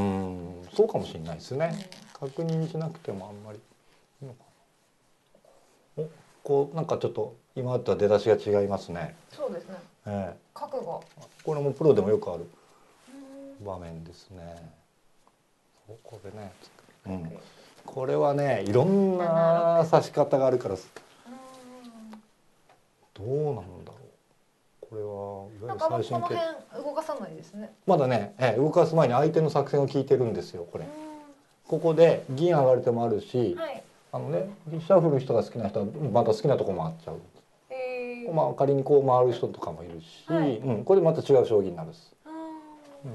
そうかもしれないですね。うん、確認しなくてもあんまりいいのかな。お、こうなんかちょっと今までとは出だしが違いますね。 そうですね。 ええ、 覚悟。これもプロでもよくある場面ですね。そうこれね、うん、これはねいろんな指し方があるから、どうなんだろう。これはいわゆる最新形。 この辺動かさないですね。 まだね、ええ、動かす前に相手の作戦を聞いてるんですよ。これ。ここで銀上がる手もあるし。はい、あのね、飛車振る人が好きな人はまた好きなとこ回っちゃう。えー、まあ仮にこう回る人とかもいるし、はい、うん、これでまた違う将棋になるです。うん、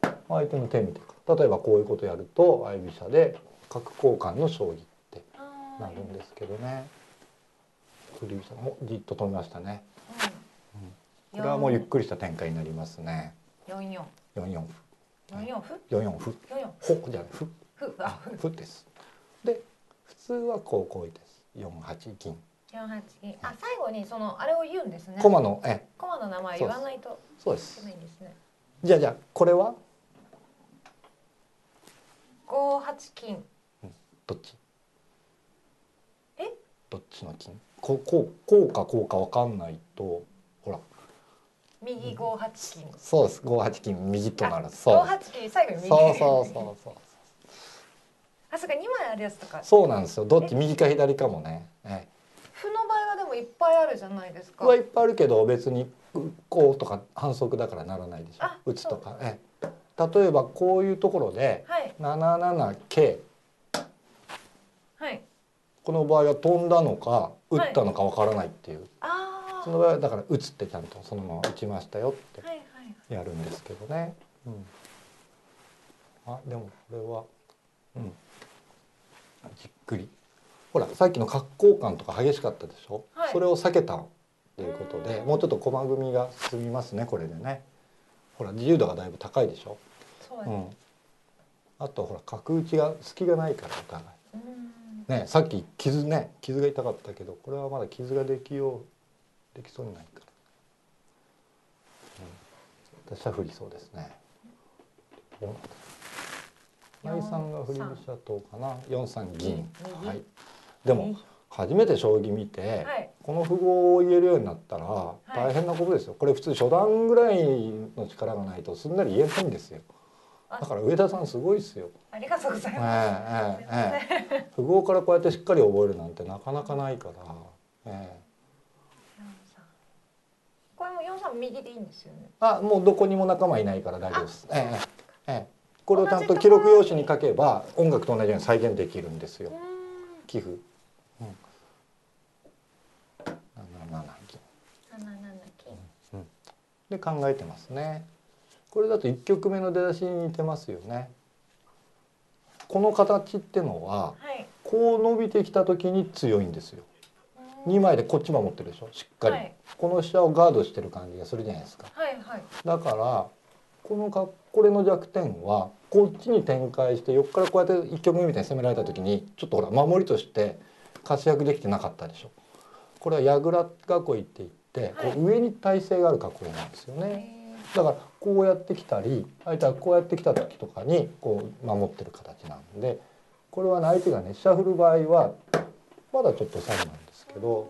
相手の手見てか、例えばこういうことやると相居飛車で角交換の将棋ってなるんですけどね。振り飛車もじっと止めましたね。うん、これはもうゆっくりした展開になりますね。 四四。 四四歩。 四四歩。 四四歩。 四四。 ほじゃない歩。 歩。あ、 歩です。で普通はこうこうです。四八銀。 四八銀。あ、最後にそのあれを言うんですね。 駒のえ。 駒の名前言わないと。 そうです。 いけないんですね。 じゃあじゃあこれは。 五八金。 どっち。 え。 どっちの金。こうこうこうかこうかわかんないとほら。 右五八金。 そうです。五八金右となる。 そう。五八金最後に右。 そうそうそうそう。 あ、そっかにまいあるやつとか。 そうなんですよ。どっち右か左かもね。ええ、 歩の場合はでもいっぱいあるじゃないですか。 はいっぱいあるけど別にこうとか反則だからならないでしょ。 あ打つとか、ええ、例えばこういうところではいななななけい、 はい。 この場合は飛んだのか打ったのかわからないっていう、 ああ。 その場合はだから打つってちゃんとそのまま打ちましたよってはいはい。 やるんですけどね。うん、あでもこれは、うん、じっくりほらさっきの角交換とか激しかったでしょ、 はい、 それを避けたということでもうちょっと駒組みが進みますねこれでね。ほら自由度がだいぶ高いでしょ。 そうです、 うん、あとほら角打ちが隙がないからお互い。ね、さっき傷ね傷が痛かったけどこれはまだ傷ができようできそうにないから、うん、私は振りそうですね。第三が振り飛車党かな、よんさん銀、はい、でも初めて将棋見て、はい、この符号を言えるようになったら大変なことですよ。これ普通初段ぐらいの力がないとすんなり言えないんですよ。だから上田さんすごいですよ。 ありがとうございます。 ええええ、符号からこうやってしっかり覚えるなんてなかなかないから。ええ、 これもよんさん右でいいんですよね。 あ、もうどこにも仲間いないから大丈夫です。ええええ、これをちゃんと記録用紙に書けば音楽と同じように再現できるんですよ。寄付。うん。なななな銀。 なななな金。 うん。で考えてますね。これだといっ局目の出だしに似てますよね。この形ってのは、はい、こう伸びてきた時に強いんですよ。にまいでこっち守ってるでしょ、しっかり、はい、この飛車をガードしてる感じがするじゃないですか。はいはい、だからこのかこれの弱点はこっちに展開して横からこうやっていっ局目みたいに攻められた時にちょっとほら守りとして活躍できてなかったでしょ。これは矢倉囲いっていって、はい、こう上に体勢がある囲いなんですよね。だからこうやってきたり相手はこうやってきた時とかにこう守ってる形なんで、これは、ね、相手がね飛車振る場合はまだちょっと差なんですけど、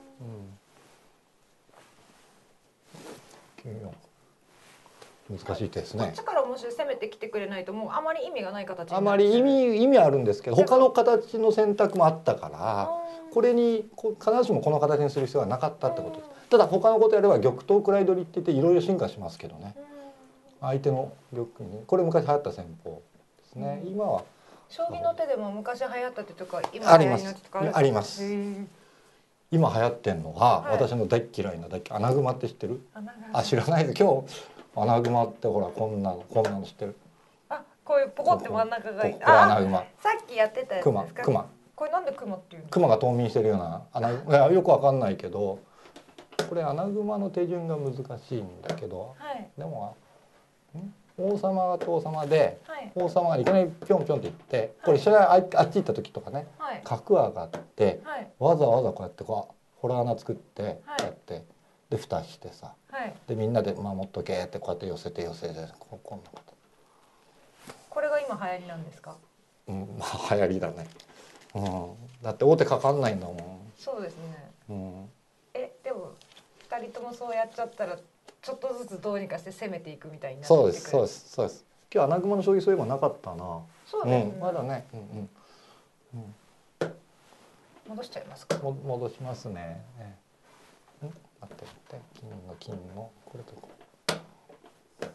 うん、きゅうよん難しい手ですね。 こっちからもし攻めてきてくれないともうあまり意味がない形になる。 あまり意味意味あるんですけど他の形の選択もあったからこれに必ずしもこの形にする必要はなかったってことです。ただ他のことやれば玉頭位取りって言っていろいろ進化しますけどね。相手の玉にこれ昔流行った戦法ですね。うん、今は将棋の手でも昔流行った手とか今流行りの手とかあります。今流行ってんのは、はい、私の大嫌いな大穴熊って知ってる？あ、知らないで今日穴熊ってほらこんなのこんなの知ってる？ あ、こういうポコって真ん中がいい。 これ穴熊。 さっきやってたやつですか？ 熊。 これなんで熊っていうの？ 熊が冬眠してるような穴、いやよくわかんないけど、これ穴熊の手順が難しいんだけど、はい、でも。王様と王様で、はい、王様がいきなりぴょんぴょんっていって、はい、これ飛車があっち行った時とかね、はい、角上がって、はい、わざわざこうやってこうホラー穴作って、はい、こうやってで蓋してさ、はい、でみんなで守っとけってこうやって寄せて寄せてここんなこと。 これが今流行りなんですか？ うん、まあ流行りだね。うん、だって王手かかんないんだもん。 そうですね。うん、えでも二人ともそうやっちゃったら。ちょっとずつどうにかして攻めていくみたいになってくる。そうですそうですそうです。今日穴熊の将棋そういえばなかったな。そうですね。うん、まだね。うんうんうん。戻しちゃいますか。 も戻しますね。ええ、ん待って待って金の金のこれとこう。よ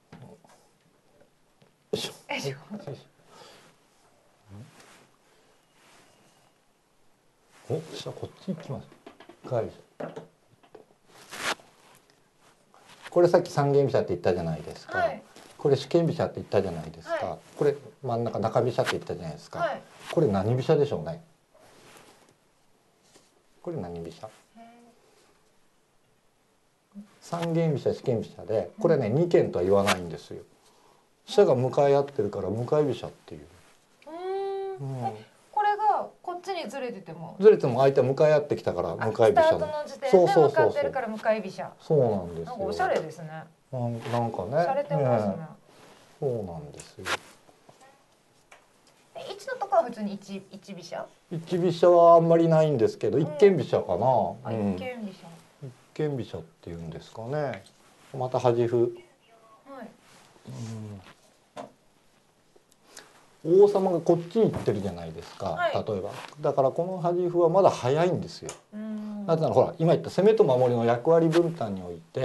いしょ。よいしょ。お、じゃあこっち行きます。返し。これさっき三間飛車って言ったじゃないですか、はい、これ四間飛車って言ったじゃないですか、はい、これ真ん中中飛車って言ったじゃないですか、はい、これ何飛車でしょうね。これ何飛車？三間飛車四間飛車でこれね二間とは言わないんですよ。飛車が向かい合ってるから向かい飛車っていう。うん、 うん、これがこっちにずれててもずれても相手は向かい合ってきたから向かい飛車。スタートの時点で向かってるから向かい飛車。 そうなんですよ。 なんかおしゃれですね。 なんなんかね。 おしゃれてますね。ね、 そうなんですよ。 一のところは普通に一一飛車。 一飛車はあんまりないんですけど、うん、一間飛車かな。 あ、一間飛車。 一間飛車っていうんですかね。また端歩。はい。うん、王様がこっちに行ってるじゃないですか、はい、例えばだからこの端歩はまだ早いんですよ。なぜならほら今言った攻めと守りの役割分担において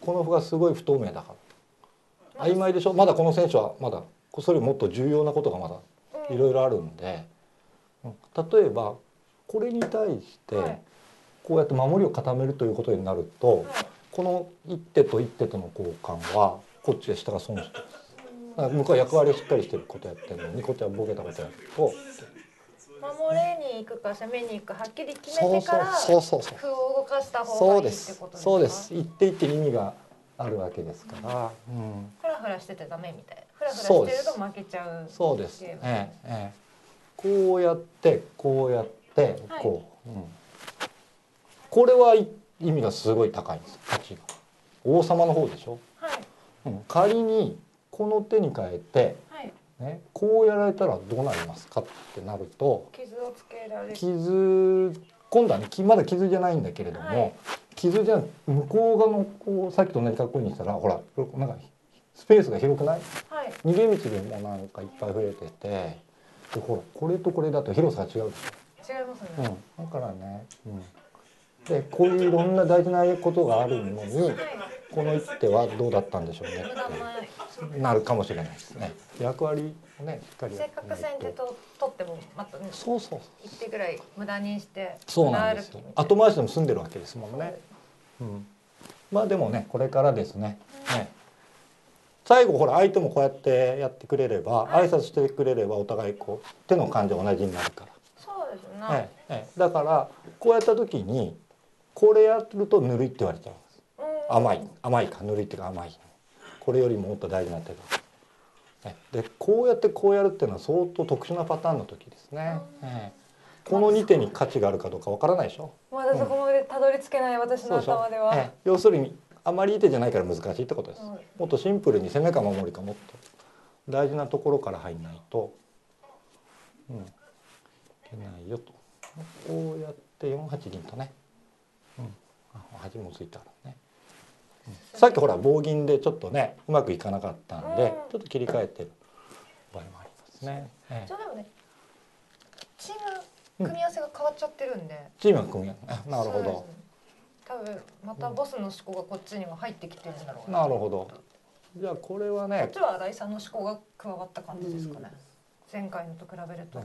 この歩がすごい不透明だから曖昧でしょ。まだこの選手はまだそれよりもっと重要なことがまだいろいろあるんで、うん、例えばこれに対してこうやって守りを固めるということになると、はい、この一手と一手との交換はこっちで下が損してる。だから向こうは役割をしっかりしてることやってるのにこっちはボケたことやると守れに行くか攻めに行くかはっきり決めてから歩を動かした方がいいってことですか。 そうです。一手一手に意味があるわけですから、うん、 フラフラしててダメみたいな。フラフラしてると負けちゃう。 そうです。ええええ、こうやってこうやってこう、はい、うん、これは意味がすごい高いんです。勝ちが王様の方でしょ。はい、うん、仮にこの手に変えて、はい、ね、こうやられたらどうなりますかってなると、 傷をつけられる。 傷、今度はね、まだ傷じゃないんだけれども、はい、傷じゃ向こう側のこうさっきと同じ格好にしたらほらなんかスペースが広くない、はい、逃げ道でもなんかいっぱい増えてて、でほらこれとこれだと広さが違うでしょ。違いますね。 うん、だからね、うん、でこういういろんな大事なことがあるのに、はい、この一手はどうだったんでしょうねってなるかもしれないですね。役割をねしっかりやってせっかく先手と取ってもまたね、 そうそう一手ぐらい無駄にして、 そうなんですよ。後回しでも済んでるわけですもんね。うん、まあでもねこれからですね。うん、ね、最後ほら相手もこうやってやってくれれば、はい、挨拶してくれればお互いこう手の感じ同じになるから。 そうですね。 ええええ、だからこうやった時にこれやるとぬるいって言われちゃうんです。甘い甘いかぬるいっていうか甘い。これよりももっと大事な手だ。でこうやってこうやるっていうのは相当特殊なパターンの時ですね。ええ、このに手に価値があるかどうかわからないでしょ。 まだそこまでたどり着けない私の頭では。 ええ、要するにあまりいい手じゃないから難しいってことです。もっとシンプルに攻めか守りかもっと大事なところから入んないと、うん、いけないよと。こうやってよんはち銀とね、うん、端もついてあるね。さっきほら棒銀でちょっとねうまくいかなかったんで、ちょっと切り替えてる場合もありますね。ええ、 じゃあでもね、チーム組み合わせが変わっちゃってるんで。 チームが組み合わせ、なるほど。 多分またボスの思考がこっちには入ってきてるんだろうな。なるほど。じゃあこれはね。 こっちは新井さんの思考が加わった感じですかね。前回のと比べると。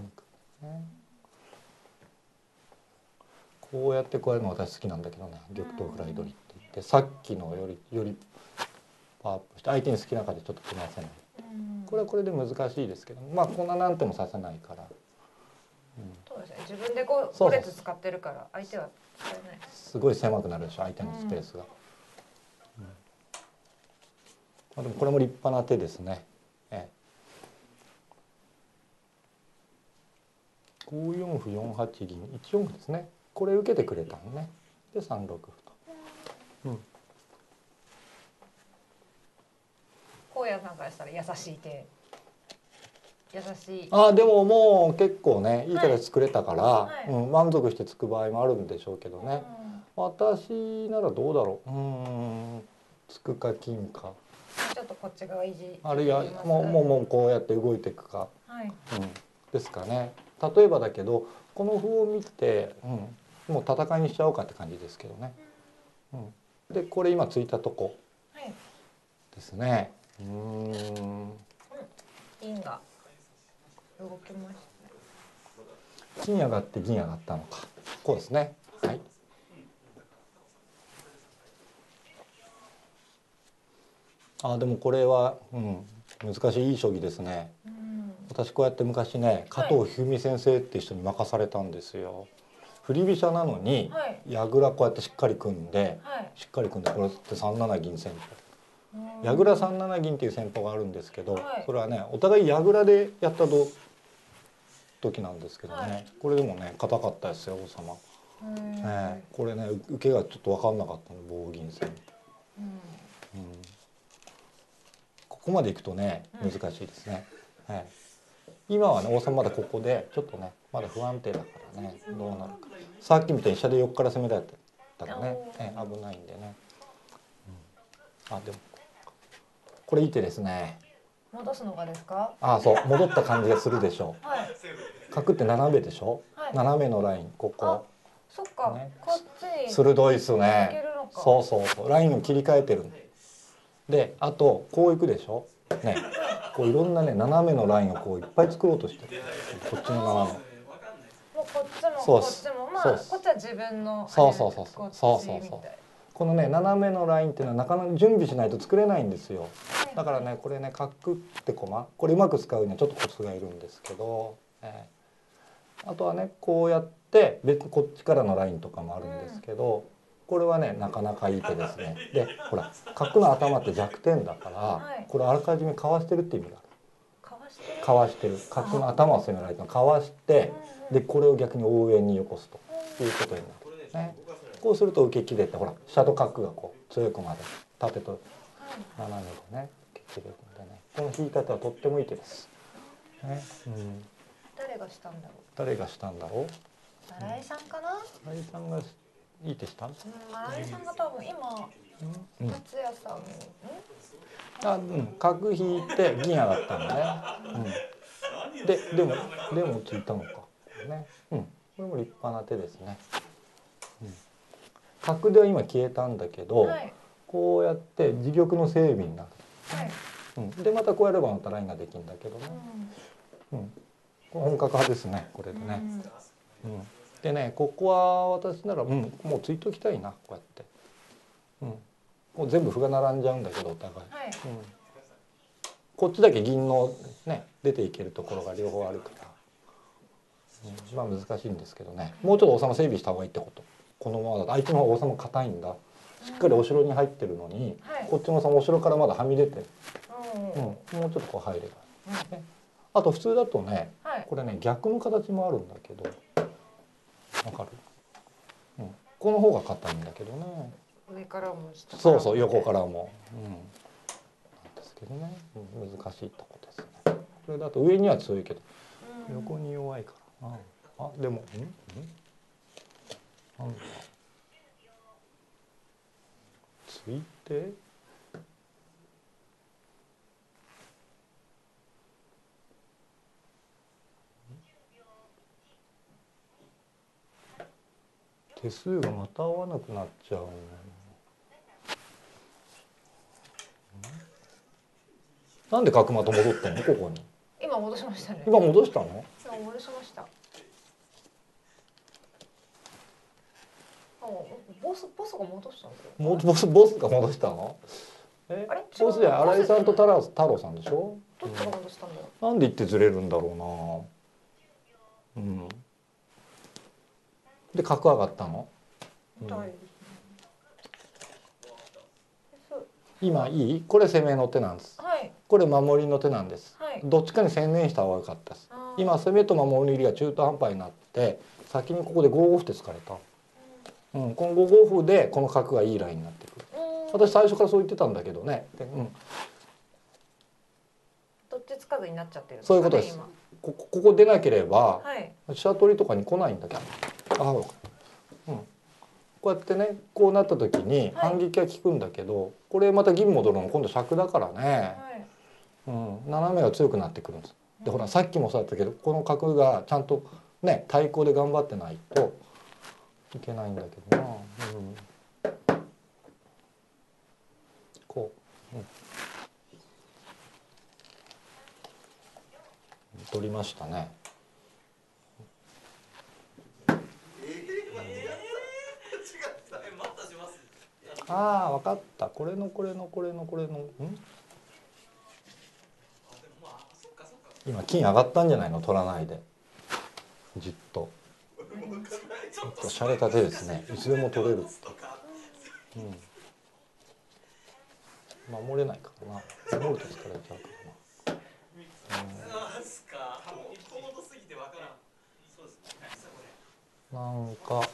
こうやってこうやるの私好きなんだけどね、玉頭フライ取りって言ってさっきのよりよりパワーアップして相手に好きな感じでちょっと組ませない。これはこれで難しいですけど、まあこんな何手もさせないから。 うん、そうですね。自分でこうご列使ってるから相手は使えない。 すごい狭くなるでしょ相手のスペースが。うん、まあでもこれも立派な手ですね。ええ、ごよん歩よんはち銀いちよん歩ですね。これ受けてくれたのね。でさんろく歩と。うん。 荒野さんからしたら優しい手。優しい。 あ、でももう結構ねいい手で作れたから、はいはい、うん、満足してつく場合もあるんでしょうけどね。うん、私ならどうだろう。うん、つくか金か。 ちょっとこっち側いじ。 あるいはもうもうもうこうやって動いていくか。はい。うん、ですかね。例えばだけどこの歩を見て、うん、もう戦いにしちゃおうかって感じですけどね。うん、でこれ今ついたとこですね。うーん。 銀が動きましたね。 金上がって銀上がったのか。こうですね。はい。あ、でもこれは、うん、難しいいい将棋ですね。うん、私こうやって昔ね加藤一二三先生っていう人に任されたんですよ。振り飛車なのに、はい、矢倉こうやってしっかり組んで、はい、しっかり組んでこれってさんなな銀戦法。矢倉さんなな銀っていう戦法があるんですけど、はい、それはねお互い矢倉でやったど時なんですけどね、はい、これでもね硬かったですよ王様。えー、これね受けがちょっと分かんなかったの棒銀戦。うんうん、ここまでいくとね難しいですね。うん、えー、今はね王様まだここでちょっとねまだ不安定だからねどうなるか。さっきみたいに飛車で横から攻められたらね、えー、危ないんでね。うん、あでもこれいい手ですね。 戻すのがですか？ あ、そう戻った感じがするでしょう。はい、角って斜めでしょ。はい、斜めのラインここ。 そっか。ね、こっちに鋭いですね。そうそうそうラインを切り替えてる。 であとこういくでしょね、こういろんなね斜めのラインをこういっぱい作ろうとしてる。こっちの斜め。 もうこっちもそうこっちもまあそうこっちは自分のそうそうそうそうこっちそうそうそうみたいこのね斜めのラインっていうのはなかなか準備しないと作れないんですよ。だからねこれねカックってコマこれうまく使うにはちょっとコツがいるんですけど、えー、あとはねこうやって別にこっちからのラインとかもあるんですけど、これはねなかなかいい手ですね。でほら角の頭って弱点だから、 はいこれあらかじめかわしてるって意味がある。 かわしてるかわしてる角の頭を攻められたのかわしてでこれを逆に応援によこすということになる、ね、こうすると受け切れてほらシャドー角がこう強くまで縦と斜めでね受け切れるんでねこの引いた手はとってもいい手です、ねうん、 誰がしたんだろう。 誰がしたんだろう。 新井さんかな。 新井さんがいい手したん、 うん、新井さんが多分今うん達也さん、うんあうん角引いて銀上がったんだね、うん、ででもでも効いたのかね、うん、これも立派な手ですね、うん、角では今消えたんだけど、 はいこうやって自玉の整備になる、 はいうん、でまたこうやればまたラインができるんだけどね、うん、これ本格派ですねこれでね、うん、でねここは私なら、うん、もうついときたいなこうやって、うん、もう全部歩が並んじゃうんだけどお互い、 はいうん、こっちだけ銀のね出ていけるところが両方あるから、うん、まあ難しいんですけどねもうちょっと王様整備した方がいいってこと。このままだと相手の王様硬いんだしっかりお城に入ってるのに、 はい、 こっちの王様お城からまだはみ出てる、 うんうん、もうちょっとこう入れば、ね、あと普通だとね、 はい、 これね逆の形もあるんだけどわかる、うん、この方が硬いんだけどね上からも下からもそうそう横からも、うん、なんですけどね、うん、難しいとこですね。それだと上には強いけど、うん、横に弱いからなあでもんんなんだついて手数がまた合わなくなっちゃうの。なんで角まと戻ってんのここに。 今戻しましたね。 今戻したの？ 今戻しました。ボスボスが戻したんですよ。 もボスボスが戻したの？え？ あれ？ ボスで新井さんと太郎太郎さんでしょ？ どっちが戻したんだろう。なんで言ってずれるんだろうな。うん。で角上がったの？うん、今いい？これ攻めの手なんです。 はい、これ守りの手なんです。 はい、 どっちかに専念した方が良かったです。今攻めと守りの入りが中途半端になって先にここでごご歩って突かれた。うん、このごご歩でこの角がいいラインになってくる。私最初からそう言ってたんだけどね。で、うん、 どっちつかずになっちゃってるんですかね。 そういうことです。ここここ出なければ、 はい、 飛車取りとかに来ないんだけど。あ、うん。こうやってねこうなった時に反撃は効くんだけど、はい、これまた銀戻るの今度尺だからね、はいうん、斜めが強くなってくるんです。でほらさっきもそうだったけどこの角がちゃんとね対抗で頑張ってないといけないんだけどな、うん、こう、うん、取りましたね。ああ分かった。これのこれのこれのこれのん今金上がったんじゃないの取らないでじっとちょっと洒落た手ですね。いつでも取れるって、うん、守れないからな。守ると疲れちゃうからな、うん、なんか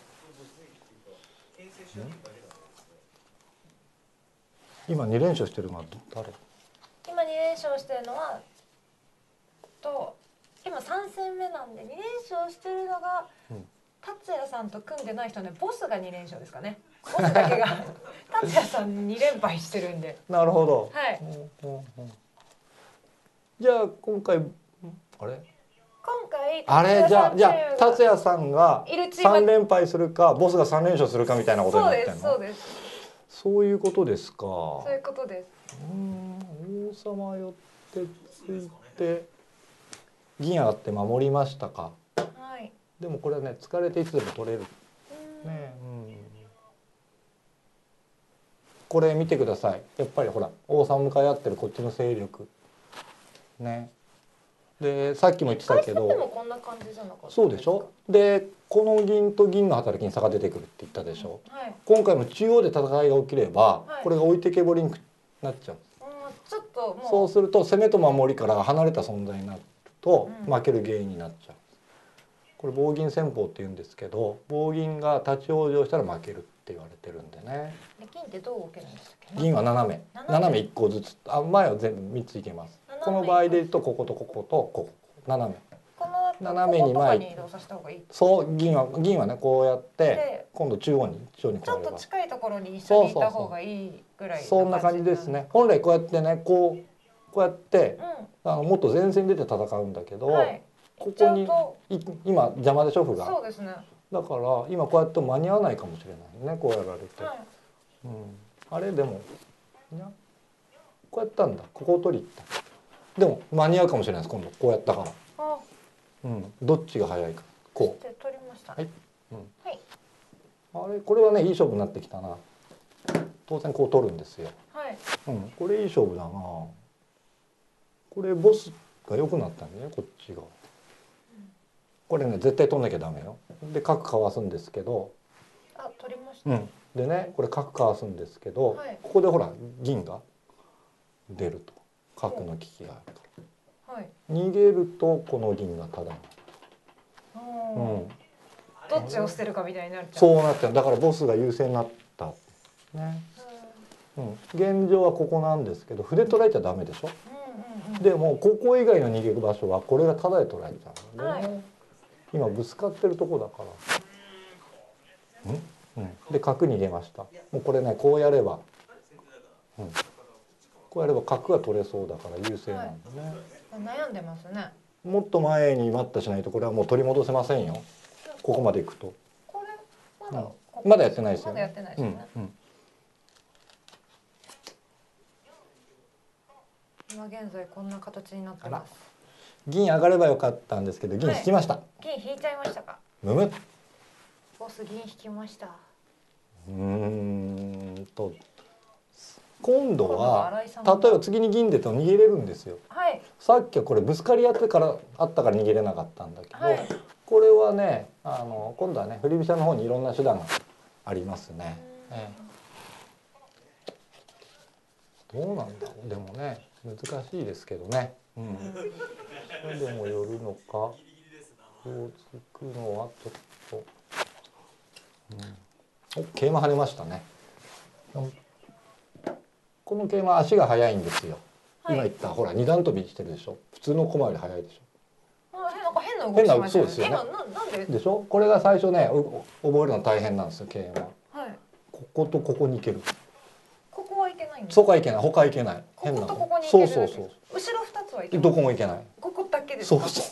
今に連勝してるのは誰？ 今に連勝してるのはと今さん戦目なんでに連勝してるのが、うん、達也さんと組んでない人ね。ボスがに連勝ですかね。ボスだけが達也さんに連敗してるんで。 なるほど。 はい。 うんうんうん、じゃあ今回あれ？ 今回あれじゃあじゃあ達也さんがさん連敗するかボスがさん連勝するかみたいなことになってんの？ そうですそうです。 そういうことですか。 そういうことです。 うん王様寄ってついて銀上がって守りましたか。 はい。 でもこれはね疲れていつでも取れるうんね。うんこれ見てください。やっぱりほら王様向かい合ってるこっちの勢力ね。でさっきも言ってたけど、 でもこんな感じじゃなかったですか。 そうでしょ。でこの銀と銀の働きに差が出てくるって言ったでしょ。 はい。 今回も中央で戦いが起きれば、 はい、 これが置いてけぼりになっちゃう。 うん、ちょっともうそうすると攻めと守りから離れた存在になるとうん負ける原因になっちゃう。これ棒銀戦法って言うんですけど、棒銀が立ち往生したら負けるって言われてるんでね。 で銀ってどう受けるんですか。 銀は斜め斜めいっこずつ、あ前は全部みっついけます。この場合で言うとこことこことここ斜めこの斜めに前に移動させた方がいい。 そう銀は銀はねこうやって今度中央に中央にちょっこうやればと近いところに一緒にいた方がいいぐらい。 そんな感じですね。本来こうやってねこうこうやって、うん、あのもっと前線に出て戦うんだけど、はい、ここにい今邪魔でしょ歩が。 そうですね。 だから今こうやって間に合わないかもしれないねこうやられて、はい、うん、あれでもいやこうやったんだここを取り行った。でも間に合うかもしれないです今度こうやったから。あ、うん、どっちが早いかこう。 取りました、ね。 はい、うん、はい。あれこれはねいい勝負になってきたな。当然こう取るんですよ。はい。うん、これいい勝負だな。これボスが良くなったんだねこっちが。これね絶対取んなきゃダメよ。で角かわすんですけど。 あ、取りました。 うん。でねこれ角かわすんですけど、はい、ここでほら銀が出ると角の利きがあるから。はい。逃げるとこの銀がただに。うん。 どっちを捨てるかみたいになる。 そうなっちゃう。だからボスが優勢になったね。うん。現状はここなんですけど筆取られちゃダメでしょ。うんうんうん、でもここ以外の逃げる場所はこれがただで取られちゃうんでね。はい、今ぶつかってるとこだから。うん。うん。で角逃げました。もうこれねこうやれば、うん、こうやれば角が取れそうだから優勢なんでね。 はい、悩んでますね。 もっと前に待ったしないとこれはもう取り戻せませんよ。ここまで行くと。 これまだ、 うん、まだやってないですよ、ね。 まだやってないですね。うんうん、今現在こんな形になってます。 銀上がればよかったんですけど銀引きました。はい、 銀引いちゃいましたか。 むむ。 ボス銀引きました。 うーんと今度は例えば次に銀出と逃げれるんですよ。はい、さっきはこれぶつかり合ってからあったから逃げれなかったんだけど、はい、これはねあの今度はね振り飛車の方にいろんな手段がありますね。ええ、どうなんだろうでもね難しいですけどね。うん、それでも寄るのかこうつくのはちょっと、うん、お桂馬跳ねましたね。この桂馬足が速いんですよ。はい、今言ったほら二段跳びしてるでしょ。普通の駒より速いでしょ。 あ、なんか変な動きしましたね。 そうですよね。 今ななんで？ でしょ。これが最初ね覚えるの大変なんですよ桂馬。はい。こことここに行ける。 ここはいけないんです。 そこはいけない。他はいけない。 変な。こことここに行ける。そうそうそう。後ろ二つはいけない。 どこも行けない。 ここだけですか。 そうそう。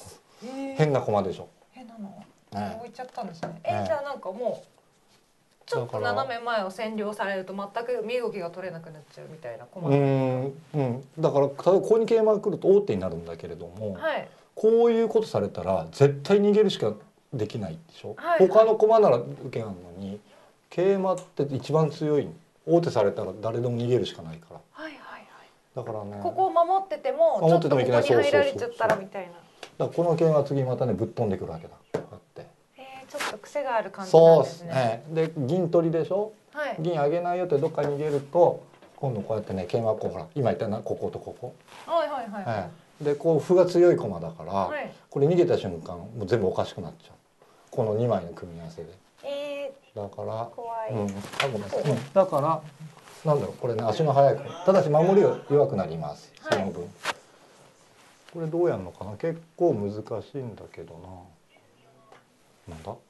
変な駒でしょ。 変なの。置いちゃったんですね。え、じゃあなんかもう。ちょっと斜め前を占領されると全く身動きが取れなくなっちゃうみたいな困る。うんうん。だから例えばここに桂馬が来ると王手になるんだけれども、はい、こういうことされたら絶対逃げるしかできないでしょ。はい、他の駒なら受けあるのに桂馬って一番強い。王手されたら誰でも逃げるしかないから。はいはいはい。だからね。 ここを守っててもちょっとここに入られちゃったらみたいな。だからこの桂馬次またねぶっ飛んでくるわけだ。こうやって。 ちょっと癖がある感じなんですね。 そうですね。で銀取りでしょ。はい、銀上げないよってどっか逃げると今度こうやってね桂馬こうほら今言ったなこことここ。はいはいはい。はい、でこう歩が強い駒だから、はい、これ逃げた瞬間もう全部おかしくなっちゃう。このにまいの組み合わせで。えー、だから怖い。 うん。あごめんなさい。うん、だからなんだろうこれね足の速い駒。ただし守りが弱くなります。その分。はい、これどうやるのかな。結構難しいんだけどな。なんだ？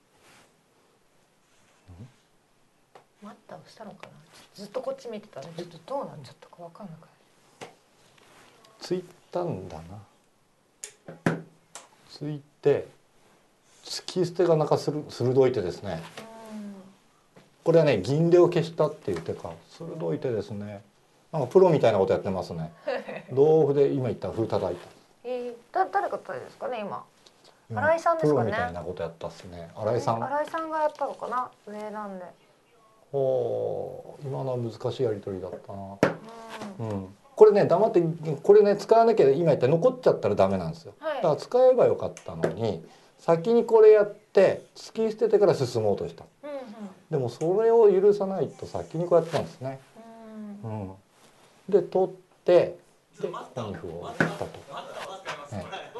待ったをしたのかな。ずっとこっち見てたね。ちょっとどうなっちゃったかわかんなくない。 ついたんだな。ついて突き捨てがなんかする鋭い手ですね。これはね銀出を消したっていう手か鋭い手ですね。 なんかプロみたいなことやってますね。同歩で今言った歩叩いた。 えー、だ誰が叩いたんですかね今。新井さんですかね。 プロみたいなことやったっすね。新井さん。 新井さんがやったのかな、上なんで。 ほう、今のは難しいやり取りだったな。うん。うん、これね黙ってこれね使わなきゃ今言った残っちゃったらダメなんですよ。はい、だから使えばよかったのに先にこれやって突き捨ててから進もうとした。うんうん、でもそれを許さないと先にこうやってたんですね。うん。うん、で取ってでここに歩を打ったと。ね、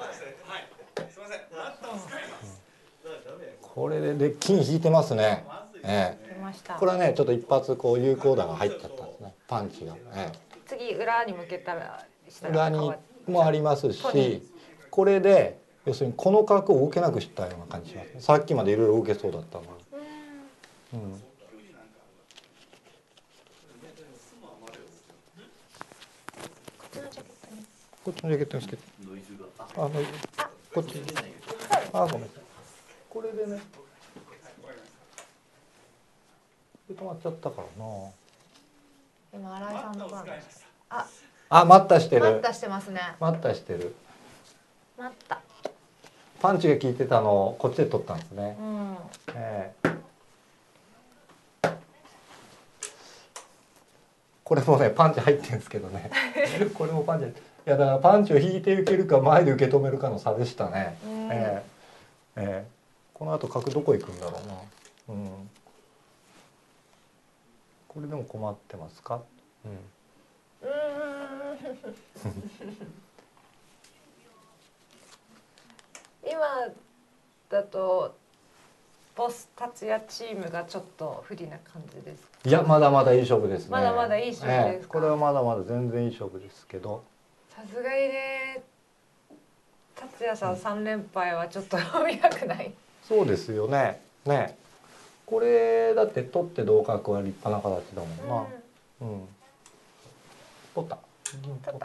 これでで金引いてますね。ええ、これはねちょっと一発こう有効打が入っちゃったんですね。パンチが。ええ、 次裏に向けたら裏にもありますし、これで要するにこの角を動けなくしたような感じしますね。さっきまでいろいろ動けそうだったのに。うん。こっちのジャケットにつけて。あのこっち。あ、ごめんなさい。これでね。で止まっちゃったからな。 今新井さんの番です。あ、 あ、待ったしてる。 待ったしてますね。 待ったしてる。 待った。 パンチが効いてたのをこっちで取ったんですね。うん、えー、これもねパンチ入ってるんですけどね。これもパンチ。いやだからパンチを引いて受けるか前で受け止めるかの差でしたね。うん、えー、えー、この後角どこ行くんだろうな。うん。これでも困ってますか。うん。うーん今だとボス達也チームがちょっと不利な感じですか。 いやまだまだいい勝負ですね。 まだまだいい勝負ですか。 ええ、これはまだまだ全然いい勝負ですけど。 さすがにね、達也さん三連敗はちょっと見たくない。 そうですよね。ね。これだって取って同角は立派な形だもんな。うん。うん、取った。銀取った。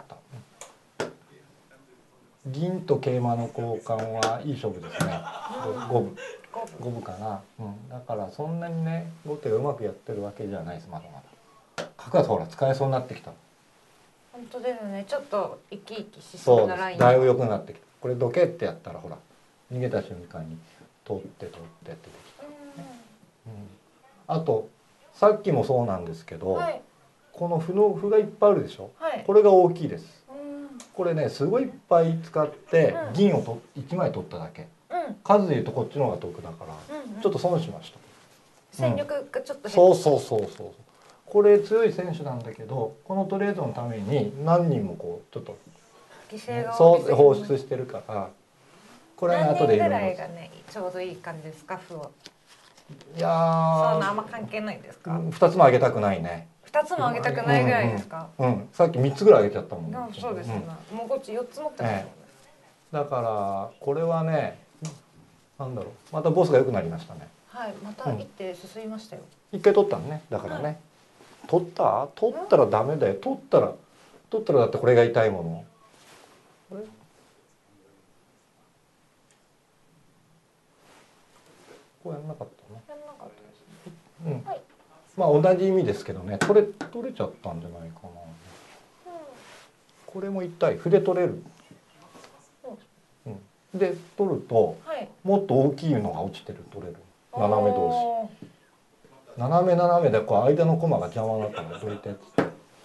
銀と桂馬の交換はいい勝負ですね。五分。五分かな。うん。だからそんなにね後手がうまくやってるわけじゃないですまだまだ。角がほら使えそうになってきた。 本当ですね。ちょっと生き生きしそうなライン。 だいぶ良くなってきた。これどけってやったらほら逃げた瞬間に取って取ってってできた。うん、あとさっきもそうなんですけど、はい、この歩の歩がいっぱいあるでしょ、はい、これが大きいです。これねすごいいっぱい使って銀をといちまい取っただけ、うん、数でいうとこっちの方が得だから、うんうん、ちょっと損しました。 戦力がちょっと減って、 そうそうそうそう。これ強い選手なんだけどこのトレードのために何人もこうちょっと犠牲がそう放出してるからこれは後でいろいろ。何人ぐらいがねちょうどいい感じですか歩を。 いやそんなあんま関係ないですか。 二つも上げたくないね。 二つも上げたくないぐらいですか。 うん、うんうん、さっき三つぐらい上げちゃったもん。 うん、そうですね、うん、もうこっち四つ持ってますもんね、 ええ、だからこれはねなんだろうまたボスが良くなりましたね。 はい、また一手進みましたよ。 一、うん、回取ったのねだからね、はい、取った取ったらダメだよ。取ったら取ったらだってこれが痛いもの。これこうやんなかったね。 やんなかったですね。 うん。はい、まあ同じ意味ですけどね。取れ取れちゃったんじゃないかな。うん、これも痛い。歩で取れる。うん。で取ると、はい、もっと大きいのが落ちてる取れる。斜め同士。斜め斜めでこう間の駒が邪魔だったのどいたやつ。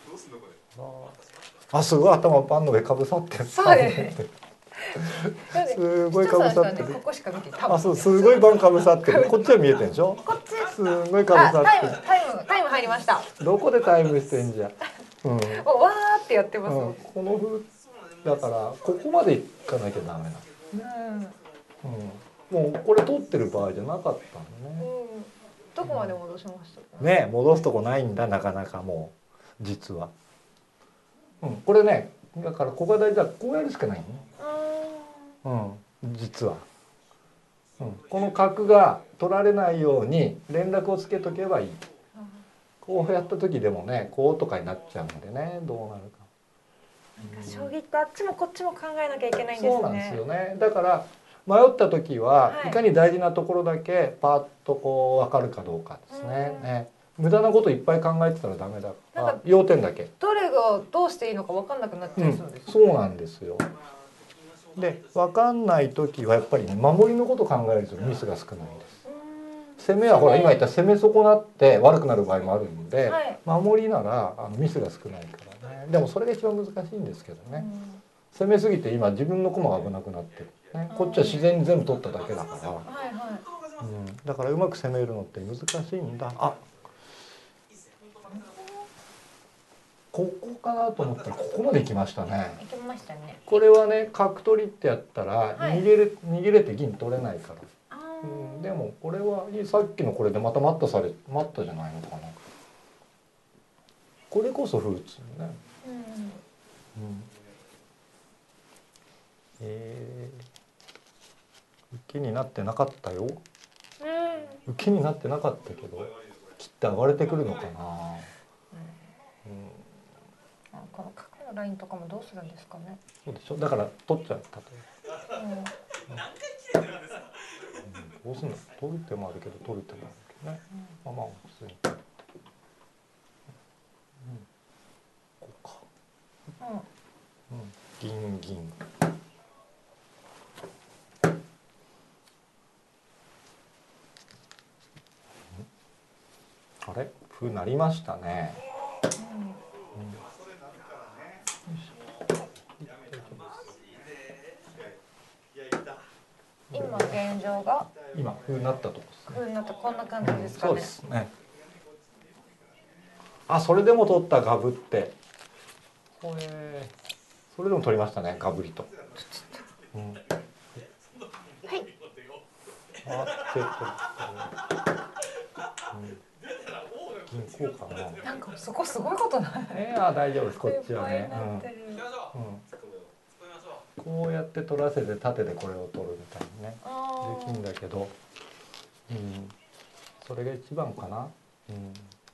あ、すごい頭パンの上かぶさってる。 そうですね。 すごいかぶさってる。 ここしか見てあ、そう、すごい番かぶさってる。こっちは見えてんでしょ。 こっち。 すごいかぶさってる。 タイム、タイム入りました。 どこでタイムしてんじゃ。うん。 わーってやってます。うん、 この風だからここまで行かなきゃダメなの。うん。うん。もうこれ取ってる場合じゃなかったんだね。 うん。どこまで戻しましたか。 ね、戻すとこないんだなかなかもう実は。うん。これね、だからここが大事だ。こうやるしかないね。うん、実は、うん、この角が取られないように連絡をつけとけばいい。こうやった時でもねこうとかになっちゃうのでねどうなるか。 なんか将棋ってあっちもこっちも考えなきゃいけないんですね。 そうなんですよね。だから迷った時は、はい、いかに大事なところだけパッとこう分かるかどうかですね。ね無駄なこといっぱい考えてたらダメだかなんから要点だけ。 どれがどうしていいのか分かんなくなっちゃいそうです、 うん、そうなんですよ。で分かんない時はやっぱりね守りのこと考えるとミスが少ないんです。攻めはほら今言った攻め損なって悪くなる場合もあるんで、はい、守りならあのミスが少ないからね。でもそれが一番難しいんですけどね。攻めすぎて今自分の駒が危なくなってる、ね、こっちは自然に全部取っただけだから、はいはい、うん、だからうまく攻めるのって難しいんだ。あ、ここかなと思ったらここまで行きましたね。 行きましたね。 これはね角取りってやったら逃げれ、はい、逃げれて銀取れないから、うん、でもこれはさっきのこれでまた待ったされ待ったじゃないのかな。これこそ歩打つよね。うん、うん、えー、受けになってなかったよ。うん、受けになってなかったけど切って上がれてくるのかな。うん、 この角のラインとかもどうするんですかね。 そうでしょ。だから取っちゃう。例えば、うん、何回切れてるんですか。どうすんの。取る手もあるけど取る手もあるけどね。うん、まあまあ普通に。うん、こうか。うん。うん、銀銀。あれ、歩なりましたね。 今現状が今歩になったとこですね。 歩になったこんな感じですかね。 うん、そうですね。あ、それでも取ったガブって。これそれでも取りましたね。ガブリと。うん、はい。あって銀こうかな。 なんかそこすごいことない。 えー、あ、大丈夫です。こっちはね。うんうん、こうやって取らせて縦でこれを取るみたいにねできるんだけど、うん、それが一番かな。うん、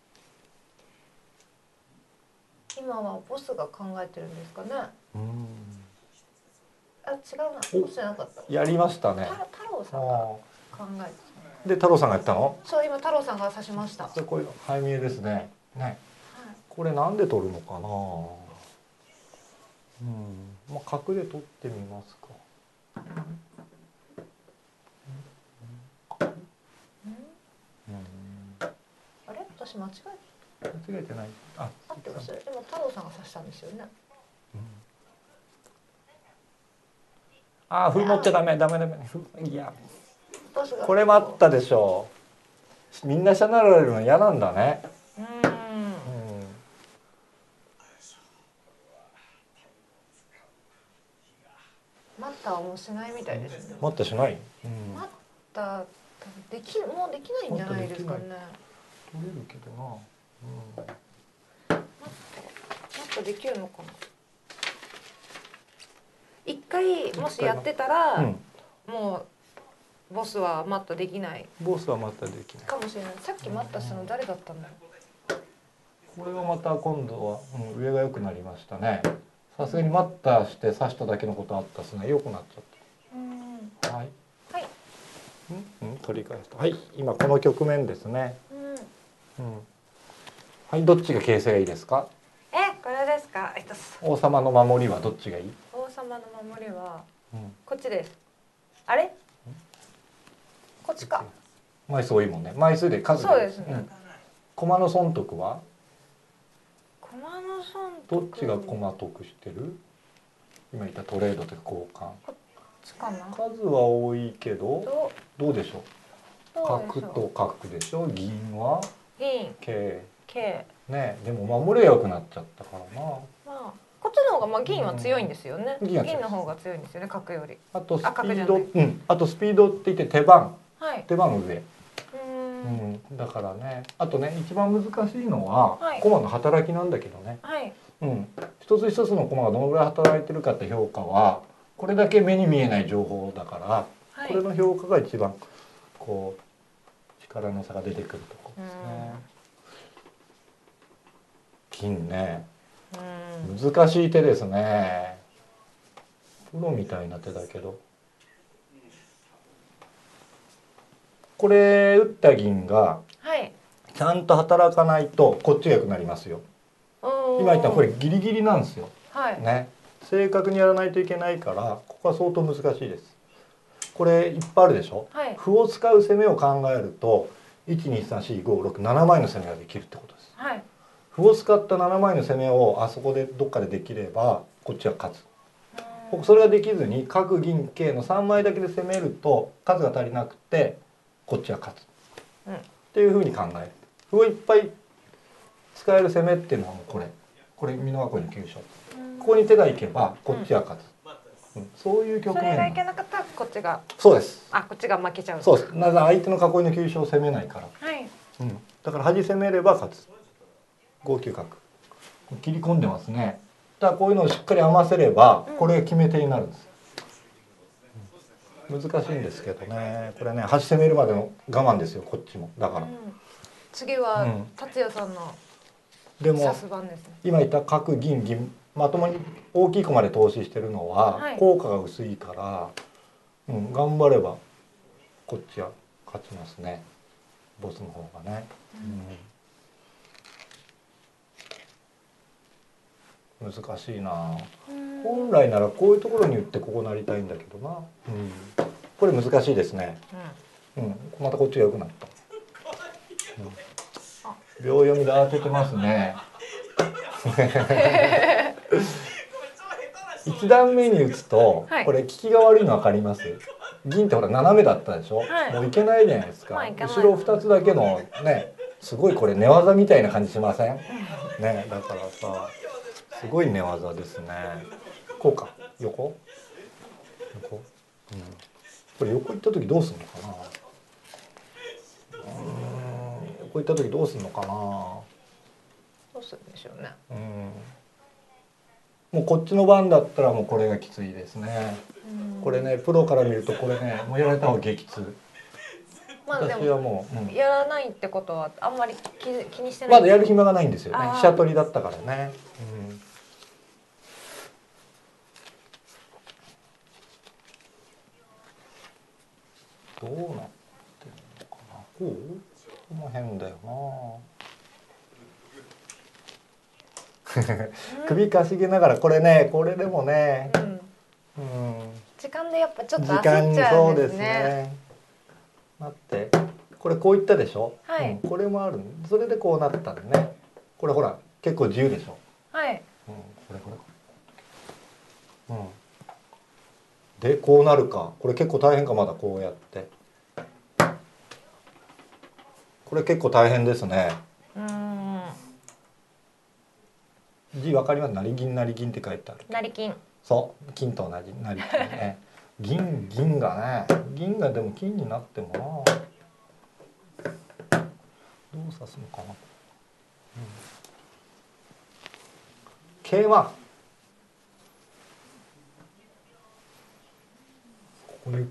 今はボスが考えてるんですかね。うん、あ、違うな。ボスじゃなかった。 やりましたね。 太郎さんが考えてた。で太郎さんがやったの？ そう、今太郎さんが指しました。 これ背見えですね。ね、はい、これなんで取るのかな。うん、まあ角で取ってみますか。 あれ、私間違え間違えてない。あ、 合ってます。でも太郎さんが指したんですよね。うん、 ああ、歩持っちゃダメダメダメ。いや、これもあったでしょう。みんな下なられるの嫌なんだね。うん。うん、 待ったはもうしないみたいですね。 待ったしない。 うん、待ったできもうできないんじゃないですかね。 取れるけどな。うん、待って待ったできるのかな。一回もしやってたら、うん、もうボスはマットできない。 ボスはマットできないかもしれない。さっきマットしたの誰だったんだろう。これはまた今度は、うん、上が良くなりましたね。さすがにマッターして刺しただけのことあったですね。良くなっちゃった。うん、はい。はい。うん、うん、取り返した。はい、今この局面ですね。うん。うん。はい、どっちが形勢がいいですか。 え、これですか。 王様の守りはどっちがいい。 王様の守りは、うん、こっちです。あれ？こっちか。 枚数多いもんね。枚数で数で。 そうですね。うん、 駒の損得は？ 駒の損得。どっちが駒得してる？今言ったトレードというか交換。 こっちかな。 数は多いけど、どうでしょう。角と角でしょ。銀は？ 銀。 桂。 桂。 ね、でも守れよくなっちゃったからな。まあ、こっちの方がまあ銀は強いんですよね。うん、銀, 銀の方が強いんですよね。角より。 あとスピード、うん、あとスピードって言って手番、はい、手番の上。うん、だからね、あとね、一番難しいのは、はい、駒の働きなんだけどね。はい、うん、一つ一つの駒がどのぐらい働いてるかって評価は、これだけ目に見えない情報だから、はい、これの評価が一番こう力の差が出てくるところですね。金ね、難しい手ですね。プロみたいな手だけど、これ打った銀がちちゃんと働かないとこっちが良くなりますよ。今言ったこれギリギリなんですよ、 はいね、正確にやらないといけないからここは相当難しいです。これいっぱいあるでしょ、 はい、 歩を使う攻めを考えるといちにさんしごろくななまいの攻めができるってことです、 はい、 歩を使ったななまいの攻めをあそこでどっかでできればこっちは勝つ。それができずに角銀桂のさんまいだけで攻めると数が足りなくてこっちは勝つ、うん、っていうふうに考える。歩をいっぱい使える攻めっていうのはもうこれこれ美濃囲いの急所、ここに手がいけばこっちは勝つ、うんうん、そういう局面。 それがいけなかったらこっちが。 そうです。 あ、こっちが負けちゃう。 そうです。なぜ相手の囲いの急所を攻めないから、 はい、 うん、だから端攻めれば勝つ。ごきゅう角切り込んでますね。だからこういうのをしっかり余せればこれが決め手になるんです、うん、難しいんですけどね。これね端攻めるまでの我慢ですよこっちも。だから、うん、 次は達也さんのでも今言った角銀銀まともに大きい駒で投資してるのは効果が薄いから、うん、頑張ればこっちは勝ちますねボスの方がね、うん、難しいな。本来ならこういうところに打ってここなりたいんだけどな、うん、これ難しいですね、うんうん、またこっちが良くなった、うん、秒読みで当ててますね一段目に打つと、はい、これ利きが悪いの分かります？銀ってほら斜めだったでしょ、はい、もういけないじゃないですか、まあ、後ろふたつだけのねすごいこれ寝技みたいな感じしません？ね、だからさすごい寝技ですね。こうか横横、うん、これ横行った時どうすんのかな。うーん横行った時どうすんのかな。 どうするんでしょうね。 うんもうこっちの番だったらもうこれがきついですね。これねプロから見るとこれねもうやられた方が激痛。 まあでも私はもう、うん、やらないってことはあんまり気気にしてない。 まだやる暇がないんですよね。飛車取りだったからね。うん、どうなってんのかな。こう？この辺だよな。首かしげながらこれねこれでもね、うんうん、 時間でやっぱちょっと焦っちゃうんですね。そうですね。 待ってこれこういったでしょ、はいうん、これもあるそれでこうなったんでね。これほら結構自由でしょ。 はい、 うん、これこれ、うん、でこうなるか。これ結構大変か。まだこうやってこれ結構大変ですね。うん字わかります？成銀成銀って書いてある。 成金。そう金と同じ成金ね。銀銀がね銀がでも金になってもなどう指すのかな、うん、桂馬ここに打った。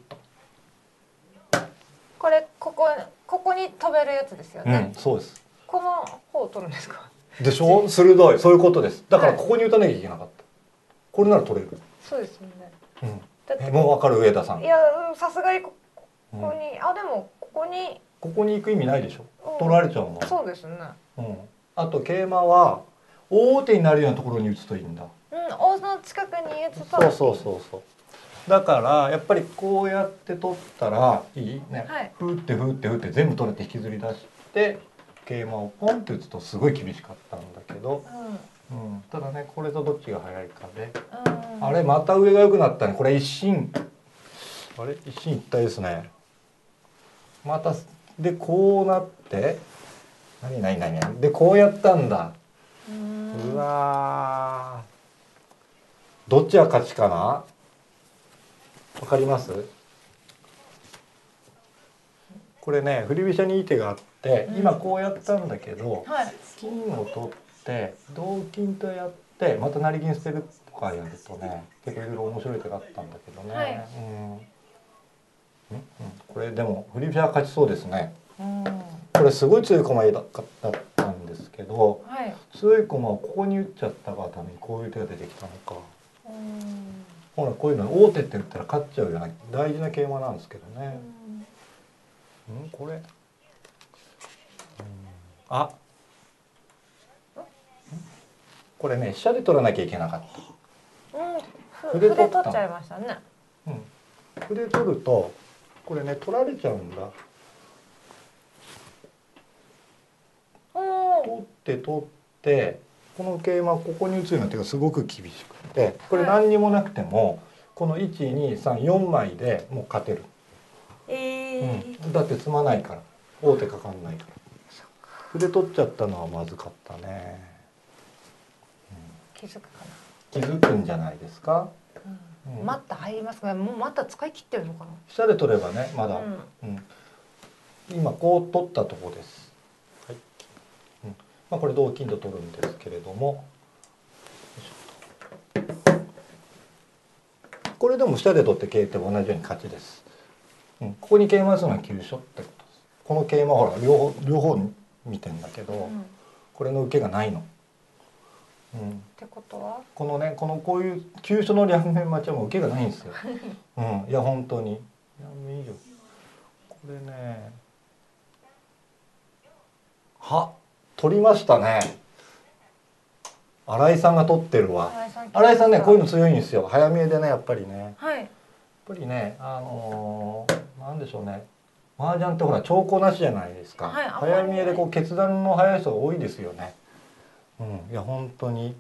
これここここに飛べるやつですよね、 うん、そうです。 この方を取るんですか。 でしょ。鋭い。そういうことです。だからここに打たなきゃいけなかった、はい、これなら取れる。 そうですよね、 うんえもう分かる上田さん。 いやさすがにここに、うん、あでもここにここに行く意味ないでしょ、うん、取られちゃうもん。 そうですね、 うん、あと桂馬は大手になるようなところに打つといいんだ。 うん王の近くに打つと。 そうそうそうそう。だからやっぱりこうやって取ったらいいね、はい、ふってふってふって全部取れて引きずり出して桂馬をポンって打つとすごい厳しかったんだけど、うんうん、ただねこれとどっちが早いかで、うん、あれまた上が良くなったね。これ一進あれ一進一退ですね。またでこうなって何何何何でこうやったんだ。う, うわどっちが勝ちかな。わかります？これね振り飛車にいい手があって、うん、今こうやったんだけど、はい、金を取って同金とやってまた成銀捨てるとかやるとね結構いろいろ面白い手があったんだけどね、はいうんうん、これでも振り飛車勝ちそうですね、うん、これすごい強い駒だったんですけど、はい、強い駒をここに打っちゃったがためにこういう手が出てきたのか。うんほらこういうの王手って言ったら勝っちゃうような大事な桂馬なんですけどね。うん、これ、うん、 あ、これね飛車で取らなきゃいけなかった。 うん、 歩歩でで取った取っちゃいましたね。 うん、歩で取るとこれね取られちゃうんだ。 おお。 取って取ってこの桂馬ここに打つような手がすごく厳しくて、これ何にもなくてもこのいちにさんよんまいでもう勝てる。 えーうん、だって詰まないから王手かかんないから。歩で取っちゃったのはまずかったね。 気づくか気づくんじゃないですか。 な。 うん、 待った入りますが、もう待った使い切ってるのかな。 飛車で取ればねまだ、 うんうん、今こう取ったところです。はい、うん、まあこれ同金と取るんですけれども、これでも飛車で取って桂って同じように勝ちです。うん、ここに桂馬打つのは急所ってことです。この桂馬ほら両方両方見てんだけど、 うん、 これの受けがないの。うん、 ってことはこのねこのこういう急所の両面待ちはもう受けがないんですよ。うん、いや本当にいやもういいよ。これねは取りましたね。新井さんが取ってるわ。新井さんねこういうの強いんですよ。早見えでねやっぱりね。 はい。 やっぱりねあのー、なんでしょうね。麻雀ってほら長考なしじゃないですか。 はい、 早見えでこう決断の早い人が多いですよね。うん、いや本当に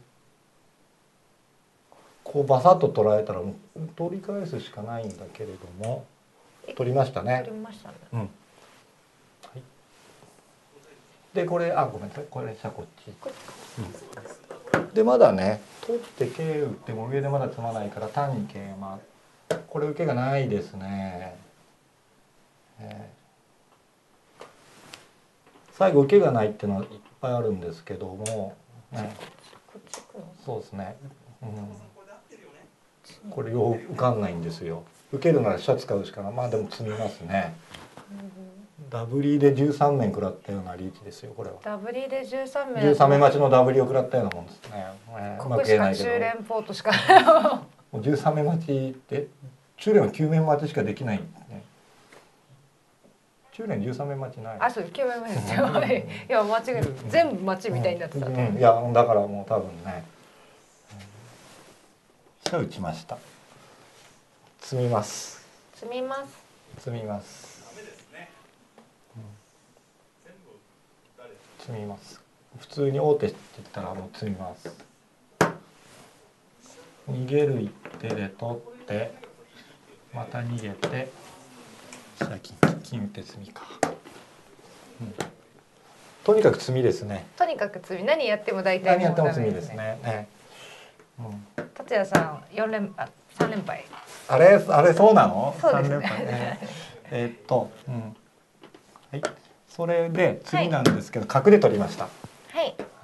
こうバサッと取られたらもう取り返すしかないんだけれども取りましたね。 取りましたね。 うん。はい。でこれあごめんなさいこれじゃこっち。うん、でまだね取って桂打っても上でまだ詰まないから単に桂馬これ受けがないですね。えー、最後受けがないっていうのはいっぱいあるんですけども。ね、そうですね、うん、これよく受かんないんですよ。受けるなら飛車使うしかない。まあでも詰みますね、うん、ダブリでじゅうさんめん食らったようなリーチですよこれは。 ダブリでじゅうさんめんじゅうさんめん待ちのダブリを食らったようなもんですね。えー、 ここしか中連ポートしかもうじゅうさんめん待ちって中連はきゅうめん待ちしかできないね。中連じゅうさんめん待ちない。 あ、そうきゅうめん待ちですよ。いや間違えた。全部待ちみたいになってた。 うんうん、いやだからもう多分ね。飛車打ちました。詰みます。 詰みます。 詰みます。うん、詰みます。普通に王手って言ったらもう詰みます。逃げる一手で取ってまた逃げて飛車金金打って詰みか。うん、とにかく詰みですね。 とにかく詰み。何やっても大体何やっても詰みですね。ね。 うん、達也さん四連あ三連敗。 あれあれそうなの？ そうですね。 三連敗ね。えーっと、うん、はい。それで次なんですけど、はい、角で取りました。 はい。 はい。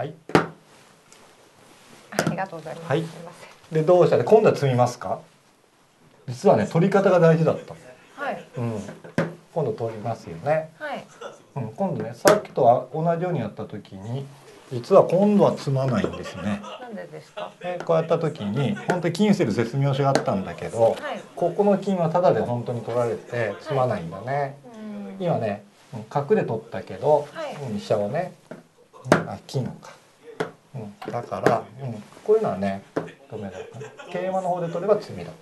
ありがとうございます。 はい。 すみません。 でどうしたで今度は詰みますか？実はね取り方が大事だった。 はい。 うん。今度取りますよね。 はい。 うん、今度ねさっきとは同じようにやった時に実は今度は詰まないんですね。 なんでですか？ でこうやった時に本当に金捨てる絶妙手があったんだけど、 はい、ここの金はタダで本当に取られて詰まないんだね。はい、今ね角で取ったけど、はい、飛車をね、あ金か、うん、だから、うん、こういうのはねダメだったね。桂馬の方で取れば詰みだった。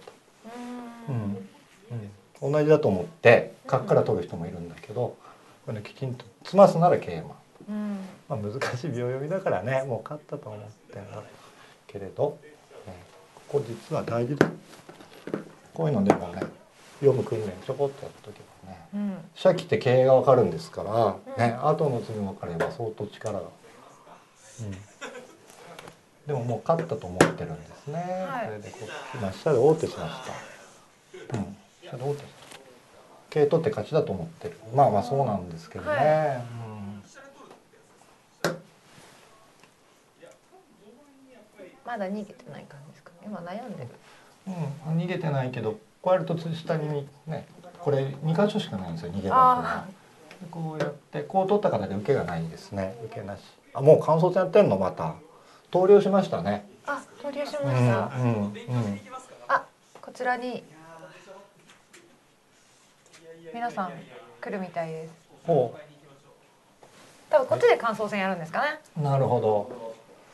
うんうん、同じだと思って角から取る人もいるんだけど、これね、きちんと詰ますなら桂馬。うん、まあ難しい秒読みだからねもう勝ったと思ってんだけれど、ね、ここ実は大事だ。こういうのでもね読む訓練ちょこっとやっとけばね、うん、飛車切って桂が分かるんですから、ね、うん、後の詰み分かれば相当力が、うん、でももう勝ったと思ってるんですね、はい、それでこう今飛車で王手しました、うん、飛車で王手した桂取って勝ちだと思ってる。まあまあそうなんですけどね、はい、うんまだ逃げてない感じですかね。今悩んでる。 うん、逃げてないけど、こうやると下にね、これに箇所しかないんですよ。逃げ場所が。こうやってこう取った方で受けがないですね。受けなし。あ、もう感想戦やってんのまた。投了しましたね。 あ、投了しました。 うんうんうん、 あ、こちらに皆さん来るみたいです。 ほう。 多分こっちで感想戦やるんですかね。 なるほど。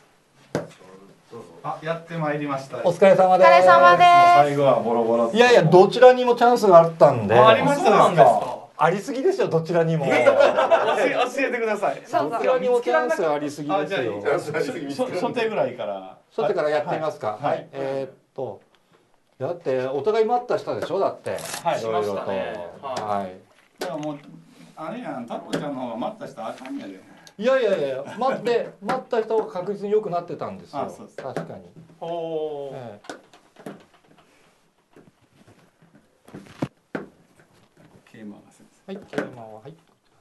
あ、やってまいりました。 お疲れ様です。 お疲れ様です。 最後はボロボロ。 いやいや、どちらにもチャンスがあったんで。 ありましたそうなんですか。 ありすぎですよ、どちらにも。 教え教えてください。 そうどちらにもチャンスがありすぎですよ。 初手ぐらいから初手からやってみますか。 はいはい。えーっと。だってお互い待ったしたでしょ、だって。 はいいろいろと。 しましたねはい。 だからもうあれやん、太郎ちゃんの方が待った人あかんやで。 いやいやいや、待って待った人が確実に良くなってたんですよ。 あそうです確かに。 おお。 え桂馬が先えはい、桂馬ははい。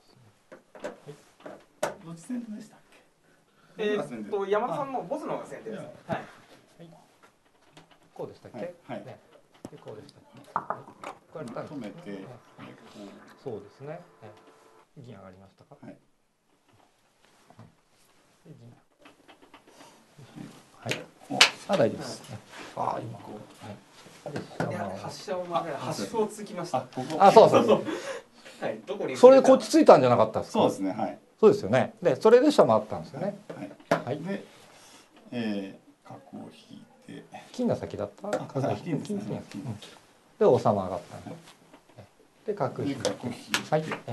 生。どっち先手でしたっけ？ えーっと山田さんのボスの方が先手です。はい。 こうでしたっけ？ はいはいね。でこうでしたっけ？はいこうやったんですね止めて、 ねそうですね。ええ銀上がりましたか？ はいで銀はい。あ、大丈夫です。あ、今こう。はい。 いや発射を曲げ発射をつきました。 あ、ここ。 あ、そうそうそう。 はい。どこに。 それでこっちついたんじゃなかったですか？ そうですね、はい。 そうですよね。で、それで下回ったんですよね。 はい。 はい。 で、えー、角を引いて、 金が先だった。 あ角金ですね金が金うんで、王様上がったんで。で、角引いて。 で角引いて、 はい。え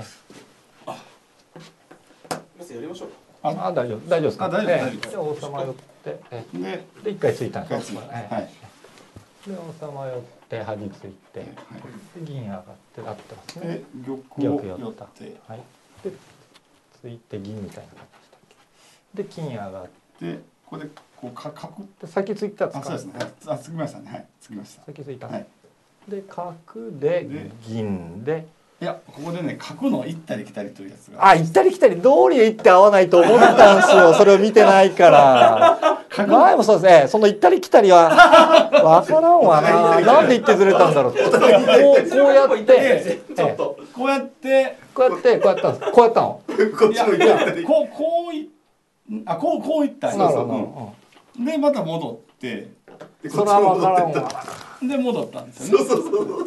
ボスやりましょう。 あ、大丈夫、大丈夫ですか？ あ大丈夫ええ大丈夫で、王様寄って、えで、 えで、一回ついたんですよ。 一回ついたええはいで、王様寄って、端ついて、で、銀上がって、なってますね。 で、玉玉を寄っ寄った。 て、 はい。で、ついて銀みたいな感じでしたっけ？で、金上がってで、これでこうか角、 で、先ついたんですあ、 か？ そうですね。あ、つきましたね。はい、つきました。 先ついた。 はい。 で、角でで銀で。 いや、ここでね、角の行ったり来たりというやつが。 あ、行ったり来たり通りへ行って合わないと思ったんですよ。それを見てないから。前もそうですね。その行ったり来たりはわからんわな。なんで行ってずれたんだろう。こうこうやってちょっと。 こうやって、 こうやってこうやったんです。こうやったの。 いやいやこうこうい、あ、こうこういったんやなるほど。 うんでまた戻ってうんそれはわからんわ。 で戻ったんですよね。 そうそうそう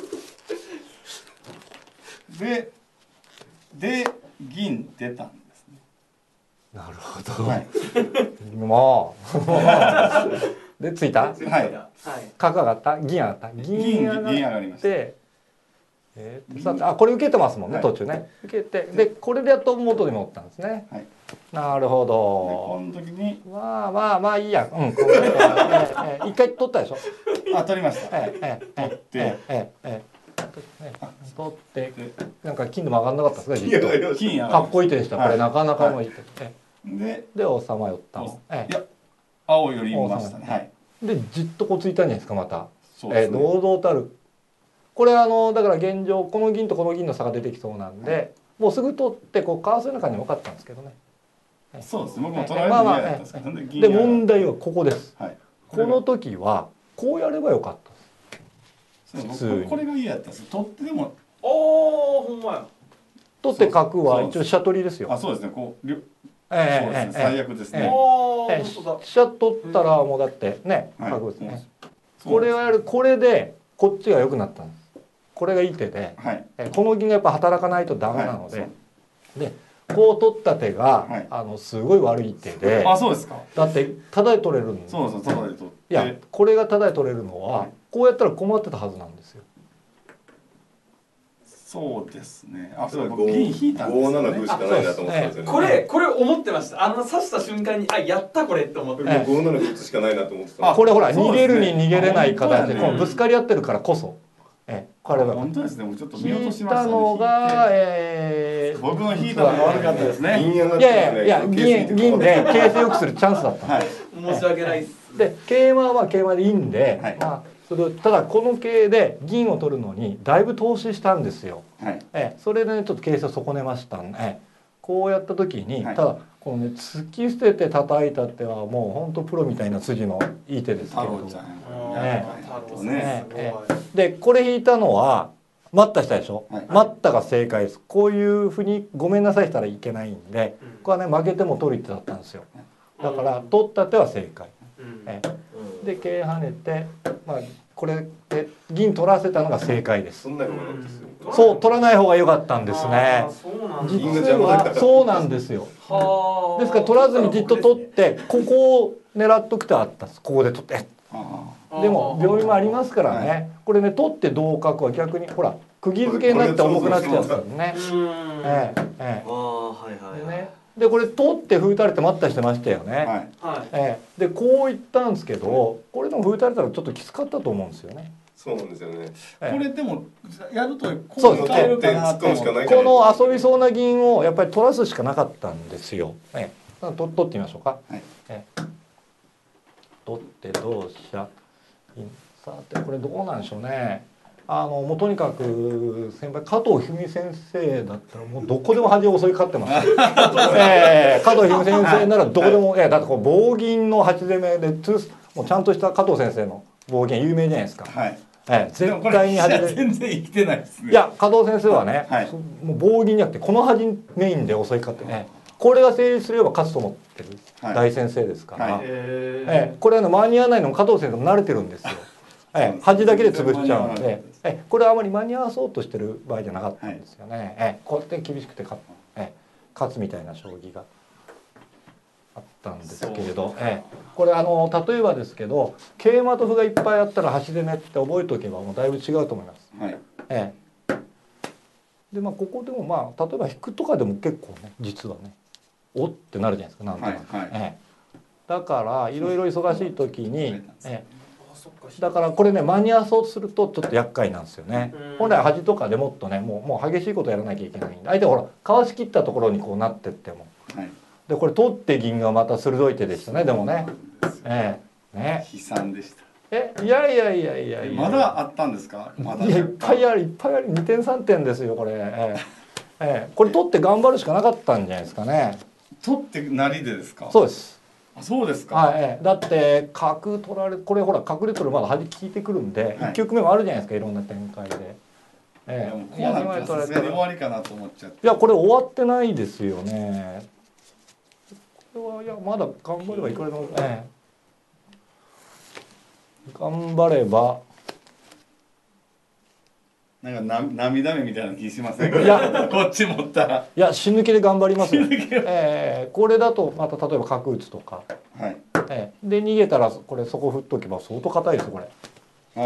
でで銀出たんですね。 なるほど。 はいもう。でついた？ はい。 はい。 角上がった？銀上がった？銀銀上銀上がりました。 がって。えー、さてあこれ受けてますもんね、 はい途中ね受けてでこれでやっと元に戻ったんですね。 はい。 なるほでこど。 の時にまあまあまあいいや。うん。これええええ一回取ったでしょ。 あ取りました。 ええええ取ってええええええ取ってでなんか金でも上がんなかったですかずっと。 金上がりました。 かっこいい手でした。これなかなかのいい手。えでえで王様寄ったの。えいや青よりましたね。はい。 えでじっとこうついたんじゃないですかまた。 そうですね。 ええ堂々たる。これあのだから現状この銀とこの銀の差が出てきそうなんで、もうすぐ取ってこうかわせる中にも分かったんですけどね。 そうですね。僕も取られるの嫌だったんですけど、 で問題はここです。 はい。 この時はこうやればよかったです。 そう僕これが嫌だったんです。取ってでもおお、ほんまや。 取って角は一応飛車取りですよ。 あそうですね。こうりょえそうですね。 えええ最悪ですね。 おお、 ええ本当だ。 飛車取ったらもうだってねはい角ですね。 そうこれをやるこれでこっちが良くなったんです。これがいい手で、 はい。 えこの銀がやっぱ働かないとダメなので、 はいでこう取った手が、 はいあのすごい悪い手で、 あそうですか。 だってタダで取れるんです。 そうそうただで取って。 いやこれがタダで取れるのは、 はいこうやったら困ってたはずなんですよ。 そうですね。あそう五僕銀引いたんですよね五七歩し。かないなと思ってたんですよね。 これこれ思ってました。あの刺した瞬間にあやったこれって思って。 もう五七歩打つしかないなと思ってたんあです。 これほら、逃げそうですねるに逃げれない形で、 あ本当やねこのぶつかり合ってるからこそ、ええ、これは本当ですね。もうちょっと見落引いとしましたね。 たのが、 引いてえー、 僕の引いたのが悪かったですね。 銀上がっいてやいやいや銀銀で形勢よくするチャンスだったんではい。 申し訳ないっす。 す。で桂馬は桂馬でいいんで、 はいまあそれをただこの桂で銀を取るのにだいぶ投資したんですよ。 はい。 ええ、それでねちょっと形勢を損ねましたんで、ええこうやった時に、 はいただこのね突き捨てて叩いた手はもう本当プロみたいな筋のいい手ですけれども太郎ちゃん。 え太郎さんねすごい。 でこれ引いたのは待ったしたでしょ、 はい待ったが正解です。こういうふうにごめんなさいしたらいけないんで、これはね負けても取る手だったんですよ。だから取った手は正解。 うんええで桂跳ねて、まあ、これで銀取らせたのが正解ですそ。んなにもなかったですよ。 そう取らない方が良かったんですねあー。そうなん実はそうなんですよ。ですから取らずにじっと取ってここを狙っとくとあったんです。ここで取って。でも病院もありますからね。これね取って同角は逆にほら釘付けになって重くなっちゃうからね。ええええ。でね。でこれ取って封打たれて待ったりしてましたよね。はいええ、でこう言ったんですけどこれでも封打たれたらちょっときつかったと思うんですよね。 そうなんですよね。 これでもやるとこう変えるかなと思って、 この遊びそうな銀をやっぱり取らすしかなかったんですよ。ええ、取取ってみましょうか。はいええ、取って同飛車さてこれどうなんでしょうね。あのもうとにかく先輩加藤一二三先生だったらもうどこでも端を襲い勝ってます。ええ、加藤一二三先生ならどこでも、ええ、だってこう棒銀の端攻めでツーもうちゃんとした加藤先生の棒銀有名じゃないですか。はいええ、絶対に端で全然生きてないですね。 いや加藤先生はね、はい、もう棒銀じゃなくてこの端メインで襲い勝ってね、これが成立すれば勝つと思ってる大先生ですから、はいええ、これは、ね、間に合わないのも加藤先生も慣れてるんですよ。ええ、端だけで潰しちゃうので、ええ、これはあまり間に合わそうとしてる場合じゃなかったんですよね。はいええ、こうやって厳しくて勝、ええ、勝つみたいな将棋があったんですけれど、ええ、これあの例えばですけど桂馬と歩がいっぱいあったら端攻めって覚えておけばもうだいぶ違うと思います。はいええ、でまあここでもまあ例えば引くとかでも結構ね実はねおってなるじゃないですかなんとなく。はいはいええ、だからいろいろ忙しい時に、ええだからこれね間に合わそうとするとちょっと厄介なんですよね。本来端とかでもっとねもうもう激しいことやらなきゃいけないんで相手ほらかわしきったところにこうなってっても、はい、でこれ取って銀がまた鋭い手でしたねでもね。ええね悲惨でした。 えいやいやいやいやいやまだあったんですか。まだいやいっぱいあるいっぱいあるにてんさんてんですよこれ。ええええ、これ取って頑張るしかなかったんじゃないですかね。 取って成でですか。 そうです。 あそうですか、 はい、だって角取られこれほら角で取るまだ端効いてくるんで、はい、いっ局目もあるじゃないですかいろんな展開で。 ええ、いやもうこうなったらさすがに終わりかなと思っちゃって。 いやこれ終わってないですよね。これはいやまだ頑張ればいくらでも、ええ、頑張ればなんかな涙目みたいな気しませんか。いやこっち持ったらいや死ぬ気で頑張りますよ。えー、これだとまた例えば角打つとか、はいえー、で逃げたらこれそこ振っとけば相当硬いですよこれ。あ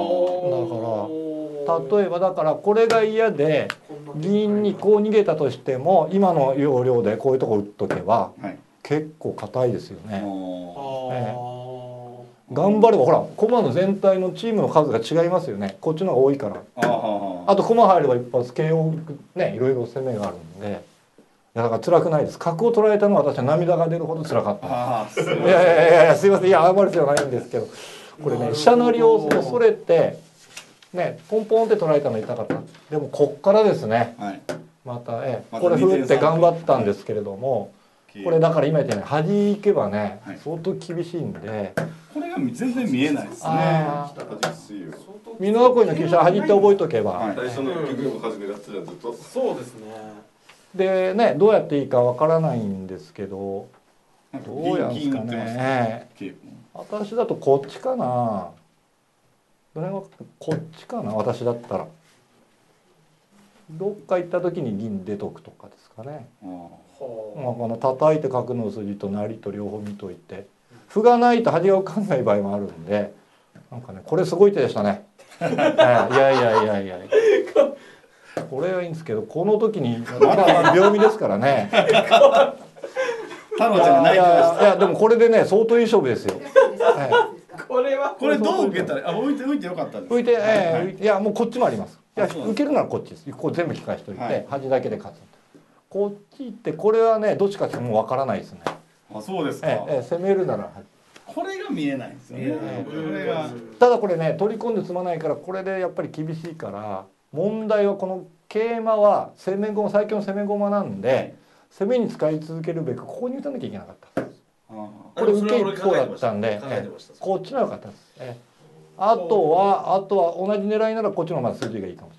だから例えばだからこれが嫌で銀にこう逃げたとしても今の要領でこういうとこ打っとけば、はい、結構硬いですよね。えー頑張ればほら駒の全体のチームの数が違いますよねこっちの方が多いから。あと駒入れば一発慶応ねいろいろ攻めがあるんでいやだから辛くないです。角を取られたのは私は涙が出るほど辛かった。あいやいやいやいやすいませんいや謝る必要ないんですけどこれね飛車成りを恐れてねポンポンって取られたの痛かった。でもこっからですね、はい、またえこれ振って頑張ったんですけれどもこれだから今言ったように端行けばね相当厳しいんで。 これが全然見えないですね。 美濃囲いの急所端って覚えとけば。 最初の一局も初めだったじゃんずっと。 そうですね。 でねどうやっていいかわからないんですけどどうやんですかね。私だとこっちかな。どれがこっちかな私だったら。どっか行った時に銀出とくとかですかね。まあこの叩いて角の筋と成りと両方見といて。歩がないと端が分かんない場合もあるんでなんかねこれすごい手でしたね。いやいやいやいやこれはいいんですけどこの時にまあ秒見ですからね。太郎ちゃんが泣いてました。いやいやでもこれでね相当いい勝負ですよ。 これはこれどう受けたらあ浮いて浮いてよかったんですか。 浮いてええいやもうこっちもあります。いや受けるならこっちです。こう全部利かしといて端だけで勝つ。こっち行ってこれはねどっちかってもう分からないですね。 あそうですか。 ええ攻めるならこれが見えないんですよね。これがただこれね取り込んで積まないからこれでやっぱり厳しいから問題はこの桂馬は攻め駒最強の攻め駒なんで、はい、攻めに使い続けるべくここに打たなきゃいけなかったです。これ受け一方だったんでえこっちの方が良かったです。えあとはあとは同じ狙いならこっちの方が筋がいいかもし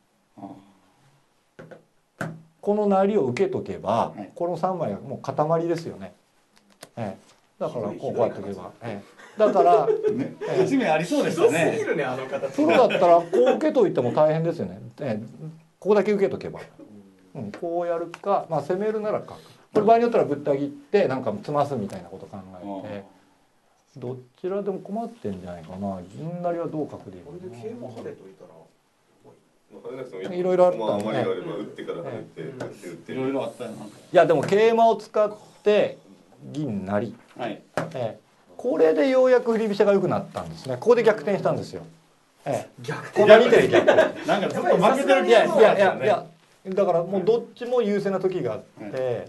れない。この成りを受けとけば、はい、このさんまいはもう塊ですよね。ええ、だからこうやっておけば、ええ、だから勝ち目ありそうですよね。 プロだったらこう受けといても大変ですよね。ええ、ここだけ受けとけば、 うん、こうやるか、まあ攻めるなら角。これ場合によったらぶった切ってなんか詰ますみたいなこと考えて、どちらでも困ってんじゃないかな。銀成りはどう角でいいのかな。 桂馬跳ねといたら。 いろいろあったね。 まあ、あまりあれば打ってから跳ねて、打って打って。 いろいろあったよなんか。 いやでも桂馬を使って銀成り。 はい。 ええ、これでようやく振り飛車が良くなったんですね。ここで逆転したんですよ。ええ、 逆こんな見てる逆転。 なんかずっと負けてるいやいやいやいや。だからもうどっちも優勢な時があって、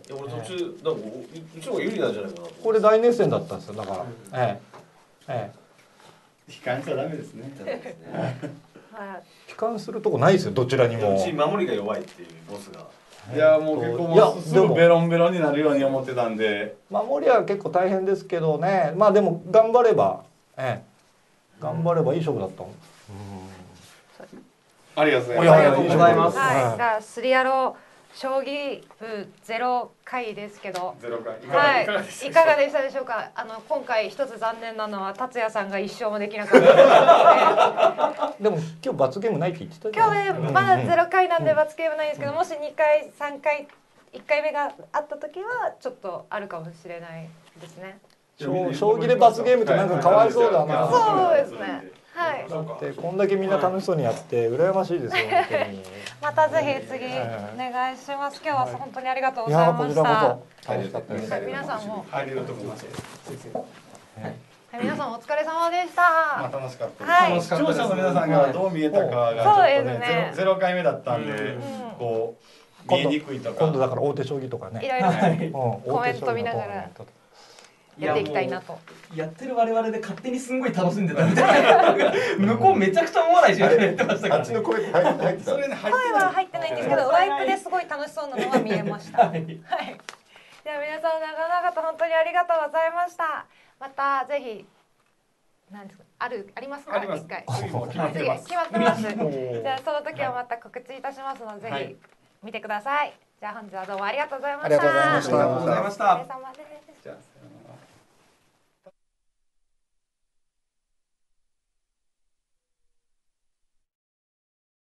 いや俺途中だからうちの方が有利なんじゃないかな。 これ大熱戦だったんですよ。だから、えええ悲観しちゃダメですね。 はい悲観するとこないですよ。どちらにも。 うち守りが弱いっていうボスが。 いやもう結構いやもうすぐベロンベロンになるように思ってたんで。 守りは結構大変ですけどね。まあでも頑張れば、ええ、頑張ればいい勝負だったもん。 ありがとうございます。 いやありがとうございます。 はい、じゃあスリアロ将棋部ゼロ回ですけど、 ゼロ回。 はい、 いかがでしたいかがでしたでしょうか。あの今回一つ残念なのは達也さんが一勝もできなかったので、 でも今日罰ゲームないって言ってたじゃ今ない日ねまだゼロ回なんで罰ゲームないんですけど、もしにかいさんかいいっかいめがあった時はちょっとあるかもしれないですね。 将将棋で罰ゲームってなんかかわいそうだな。 そうですね。はい。 でこんだけみんな楽しそうにやって羨ましいですよ本当に。 またぜひ次お願いします。今日は本当にありがとうごいざいました。 やこちらはこそ楽しかったです。 い、皆さんも、 入れると思います。 はい、皆さんお疲れ様でしまあた。 楽しかったです。 はい視聴者の皆さんがどう見えたかがちょっとそうですねね、ゼロゼロ回目だったんで、 んこう見えにくいとか。 今度だから大手将棋とかね。 いろいろうんコメント見ながら大手将棋のトーナメントとかやっていきたいなと。 やってる我々で勝手にすんごい楽しんでたみたいな。向こうめちゃくちゃ思わないし言ってましたから。 あっちの声入って入ってた。 それね入って声は入ってないんですけど、ワイプですごい楽しそうなのが見えました。はい。 はいでは皆さん長々と本当にありがとうございました。またぜひなんですか、あるありますかあります一回。 次も決まってます。 次決まってます。じゃあその時はまた告知いたしますので、ぜひ見てください。じゃあ本日はどうもありがとうございました。 ありがとうございましたありがとうございました。 お疲れ様です。 じゃあ